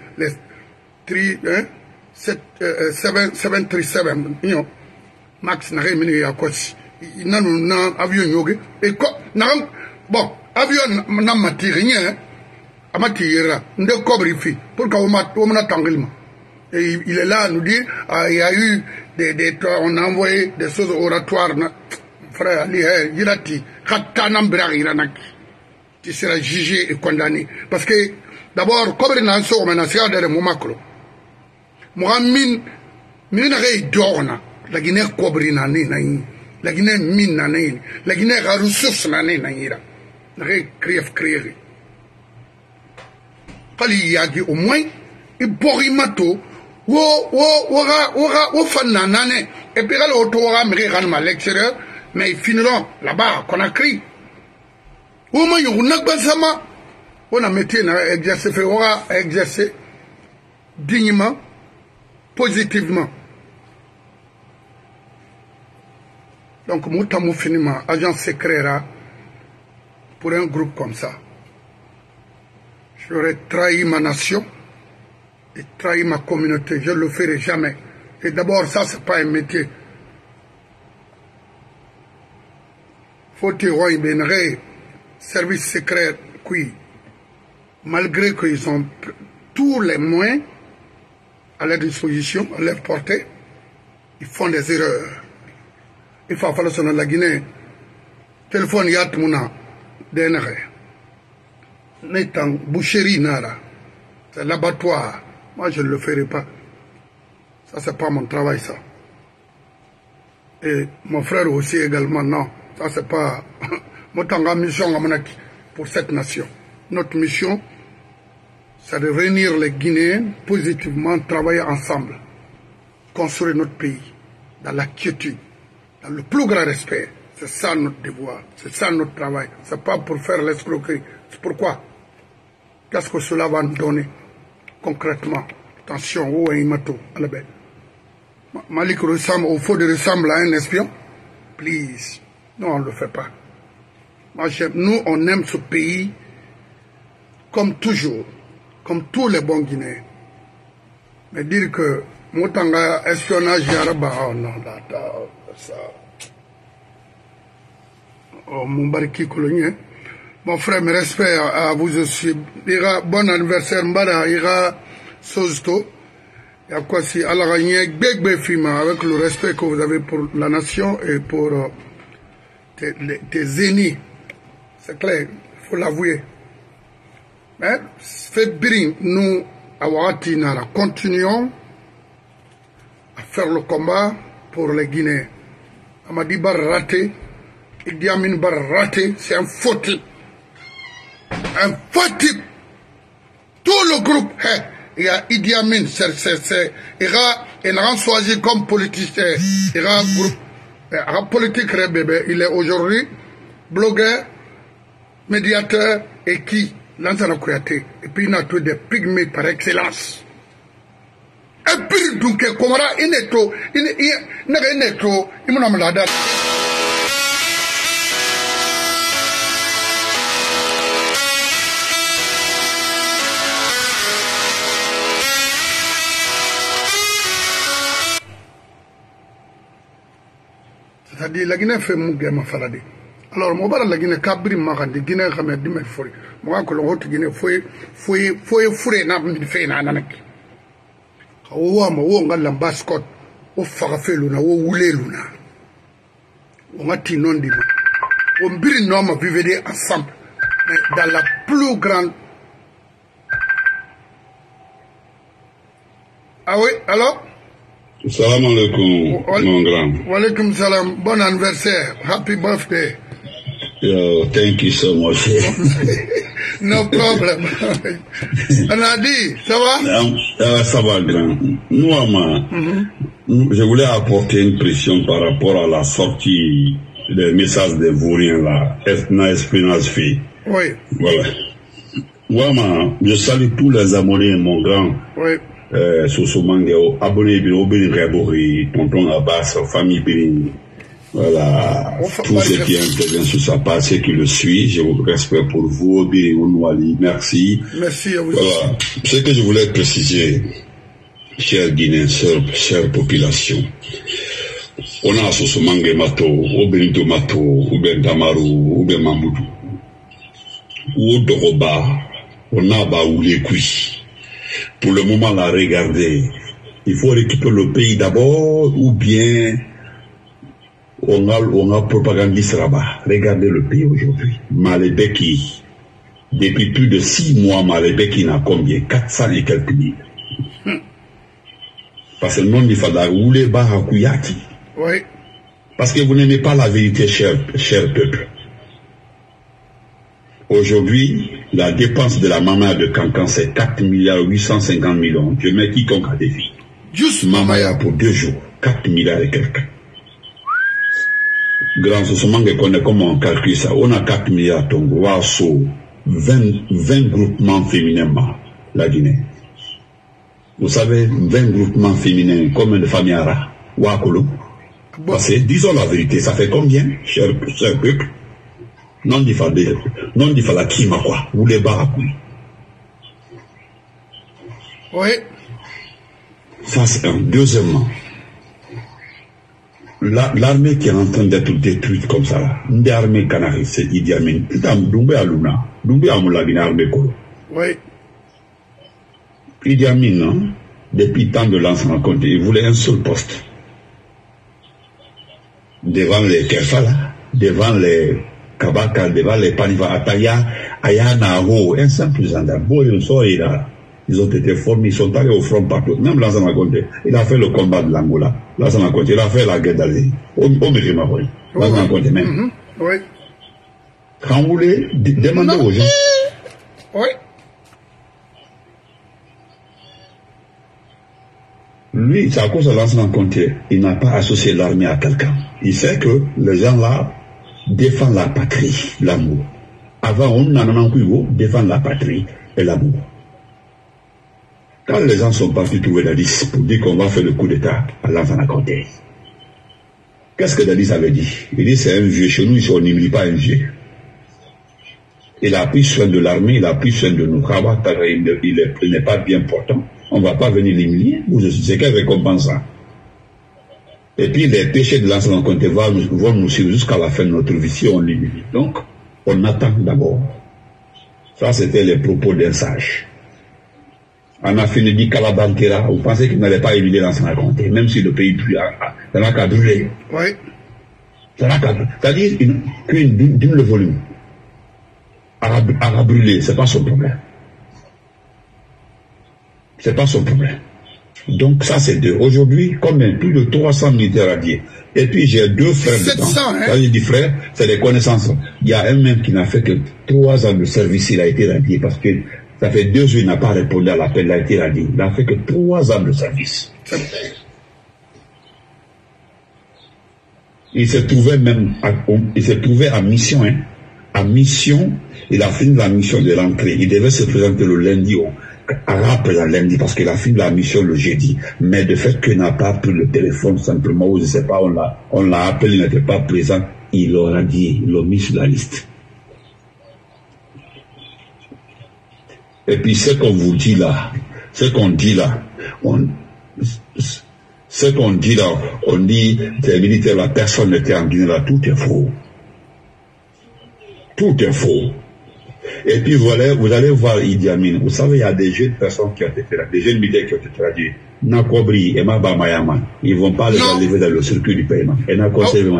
737, Max n'a rien à quoi. Il n'a avion yoga et quoi? Bon, avion n'a matière, à matière, ne cobre-fi, pour qu'on m'a tanglement. Et il est là à nous dire, il y a eu on a envoyé des choses oratoires, frère, il a dit, tu seras jugé et condamné. Parce que, d'abord, comme il y a un sort, maintenant, c'est un moment. Mohamed, la Guinée cobri na ne, la Guinée mine na ne, la Guinée a ressources na ne na ira. La créer. Il y a dit au moins, il borimato, wo fan na nane, et puis là, l'autora me à l'extérieur, mais ils finiront là-bas, qu'on a crié. Au moins, on a métier à exercer, exercer dignement, positivement. Donc, moi, finiment, agent secret pour un groupe comme ça. J'aurais trahi ma nation et trahi ma communauté. Je ne le ferai jamais. Et d'abord, ça, ce n'est pas un métier. Faut-il voir une service secret, qui, malgré qu'ils ont tous les moyens à leur disposition, à leur portée, ils font des erreurs. Il faut falloir sonner la Guinée. Téléphone yat mouna d'énergie. N'étant boucherie nara. C'est l'abattoir. Moi, je ne le ferai pas. Ça, c'est pas mon travail, ça. Et mon frère aussi également, non. Ça, c'est pas... Notre mission pour cette nation. Notre mission, c'est de réunir les Guinéens positivement, travailler ensemble, construire notre pays dans la quiétude, dans le plus grand respect. C'est ça notre devoir, c'est ça notre travail. C'est pas pour faire l'escroquerie. C'est pourquoi. Qu'est-ce que cela va nous donner concrètement? Attention, où est Imato à la bête. Malik ressemble, au faux de ressemble à un espion. Please. Non, on ne le fait pas. Nous, on aime ce pays comme toujours, comme tous les bons Guinéens. Mais dire que Moutanga espionnage Yaraba, oh non, ça. Oh, mon bariki colonien. Mon frère, mes respects à vous aussi. Bon anniversaire, Mbara, ira Sozto. Il y a quoi si, Allah avec le respect que vous avez pour la nation et pour tes ennemis. C'est clair, il faut l'avouer. Mais, fait bien, nous, à Ouattara, continuons à faire le combat pour les Guinéens. Amadi Bar raté, Idi Amin Bar raté, c'est un faux type. Un faux type. Tout le groupe, il y a Idi Amin, il a choisi comme politicien, il y a un groupe, politique, bébé, il est aujourd'hui blogueur, médiateur et qui Lansana Kouyaté. Et puis il a tous des pygmées par excellence. Et puis donc Komara il n'est trop il m'a malade. C'est-à-dire la Guinée fait mon gamin faladé. Alors, mon bar la Guinée, Cabri Marandi, Guinée, Ramed, Dimé Foury. Moi, que le haut Guinée, foué, n'a pas fait un ananak. Ouama, ouanga l'ambascot, au farafé luna, au oulé luna. On a tinon d'ima. On biri nom vivre ensemble, dans la plus grande. Ah oui, alors? Salam alaikum, mon grand. Wa alaikum salam, bon anniversaire, happy birthday. Yo, thank you so much. No problem. Anadi, ça va? Ça va, grand. Moi, je voulais apporter une pression par rapport à la sortie des messages des Vauriens là, Espinaz fait. Oui. Voilà. Moi, je salue tous les abonnés, mon grand. Oui. Soso Mangeo, abonnés, Béni Rebori, Tonton Abbas, famille Béni. Voilà, tout ce qui intervient sur sa page, ceux qui le suivent, je vous respecte pour vous, Béni Ounouali, merci. Merci à vous. Voilà, ce que je voulais préciser, chers Guinéens, chère population, on a Soso Mangé Mato, ou Benito Mato, ou Ben Damaru, ou Ben Mamoudou, ou Doroba, on a Baoulé Kui. Pour le moment, là, regardez, il faut récupérer le pays d'abord, ou bien on a propagandiste là-bas. Regardez le pays aujourd'hui. Malébeki, depuis plus de 6 mois, Malébeki n'a combien? 400 et quelques mille. Parce que le nom du Fada, Oulé Barakuyaki. Oui. Parce que vous n'aimez pas la vérité, cher peuple. Aujourd'hui, la dépense de la maman de Cancan, c'est 4 milliards 850 millions. Je mets quiconque à défi. Juste Mamaya pour 2 jours. 4 milliards et quelques. Grand, ce sont que connaît comment on calcule ça. On a 4 milliards Tongo, Wasso, 20 groupements féminins, la Guinée. Vous savez, 20 groupements féminins, combien de familles ara? Wakolo. Parce que, disons la vérité, ça fait combien, cher peuple? Non di fala kima quoi, ou les barakouis. Oui. Ça c'est un. Deuxièmement, l'armée qui est en train d'être détruite comme ça là, une armée canari, c'est Idi Amin. Doumbé à Luna, Doumbé à Moulagine armée Kolo. Oui. Idi Amin, non, depuis le temps de l'ancien compte, il voulait un seul poste. Devant les Kefala, devant les Kabaka, devant les Paniva, Ataya, Ayana, Ho, un simple gendarme. Ils ont été formés, ils sont allés au front partout. Même Lansana Conte, il a fait le combat de l'Angola. Lansana Conte, il a fait la guerre d'Algérie. Au Méjimahoi. Lansana Conte même. Oui. Quand vous voulez, demandez aux gens. Oui. Lui, c'est à cause de Lansana Conte, il n'a pas associé l'armée à quelqu'un. Il sait que les gens là défendent la patrie, l'amour. Avant, on n'en a pas défendre la patrie et l'amour. Quand les gens sont partis trouver Dadis pour dire qu'on va faire le coup d'État à Lansana Conte, qu'est-ce que Dadis avait dit? Il dit c'est un vieux. Chez nous, on n'humilie pas un vieux. Il a pris soin de l'armée, il a pris soin de nous. Il n'est pas bien portant. On ne va pas venir l'humilier. C'est quelle récompense ça? Et puis les péchés de Lansana Conte vont nous suivre jusqu'à la fin de notre vie si on l'humilie. Donc, on attend d'abord. Ça, c'était les propos d'un sage. On a fini dit Kalabantera, vous pensez qu'il n'allait pas éviter Lansana Conte, même si le pays n'a qu'à brûler. Oui. C'est-à-dire qu'une le volume à brûler, c'est pas son problème. C'est pas son problème. Donc ça c'est deux. Aujourd'hui, combien? Plus de 300 militaires radiés. Et puis j'ai 2 frères 700, dedans. hein? Ça veut dire frères, c'est des connaissances. Il y a un même qui n'a fait que 3 ans de service, il a été radié parce que ça fait 2 jours, il n'a pas répondu à l'appel, il a été radié. Il n'a fait que 3 ans de service. Il s'est trouvé même, il s'est trouvé en mission, hein. En mission, il a fini la mission de l'entrée. Il devait se présenter le lundi après la lundi parce qu'il a fini la mission le jeudi. Mais de fait qu'il n'a pas pris le téléphone simplement, ou je ne sais pas, on l'a appelé, il n'était pas présent, il l'aura dit, il l'a mis sur la liste. Et puis ce qu'on vous dit là, ce qu'on dit là, on dit, les militaires, la personne n'était en Guinée là, tout est faux. Tout est faux. Et puis vous allez voir Idi Amin. Vous savez, il y a des jeunes personnes qui ont été là, des jeunes militaires qui ont été traduits. Nakobri et Mabamayaman. Ils ne vont pas les enlever dans le circuit du paiement. Et il a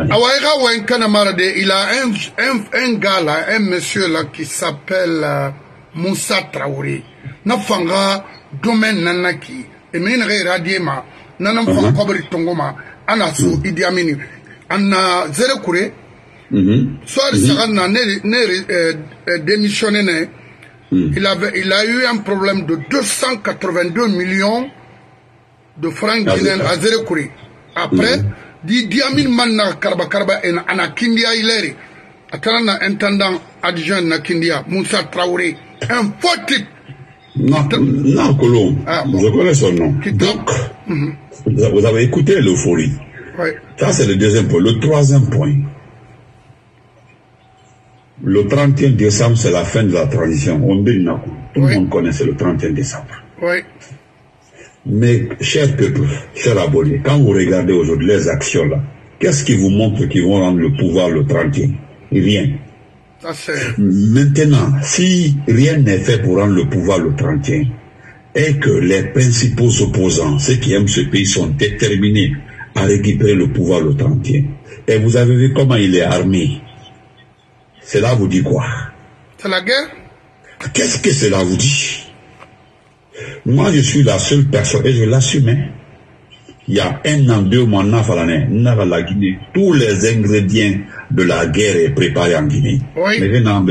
un gars là, un monsieur là qui s'appelle Moussa Traoré. Nafanga domaine nanaki. Et mine radiema. Nanam fang kobri tongoma. Anasu Idi Amin. Anna zere kure. Soit ça n'a démissionné il a eu un problème de 282 millions de francs guinéens à Zérekouri. Après, Di Amin Manna Karba en Anakindia Ileri, Atalana intendant adjoint Nakindia, Moussa Traoré, un faux type. Non, Colomb, je connais son nom. Donc, vous avez écouté l'euphorie. Oui. Ça, c'est le deuxième point. Le troisième point. Le 31 décembre, c'est la fin de la transition. Tout le monde connaît, c'est le 31 décembre. Oui. Mais, cher peuple, cher abonné, quand vous regardez aujourd'hui les actions là, qu'est-ce qui vous montre qu'ils vont rendre le pouvoir le 31? Rien. Maintenant, si rien n'est fait pour rendre le pouvoir le 31, et que les principaux opposants, ceux qui aiment ce pays, sont déterminés à récupérer le pouvoir le 31, et vous avez vu comment il est armé, cela vous dit quoi? C'est la guerre? Qu'est-ce que cela vous dit? Moi, je suis la seule personne, et je l'assume. Il y a 1 an, 2 mois, la Guinée, tous les ingrédients de la guerre est préparé en Guinée. Oui. Mais non,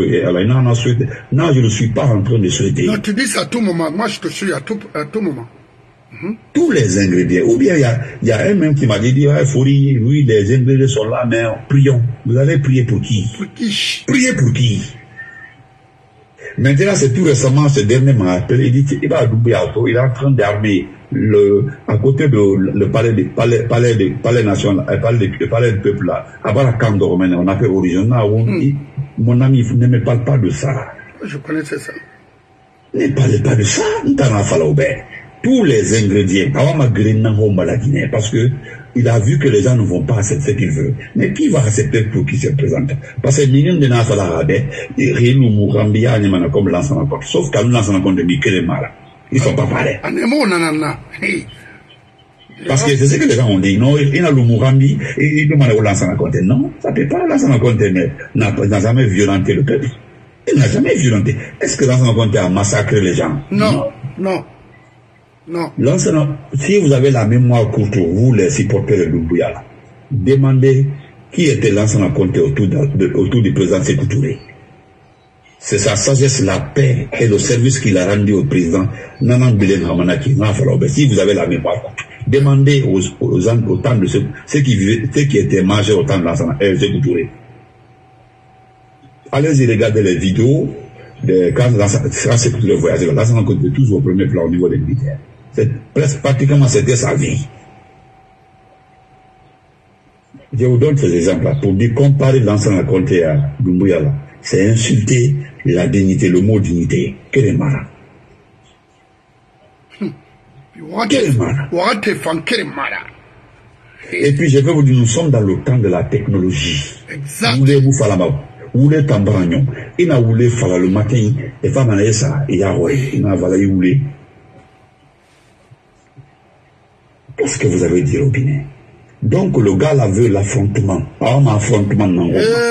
je ne suis pas en train de souhaiter. Non, tu dis ça à tout moment. Moi, je te suis à tout moment. Tous les ingrédients. Ou bien, il y a un même qui m'a dit, Fori, oui, les ingrédients sont là, mais prions. Vous allez prier pour qui? Pour qui? Priez pour qui? Maintenant, c'est tout récemment, ce dernier m'a appelé, il dit, il va à Doubiato, il est en train d'armer à côté de le palais national, le palais du peuple là, à bas la camp de Romaine, on appelle original, mon ami, ne me parle pas de ça. Je connaissais ça. Ne parlez pas de ça, tous les ingrédients, avant ma grille la Guinée, parce que il a vu que les gens ne vont pas accepter ce qu'il veut. Mais qui va accepter pour qui se présente? Parce que millions de gens comme l'ensemble encore. Sauf qu'à l'ensemble encore de Mikel Mara. Ils ne sont pas pareils. Parce que c'est ce que les gens ont dit. Non, il y a le Murambi, il demande au l'ensemble encore. Non, ça ne peut pas l'ensemble encore n'a jamais violenté le peuple. Il n'a jamais violenté. Est-ce que l'ensemble encore a massacré les gens? Non, non. Non. Si vous avez la mémoire courte, vous les supporters de Doumbouya, demandez qui était l'ensemble compté autour du président Sékou Touré. C'est sa sagesse, la paix et le service qu'il a rendu au président Nanan Bilen Hamanaki. Si vous avez la mémoire courte, demandez aux gens au temps de ceux qui étaient majeurs au temps de l'ensemble Sékou Touré. Allez-y regarder les vidéos quand Sékou Touré voyageait. L'ensemble compté toujours au premier plan au niveau des militaires. Pratiquement c'était sa vie. Je vous donne ces exemples-là pour dire comparer l'ensemble à compter à Doumbouya, c'est insulter la dignité, le mot dignité. Quel est marrant? Et puis je vais vous dire, nous sommes dans le temps de la technologie. Exact. Vous voulez tambragnon, il n'a voulu faire le matin, et femme en ça, il y a il n'a voulu voulu. Qu'est-ce que vous avez dit au Guinée? Donc le gars là veut l'affrontement. Ah, un affrontement non.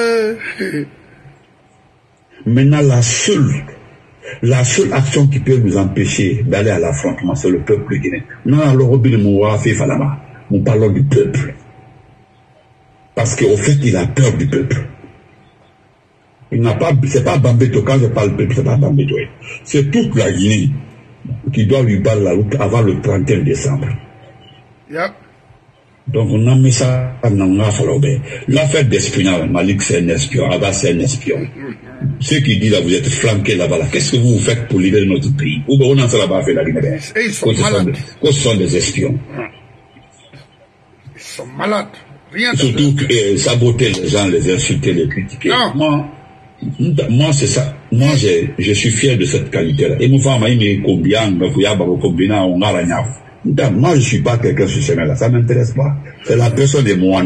Maintenant la seule action qui peut nous empêcher d'aller à l'affrontement, c'est le peuple guinéen. Non, le Robin Moua fait Falama. Nous parlons du peuple. Parce qu'au fait, il a peur du peuple. Il n'a pas, c'est pas Bambeto, quand je parle peuple, c'est pas Bambeto. C'est toute la Guinée qui doit lui battre la route avant le 31 décembre. Yep. Donc on a mis ça dans l'affaire d'espionnage. Malik c'est un espion, Abbas c'est un espion. Ceux qui disent là vous êtes flanqués là-bas, qu'est-ce que vous faites pour libérer notre pays? Ou bien on a ça là-bas fait la Guinée. Ils sont malades. Ce sont des espions. Ils sont malades. Rien surtout saboter les gens, les insulter, les critiquer. Non. Moi c'est ça. Moi je suis fier de cette qualité-là. Et mon femme il me combien, on a la moi, je ne suis pas quelqu'un sur ce là, ça ne m'intéresse pas. C'est la personne de moi,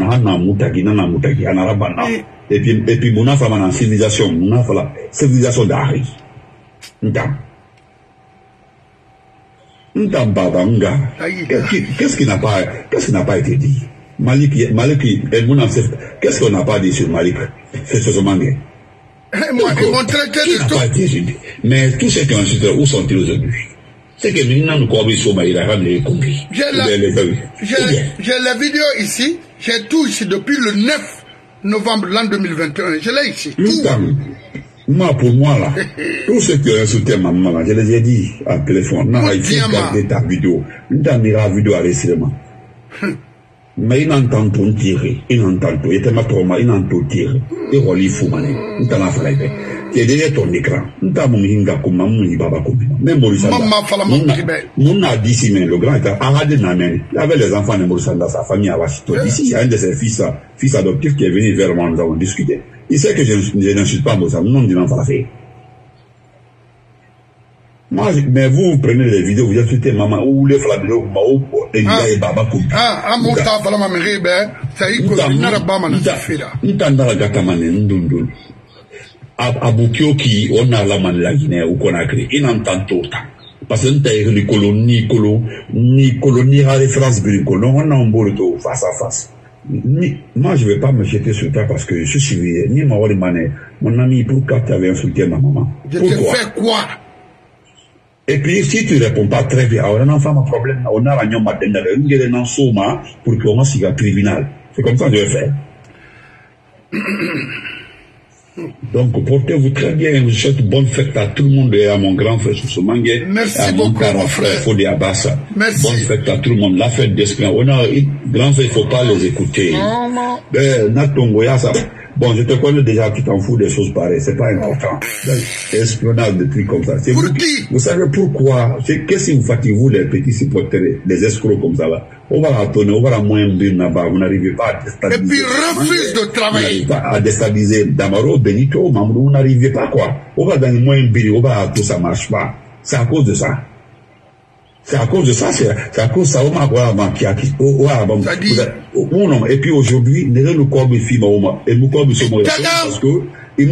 et puis, mon enfant, en civilisation, la civilisation d'Ari. Qu'est-ce qui n'a pas été dit? Malik, qu'est-ce qu'on n'a pas dit sur Malik? C'est ce mangue. Mais tous ceux qui ont insulté, où sont-ils aujourd'hui? C'est que maintenant nous corrigons, il a ramené les compris. J'ai la vidéo ici, j'ai tout ici depuis le 9 novembre l'an 2021. Je l'ai ici. Moi, pour moi, là, tous ceux qui ont insulté ma maman, je les ai dit en téléphone, non, il faut garder ta vidéo. Une la vidéo à récemment. Mais il entend ton tirer, il entend tout. Il était ma trauma, il entend tirer. Il relie fou, mané. Il t'en a fait. Tu es derrière ton écran. Il t'a mon hinga comme maman, il baba comme même Morissanda. Mon a dit si, mais le grand était arrêté namen. Il avait les enfants de Morissanda, sa famille à Washington. Ici, il y a un de ses fils adoptifs qui est venu vers moi, nous avons discuté. Il sait que je n'insulte pas Morissanda, non, il n'en fera fait. Moi, mais vous prenez les vidéos, vous insultez maman, ou les flabeaux, et baba comme Mouta Falama Meribe, ça y est, il n'y a pas mal de fait là. Nous t'en avons gatamane, nous à Bukio qui, on a la man la Guinée ou Conakry, il entend tout le temps. Parce que nous avons les colonies à référence bricolo, on a un beau retour face à face. Moi, je ne vais pas me jeter sur toi parce que je suis ni Maori Mané, mon ami, pourquoi tu avais insulté ma maman? Je te fais quoi? Et puis, si tu ne réponds pas très bien, on a un problème, on a un matin, on a un soma pour qu'on ait un tribunal. C'est comme ça que je vais faire. Donc, portez-vous très bien. Je souhaite bonne fête à tout le monde et à mon grand frère Soussomangue. Merci à beaucoup, mon frère Fodi Abassa. Merci. Bonne fête à tout le monde. La fête d'esprit. On a grand frère, il ne faut pas les écouter. Non. Bon, je te connais déjà, tu t'en fous des choses pareilles, c'est pas important. Espionnage de trucs comme ça. Pour qui? Vous savez pourquoi? Qu'est-ce qui vous fatigue, vous, les petits supporters, les escrocs comme ça là? On va la tourner, on va la moins bien là-bas, vous n'arrivez pas à déstabiliser. Et puis refuse de travailler. Vous n'arrivez pas à déstabiliser Damaro, Benito, Mamoudou, vous n'arrivez pas quoi? On va dans le moins bien, on va tout ça marche pas. C'est à cause de ça. C'est à cause de ça, c'est à cause de ça, et puis aujourd'hui, nous comme filles, et nous comme sommes parce que, vous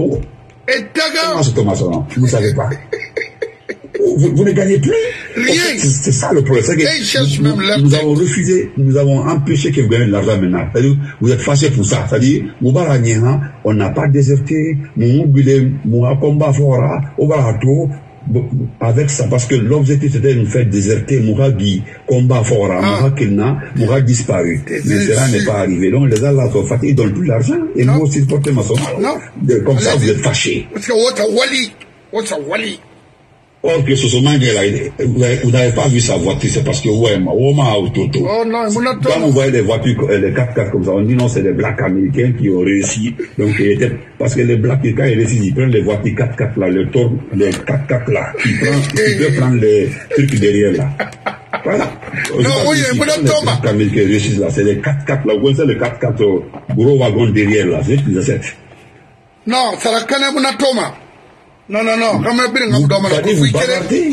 ne savez pas. Vous ne gagnez plus. Rien. C'est ça le problème. Nous avons refusé, nous avons empêché que vous gagnez de l'argent maintenant. C'est-à-dire, vous êtes fâchés pour ça. C'est-à-dire, on n'a pas déserté, mon combat fort, on va tout. Avec ça, parce que l'objectif c'était de nous faire déserter, Mouragi, combat fort, Mouragi disparu. Mais cela n'est pas arrivé. Donc les gens sont fatigués, ils donnent plus l'argent. Et nous aussi, portez ma somme. Comme ça, vous êtes fâchés. Parce que what's a wali? Or que ce moment là, vous n'avez pas vu sa voiture, c'est parce que autoto. Oh non, quand vous voyez les voitures, les 4x4 comme ça, on dit non, c'est les blacks américains qui ont réussi. Donc, parce que les blacks, quand ils réussissent, ils prennent les voitures 4x4 là, les 4x4 là, ils peuvent prendre les trucs derrière là. Voilà. Non, oui, mais les blacks américains réussissent là, c'est les 4x4 là, vous voyez les 4x4 gros wagons derrière là, c'est ce qu'ils essaient. Non, ça la connaît mon atoma. Non. Vous bavardez.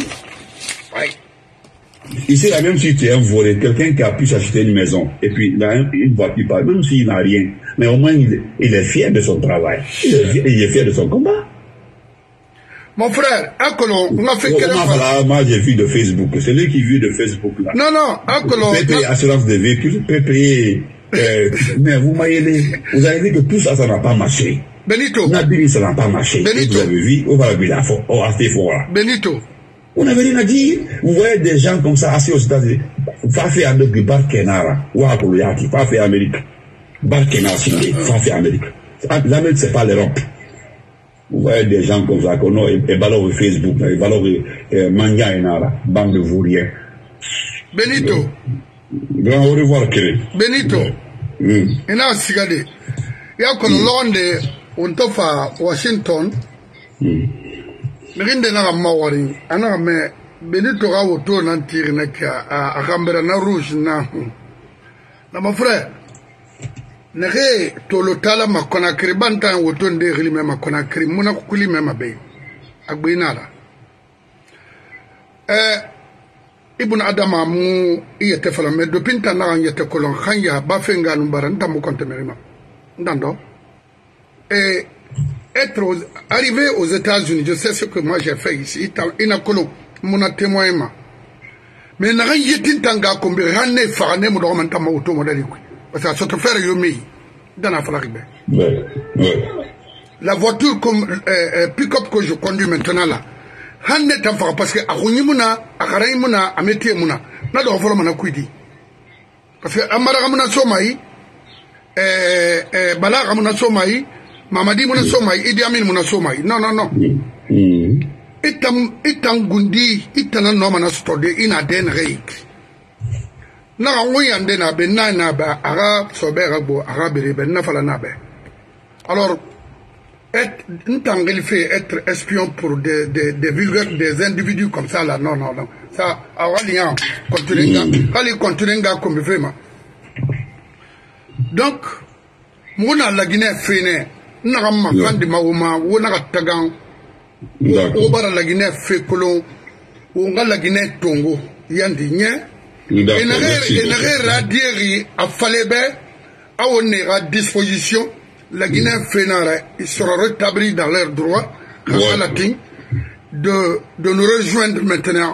Ici, là, même si tu es un volé, quelqu'un qui a pu s'acheter une maison, et puis il a une voiture, même s'il n'a rien, mais au moins il est fier de son travail. Il est fier de son combat. Mon frère, on a fait quelle fois? Moi, j'ai vu de Facebook. C'est lui qui vit de Facebook là. Non, PPE, assurance de véhicules, PPE, mais vous avez vu que tout ça, ça n'a pas marché. Benito. Ça n'a pas marché. Benito. Vous avez vu, on va la assez fort là. Benito. On n'avait rien à dire. Vous voyez des gens comme ça assis aux États-Unis. Fa fait Amérique, Barkenara. Ouakouyaki, fa fait Amérique. Barkenara, fa fait Amérique. L'Amérique, c'est pas l'Europe. Vous voyez des gens comme ça, qu'on a, et valeur Facebook, et valeur manga et nara, bande de vauriens. Benito. Grand au revoir, Kevin. Benito. Et là, regardez. Il y a qu'on l'onde, on te fait Washington. Rinde na mawari ana me Benito ga woto nan tire na ka a gambera na rouge na mon frère ne re to lo tala makona kribanta woto nde ri me makona kri muna kuli me mabe agbina la ibn adama mu iyete fala me do pinta na yete kolon khanya ba fenga nu baranta mu konte merima ndando être arrivé aux États-Unis, je sais ce que moi j'ai fait ici. Il a connu mon témoin. Mais n'a rien dit tanga comme rien n'est farné mon domaine tama automobile. Parce que ça te fait yomi dans la farine. La voiture comme pick-up que je conduis maintenant là, rien n'est pas faré parce que à Rounimuna, à Karaimuna, à Métiemuna, n'a d'en faire mon accouidi. Parce que Amara Ramuna Somaï, Bala Ramuna Somaï. Mamadi muna somai, Idi Amin muna somai. Non, non, non. Itam gundi, itana no mana stode ina den reik. Na ngoy ande na be na ba ara sobera bo ara bere na fala na be. Alors être espion pour des vulgaires, des individus comme ça là, non, non, non. Ça, awalian, continuenga comme vraiment. Donc, mona la Guinée fene, n'agama kandi mauma, ou n'agatagan, ou bara la Guinée fait colon, ou nga la Guinée tongo, yandi nye, et n'agé radieri à Falebe, à on est à disposition. La Guinée fénara, ils seront rétablis dans leurs droits, de nous rejoindre maintenant.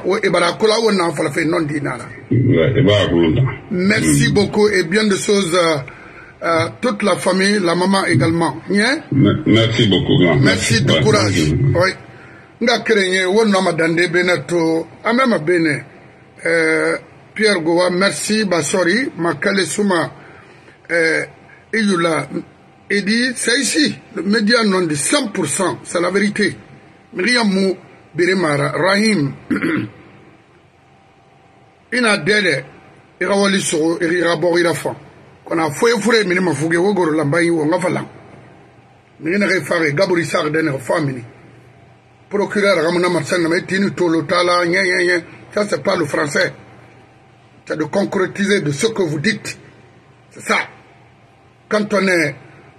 Merci beaucoup et bien de choses, toute la famille, la maman également. Merci beaucoup, grand. Merci de courage. Oui. Nga krenye wonna madande benato amema bene Pierre Gowa merci basori makale suma Iyula. Et dit, c'est ici, le média non dit 100%, c'est la vérité. Miriam Biremara, Rahim, ina dele, irawali so, irabori la fin. Qu'on a foué, minima fougue, wogoro lambayi, ou ngafalang. N'ina refare, gabori sarden, famini. Procureur, Ramona Marsan, Tinu Tolotala, ça c'est pas le français. C'est de concrétiser de ce que vous dites. C'est ça. Quand on est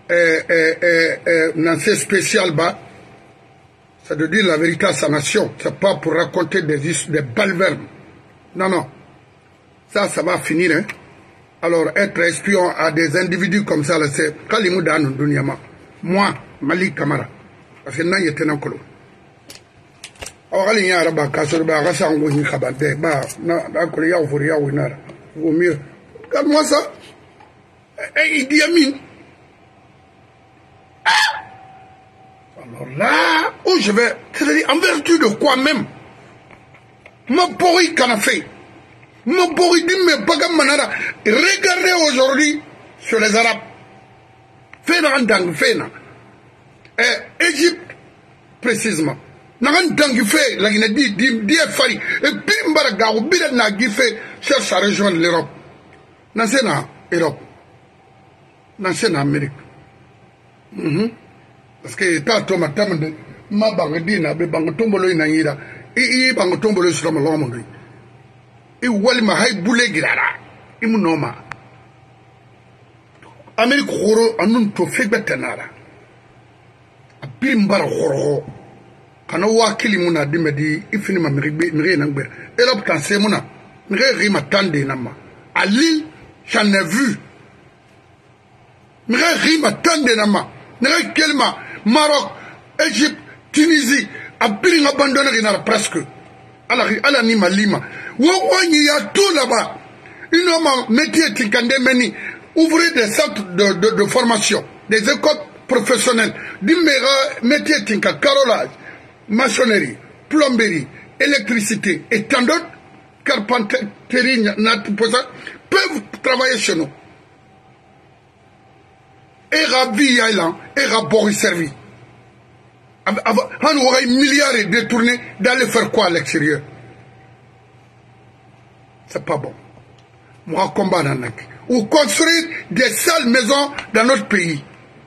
dans ce spécial bas, c'est de dire la vérité à sa nation. C'est pas pour raconter des balvernes. Non, non. Ça va finir. Hein? Alors, être espion à des individus comme ça, c'est Kalimoudan Dunyama. Moi, Malik Kamara. Parce que nan yéten en colo. Alors, il y a un rabat, Kassorba, Rassango, Nikabade, Ba, Nakolia, Voria, Winara. Vaut mieux. Regarde-moi ça. Et Idi Amin. Alors là, où je vais, c'est-à-dire en vertu de quoi même, ma pori canafé, ma pori dit mais bagam manara, regardez aujourd'hui sur les Arabes, Fena Ndang Fena, et Égypte précisément, Nagan Ndang Fe, la Guinée dit Fari, et Bimbara Garou, Bidan Nagi Fe, cherche à rejoindre l'Europe, dans l'Europe, dans l'Amérique. Parce que ta toma tamande ma bangadina be bangotombolo ina yira I bangotombolo sur ma lomondi I wali ma hay boule girara I munoma Amerique khoro anun to fegbe tenara Abimbara khoro kana wakili muna dimedi ifini ma mire nangbe Europe kan se muna mire rima tande nama à Lille j'en ai vu mire rima tande nama mire kelma Maroc, Égypte, Tunisie, a bien abandonné presque. À Nima Lima. Il y a tout là-bas. Ils ont métier Tikandemeni, ouvrir des centres de formation, des écoles professionnelles, des métiers Tinka, carrelage, maçonnerie, plomberie, électricité et tant d'autres, carpenterie, peuvent travailler chez nous. Et Rabi Island, et Rabori servi. On aurait milliards détournés d'aller faire quoi à l'extérieur? C'est pas bon. Moi, combat dans la ou construire des sales maisons dans notre pays.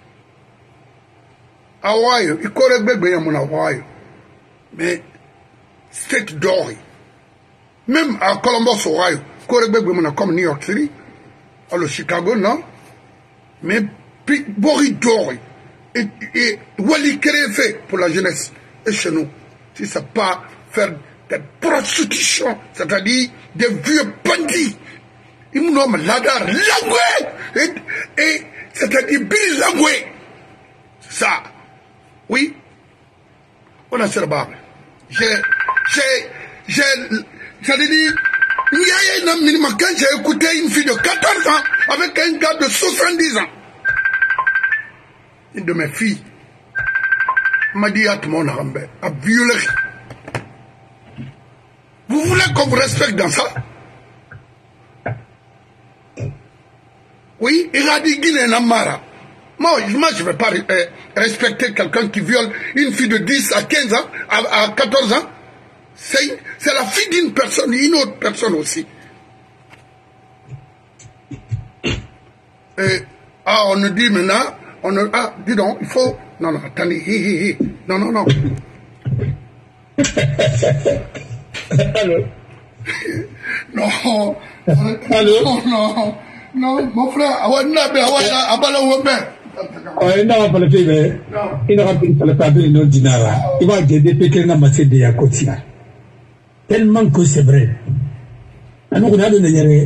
Hawaï, il corrige bien mon Hawaï. Mais, c'est d'or. Même à Columbus, Hawaï, corrige bien comme New York City. Alors, Chicago, non? Mais, Bori d'or. Et Wali créé fait pour la jeunesse et chez nous. Si ça pas faire des prostitutions, c'est-à-dire des vieux bandits. Ils nous nomment Ladar, Langoué, et c'est-à-dire Bill Langoué. C'est ça. Oui. On a ce barbe. J'allais dire, il y a un minimum quand j'ai écouté une fille de 14 ans avec un gars de 70 ans. Une de mes filles m'a dit à tout le monde à violer. Vous voulez qu'on vous respecte dans ça? Oui, il a dit Guinée Namara. Moi, je ne vais pas respecter quelqu'un qui viole une fille de 10 à 15 ans, à 14 ans. C'est la fille d'une personne, une autre personne aussi. Et, on nous dit maintenant, dis donc, il faut... Non, attendez, non. Allô? Non, non, mon frère, tellement que c'est vrai. On a donné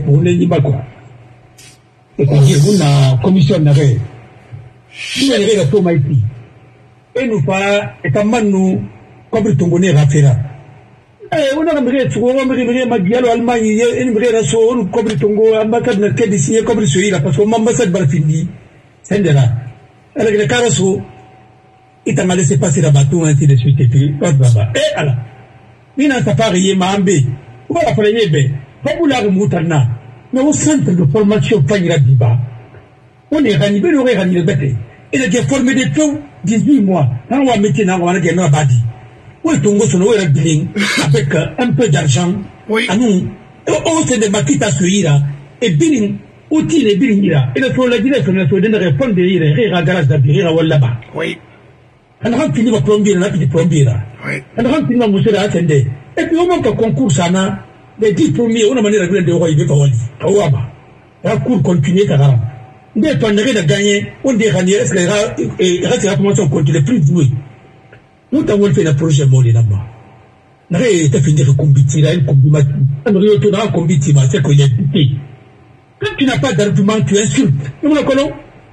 une commission d'arrêt. Nous avons et nous pas et nous comme Tongone Rafera. On a Allemagne, une comme Tongo, ambassade de Kédissi, comme Suira, parce que l'ambassade Barfindi, Sendera. Avec le Carasso, il t'a laissé passer la bateau, ainsi de suite, et puis, et alors, il n'a pas parié, Mambe, voilà, pour les bébés, pas vous la remoutana, mais au centre de formation Pagna Biba, on est ranibé, on est ranibé, il a formé des taux 18 mois, on va mettre dans la guerre, badi. Oui, Tongo son oeil billing avec un peu d'argent. Oui. À nous, on s'est démarqué à Suira et billing, outil les billing là. Et le tour la direction de la Suède répond de rire à garage d'abrir à là-bas. Oui. On a fini ma plombier là, puis plombier là. Oui. On a fini ma monsieur là, attendez. Et puis au moment que concours ça n'a, les 10 premiers, on a manière de roi, il veut pas aller. Kawaba. La cour continue, t'as garant. Dès qu'on a gagné, on dit gagner, est-ce que reste la promotion continue, plus doué. Nous avons fait un projet mollet là-bas. Nous avons fini de combattre, nous avons fait un combattre, c'est qu'il y a piqué. Quand tu n'as pas d'argument, tu insultes. Nous le connaissons.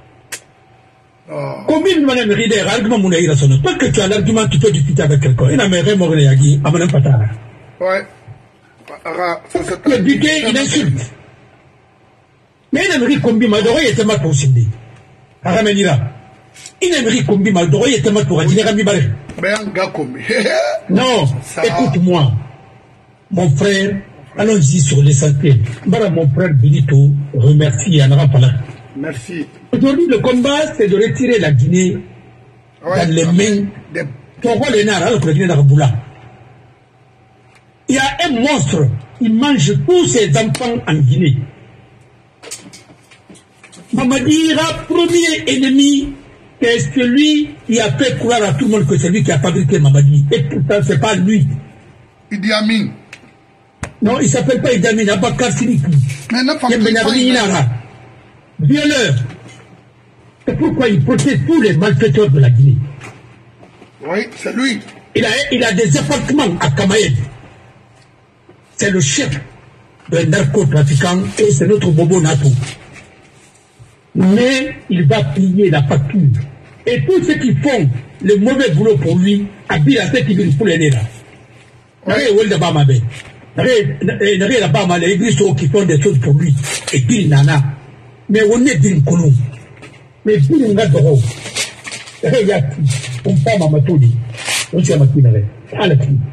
Combien de manières de dire, argument, mon aïe, tant que tu as l'argument, tu peux discuter avec quelqu'un. Il n'a même rien moré à Guy, à mon patara. Ouais. Le piqué, il insulte. Mais il n'a rien combien d'euros, il était mal pour signer. Aramenira. Il n'a rien combien d'euros, il était mal pour signer. Non, écoute-moi, mon frère, allons-y sur l'essentiel. Mon frère Benito remercie Anara Pala. Merci. Aujourd'hui, le combat, c'est de retirer la Guinée dans les mains de Togo Lénara, le président d'Araboula. Il y a un monstre, il mange tous ses enfants en Guinée. Mamadira, premier ennemi, c'est celui qui a fait croire à tout le monde que c'est lui qui a fabriqué Mamadi. Et pourtant, ce n'est pas lui. Idi Amin. Non, il ne s'appelle pas Idi Amin, Abakar Sidiki. Mais non, pas violeur. C'est pourquoi il protège tous les malfaiteurs de la Guinée. Oui, c'est lui. Il a des appartements à Kamaïd. C'est le chef d'un narcotrafiquant et c'est notre Bobo Nato. Mais il va payer la facture. Et tous ceux qui font le mauvais boulot pour lui, habillent la tête qui vient pour les là. Les églises qui font des choses pour lui. Et puis il en a. Mais on est d'une colombe. Mais puis on a d'euros. Regarde, on parle à Matoudi. On s'est maquillé avec. À la fille.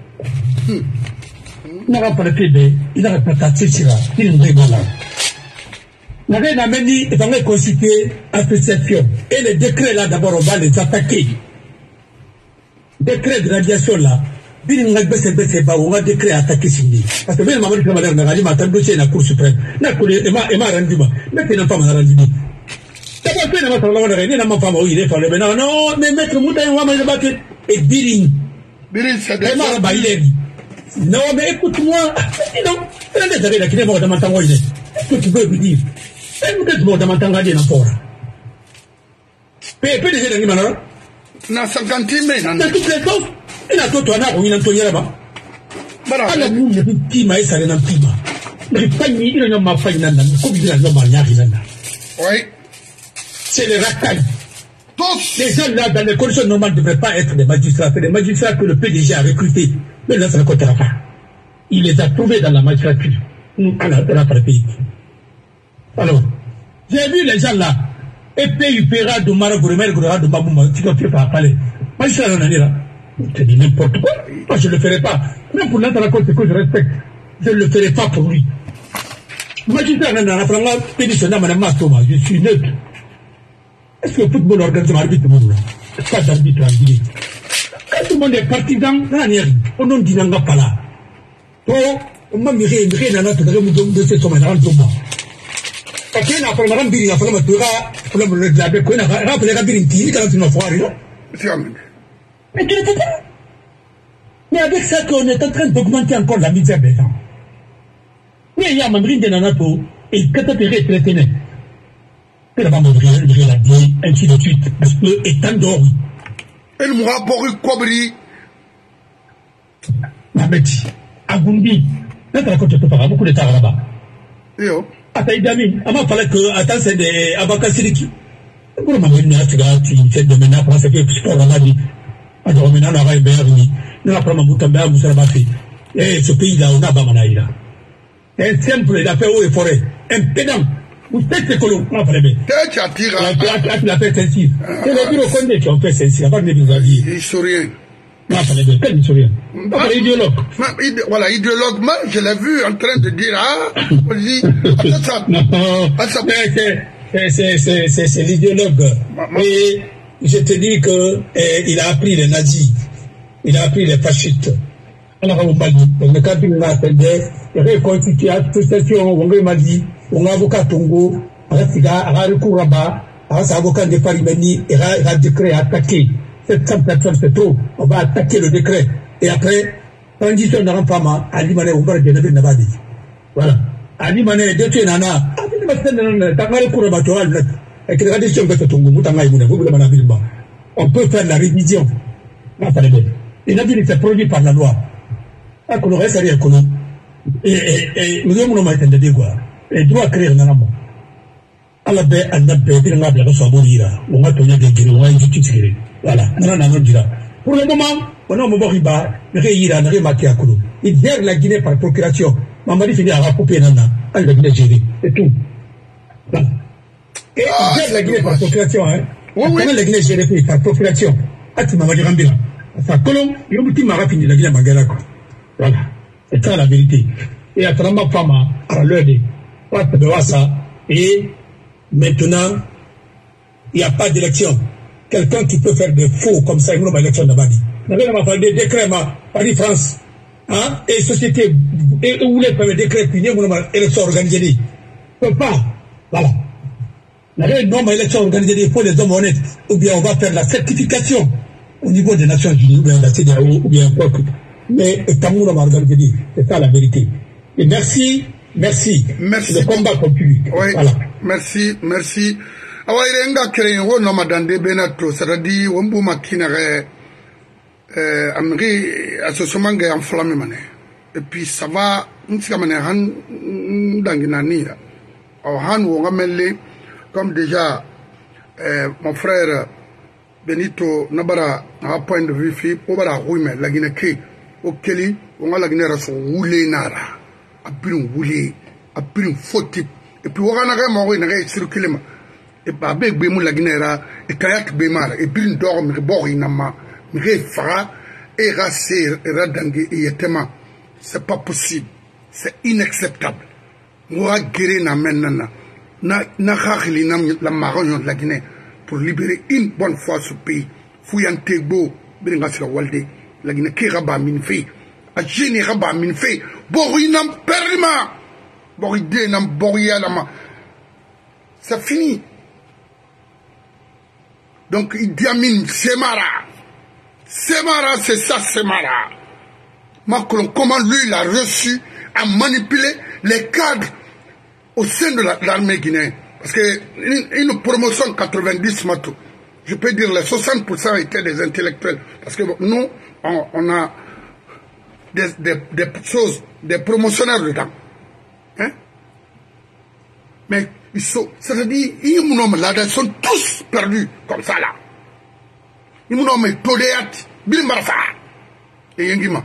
Il n'a pas de fille, il n'a pas de tâche, il n'a pas de Nous avons constitué association. Et les décrets là, d'abord, on va les attaquer. Décret de radiation là, on va décret attaquer Sindi. Parce que même Mamadou Kamara n'a pas dit dossier dans la Cour suprême. N'a pas rendu. Mais tu n'as pas rendu. Tu n'as pas rendu. Non, mais maître Moutaï, on va me battre. Et Biring. Biring, c'est des non, mais écoute-moi. Non, il y a des gens qui m'ont dit. Qu'est-ce que tu veux lui dire? Peut-être que tu m'as dit n'importe. Mais peut-être que tu m'as dit na 50 000. De toutes les choses, il a tout un arbre, il a tout un arbre. Alors, vous ne pouvez pas y aller dans le climat. Mais pas ni il n'y a pas de nana, comme il y a nana. Oui. C'est les racailles. Tous. Les gens là, dans les conditions normales, ne devraient pas être des magistrats. C'est des magistrats que le PDG a recrutés. Mais là, ça ne comptera pas. Il les a trouvés dans la magistrature. À la pays. Alors, j'ai vu les gens là. Et puis, il paiera de Maragouremel, de Mabouma, tu ne peux pas parler. Moi, je suis là. Je dis n'importe quoi. Moi, je ne le ferai pas. Même pour l'autre, c'est que je respecte. Je ne le ferai pas pour lui. Moi, je suis là, je suis neutre. Est-ce que le football organise l'arbitre monde là? Pas d'arbitre en Guinée. Quand tout le monde est partisan, on ne dit pas là. Toi, on m'a mis rien à de cette somme dans le tombeau. Parce qu'il y a un problème de la femme, mais avec ça qu'on est en train d'augmenter encore la misère des gens. Mais il y a un mandrin de Nanato et quand tu es retraité, tu vas m'ouvrir la vie, ainsi de suite, parce que étant d'or. Et le mois pour Kobri. Ma bête, à Gundi, là, tu racontes beaucoup de temps là-bas. Yo. Ataïdami, à ma fallait que, attends, c'est des Abakasiriki. Pour m'amener à ce gars, tu fais de maintenant, parce que je peux la vie. Alors, maintenant, on a un berni. Nous avons Moutamba, Moussabati. Et ce pays-là, on a Bamanaïla. Un simple, il a fait eau et forêt. Un pédant. Vous faites ce que l'on a fait. Tu as fait celle-ci. C'est le bureau Condé qui ont fait celle-ci. Avant de nous dire. Historien. Non, quel historien? Idéologue. Voilà, idéologue. Moi, je l'ai vu en train de dire, on dit, c'est l'idéologue. Et je te dis qu'il a appris les nazis. Il a appris les fascistes. Alors, au Mali, dans le cadre de la FND, il y a constitué l'association, on a Mali, on a avocat Tongo, on a recours là-bas, on a avocat de Paris-Mani, il y a un décret à attaquer. 700 personnes, c'est trop. On va attaquer le décret. Et après, transition dans l'enfant, à Limané, on va le délever Nabadi. Voilà. À Limané, deux tués nana. Ah, mais t'as pas recours à Batoral, avec la tradition de Tongo, on peut faire la révision. Et la ville est produite par la loi. Et nous avons été quoi. Et droit créer un amour. À la baie, à la baie, il y a un peu de mourir. On va tenir des guerres, on va utiliser. Voilà. Pour le moment, on a un moment où il gère la Guinée par procuration. Mamadi finit à raccouper Nana. La Guinée gérée. C'est tout. Voilà. Et il gère la Guinée par procuration. Comment la Guinée gérée par procuration? Ati Mamadi Rambira. Sa colombe, il y a un petit marat fini la Guinée Magalako. Voilà. C'est ça la vérité. Et à Tramba Fama, à l'heure de ça. Et maintenant, il n'y a pas d'élection. Quelqu'un qui peut faire des faux comme ça, il n'y a pas d'élection d'Abadi. On a fait des décrets, Paris France. Hein? Et société, et où voulez faire des décrets, puis il y a une élection organisée. On ne peut pas. Voilà. La élection organisée, il faut les hommes honnêtes. Ou bien on va faire la certification au niveau des Nations Unies, ou bien la CDAO, ou bien quoi que. Mais Tamoura m'a organisé. C'est ça la vérité. Et merci. Le combat continue. Oui. Voilà. Merci. Awa irenga kere wo no madande benato saradi wombu makina amri asosomanga enflammé mané. Et puis ça va ntika mané han danginanira. Au han wo ngamelle comme déjà mon frère Benito Nabara a point de vue fi obara ruime la Guinée ki okeli on la Guinée raso wulé nara abirin wulé abirin foti et puis wogana ga mo na ga circuler ma et pas avec Bémou la Guinée, et Kayak Bémar, et Bill Dorm, et Borinama, et Fara, et Rassé, et Radangue, et Yetema. C'est pas possible. C'est inacceptable. Moi, guérir na maintenant, na rachli la marron de la Guinée, pour libérer une bonne fois ce pays. Fouyantegbo, Biringasra Walde, la Guinée, qui rabat minfe, a génie rabat minfe, Borinam perma, Boridé nam Borialama. C'est fini. Donc, Idi Amin, Semara, c'est ça, Semara. Macron, comment lui, il a reçu, a manipulé les cadres au sein de l'armée guinéenne. Parce que une promotion 90, je peux dire les 60% étaient des intellectuels. Parce que nous, on a des choses, des promotionnaires dedans. Hein? Mais ils sont, c'est-à-dire, ils sont tous perdus comme ça là. Ils m'ont nommé Todéat, Bilmarfa et Yengima.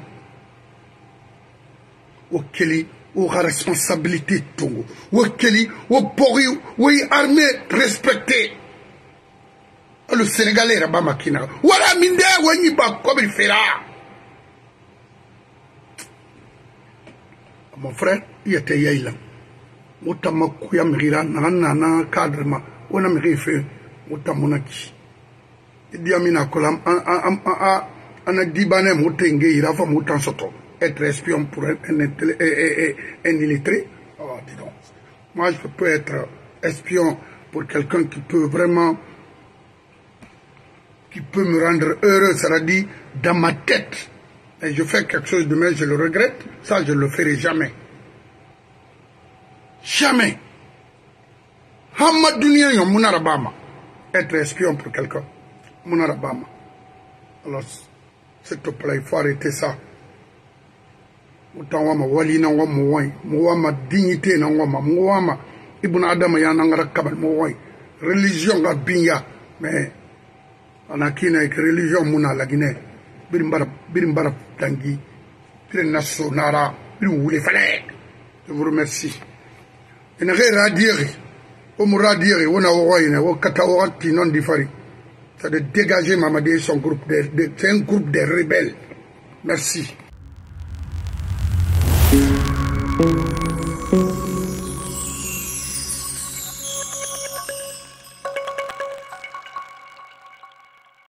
Okeli, ou responsabilité Tongo. Okeli, ou Pori, ou armée respectée. Le Sénégalais, Rabat Makina. Voilà, Minde, Wanyiba, comme il fait là. Mon frère, il était Yaïla. Motama Kouya Mira, Nana, cadre, on a mérité Moutamonaki. Idi Amina Kolam, un Libanais, Moutenge, il a fait Moutan Soto. Être espion pour un illettré. Oh, dis donc. Moi, je peux être espion pour quelqu'un qui peut vraiment, qui peut me rendre heureux, c'est-à-dire dans ma tête. Et je fais quelque chose demain, je le regrette. Ça, je ne le ferai jamais. Jamais. Hamadounia yon Mounarabama. Être espion pour quelqu'un. Mounarabama. Alors, s'il te plaît, il faut arrêter ça. Autant wama wali na wama wai. Mwama dignité na wama. Mwama Ibn Adam ya nangara kabal mwai. Religion ga binya. Mais, on a qui n'est que religion mouna la Guinée. Birimbara tangi. Birin nara. Birin wule fale. Je vous remercie. Il n'y a rien à dire. On m'a dit, on a oué, on a catawati non différé. Ça de dégager Mamadi son groupe c'est un groupe de rebelles. Merci.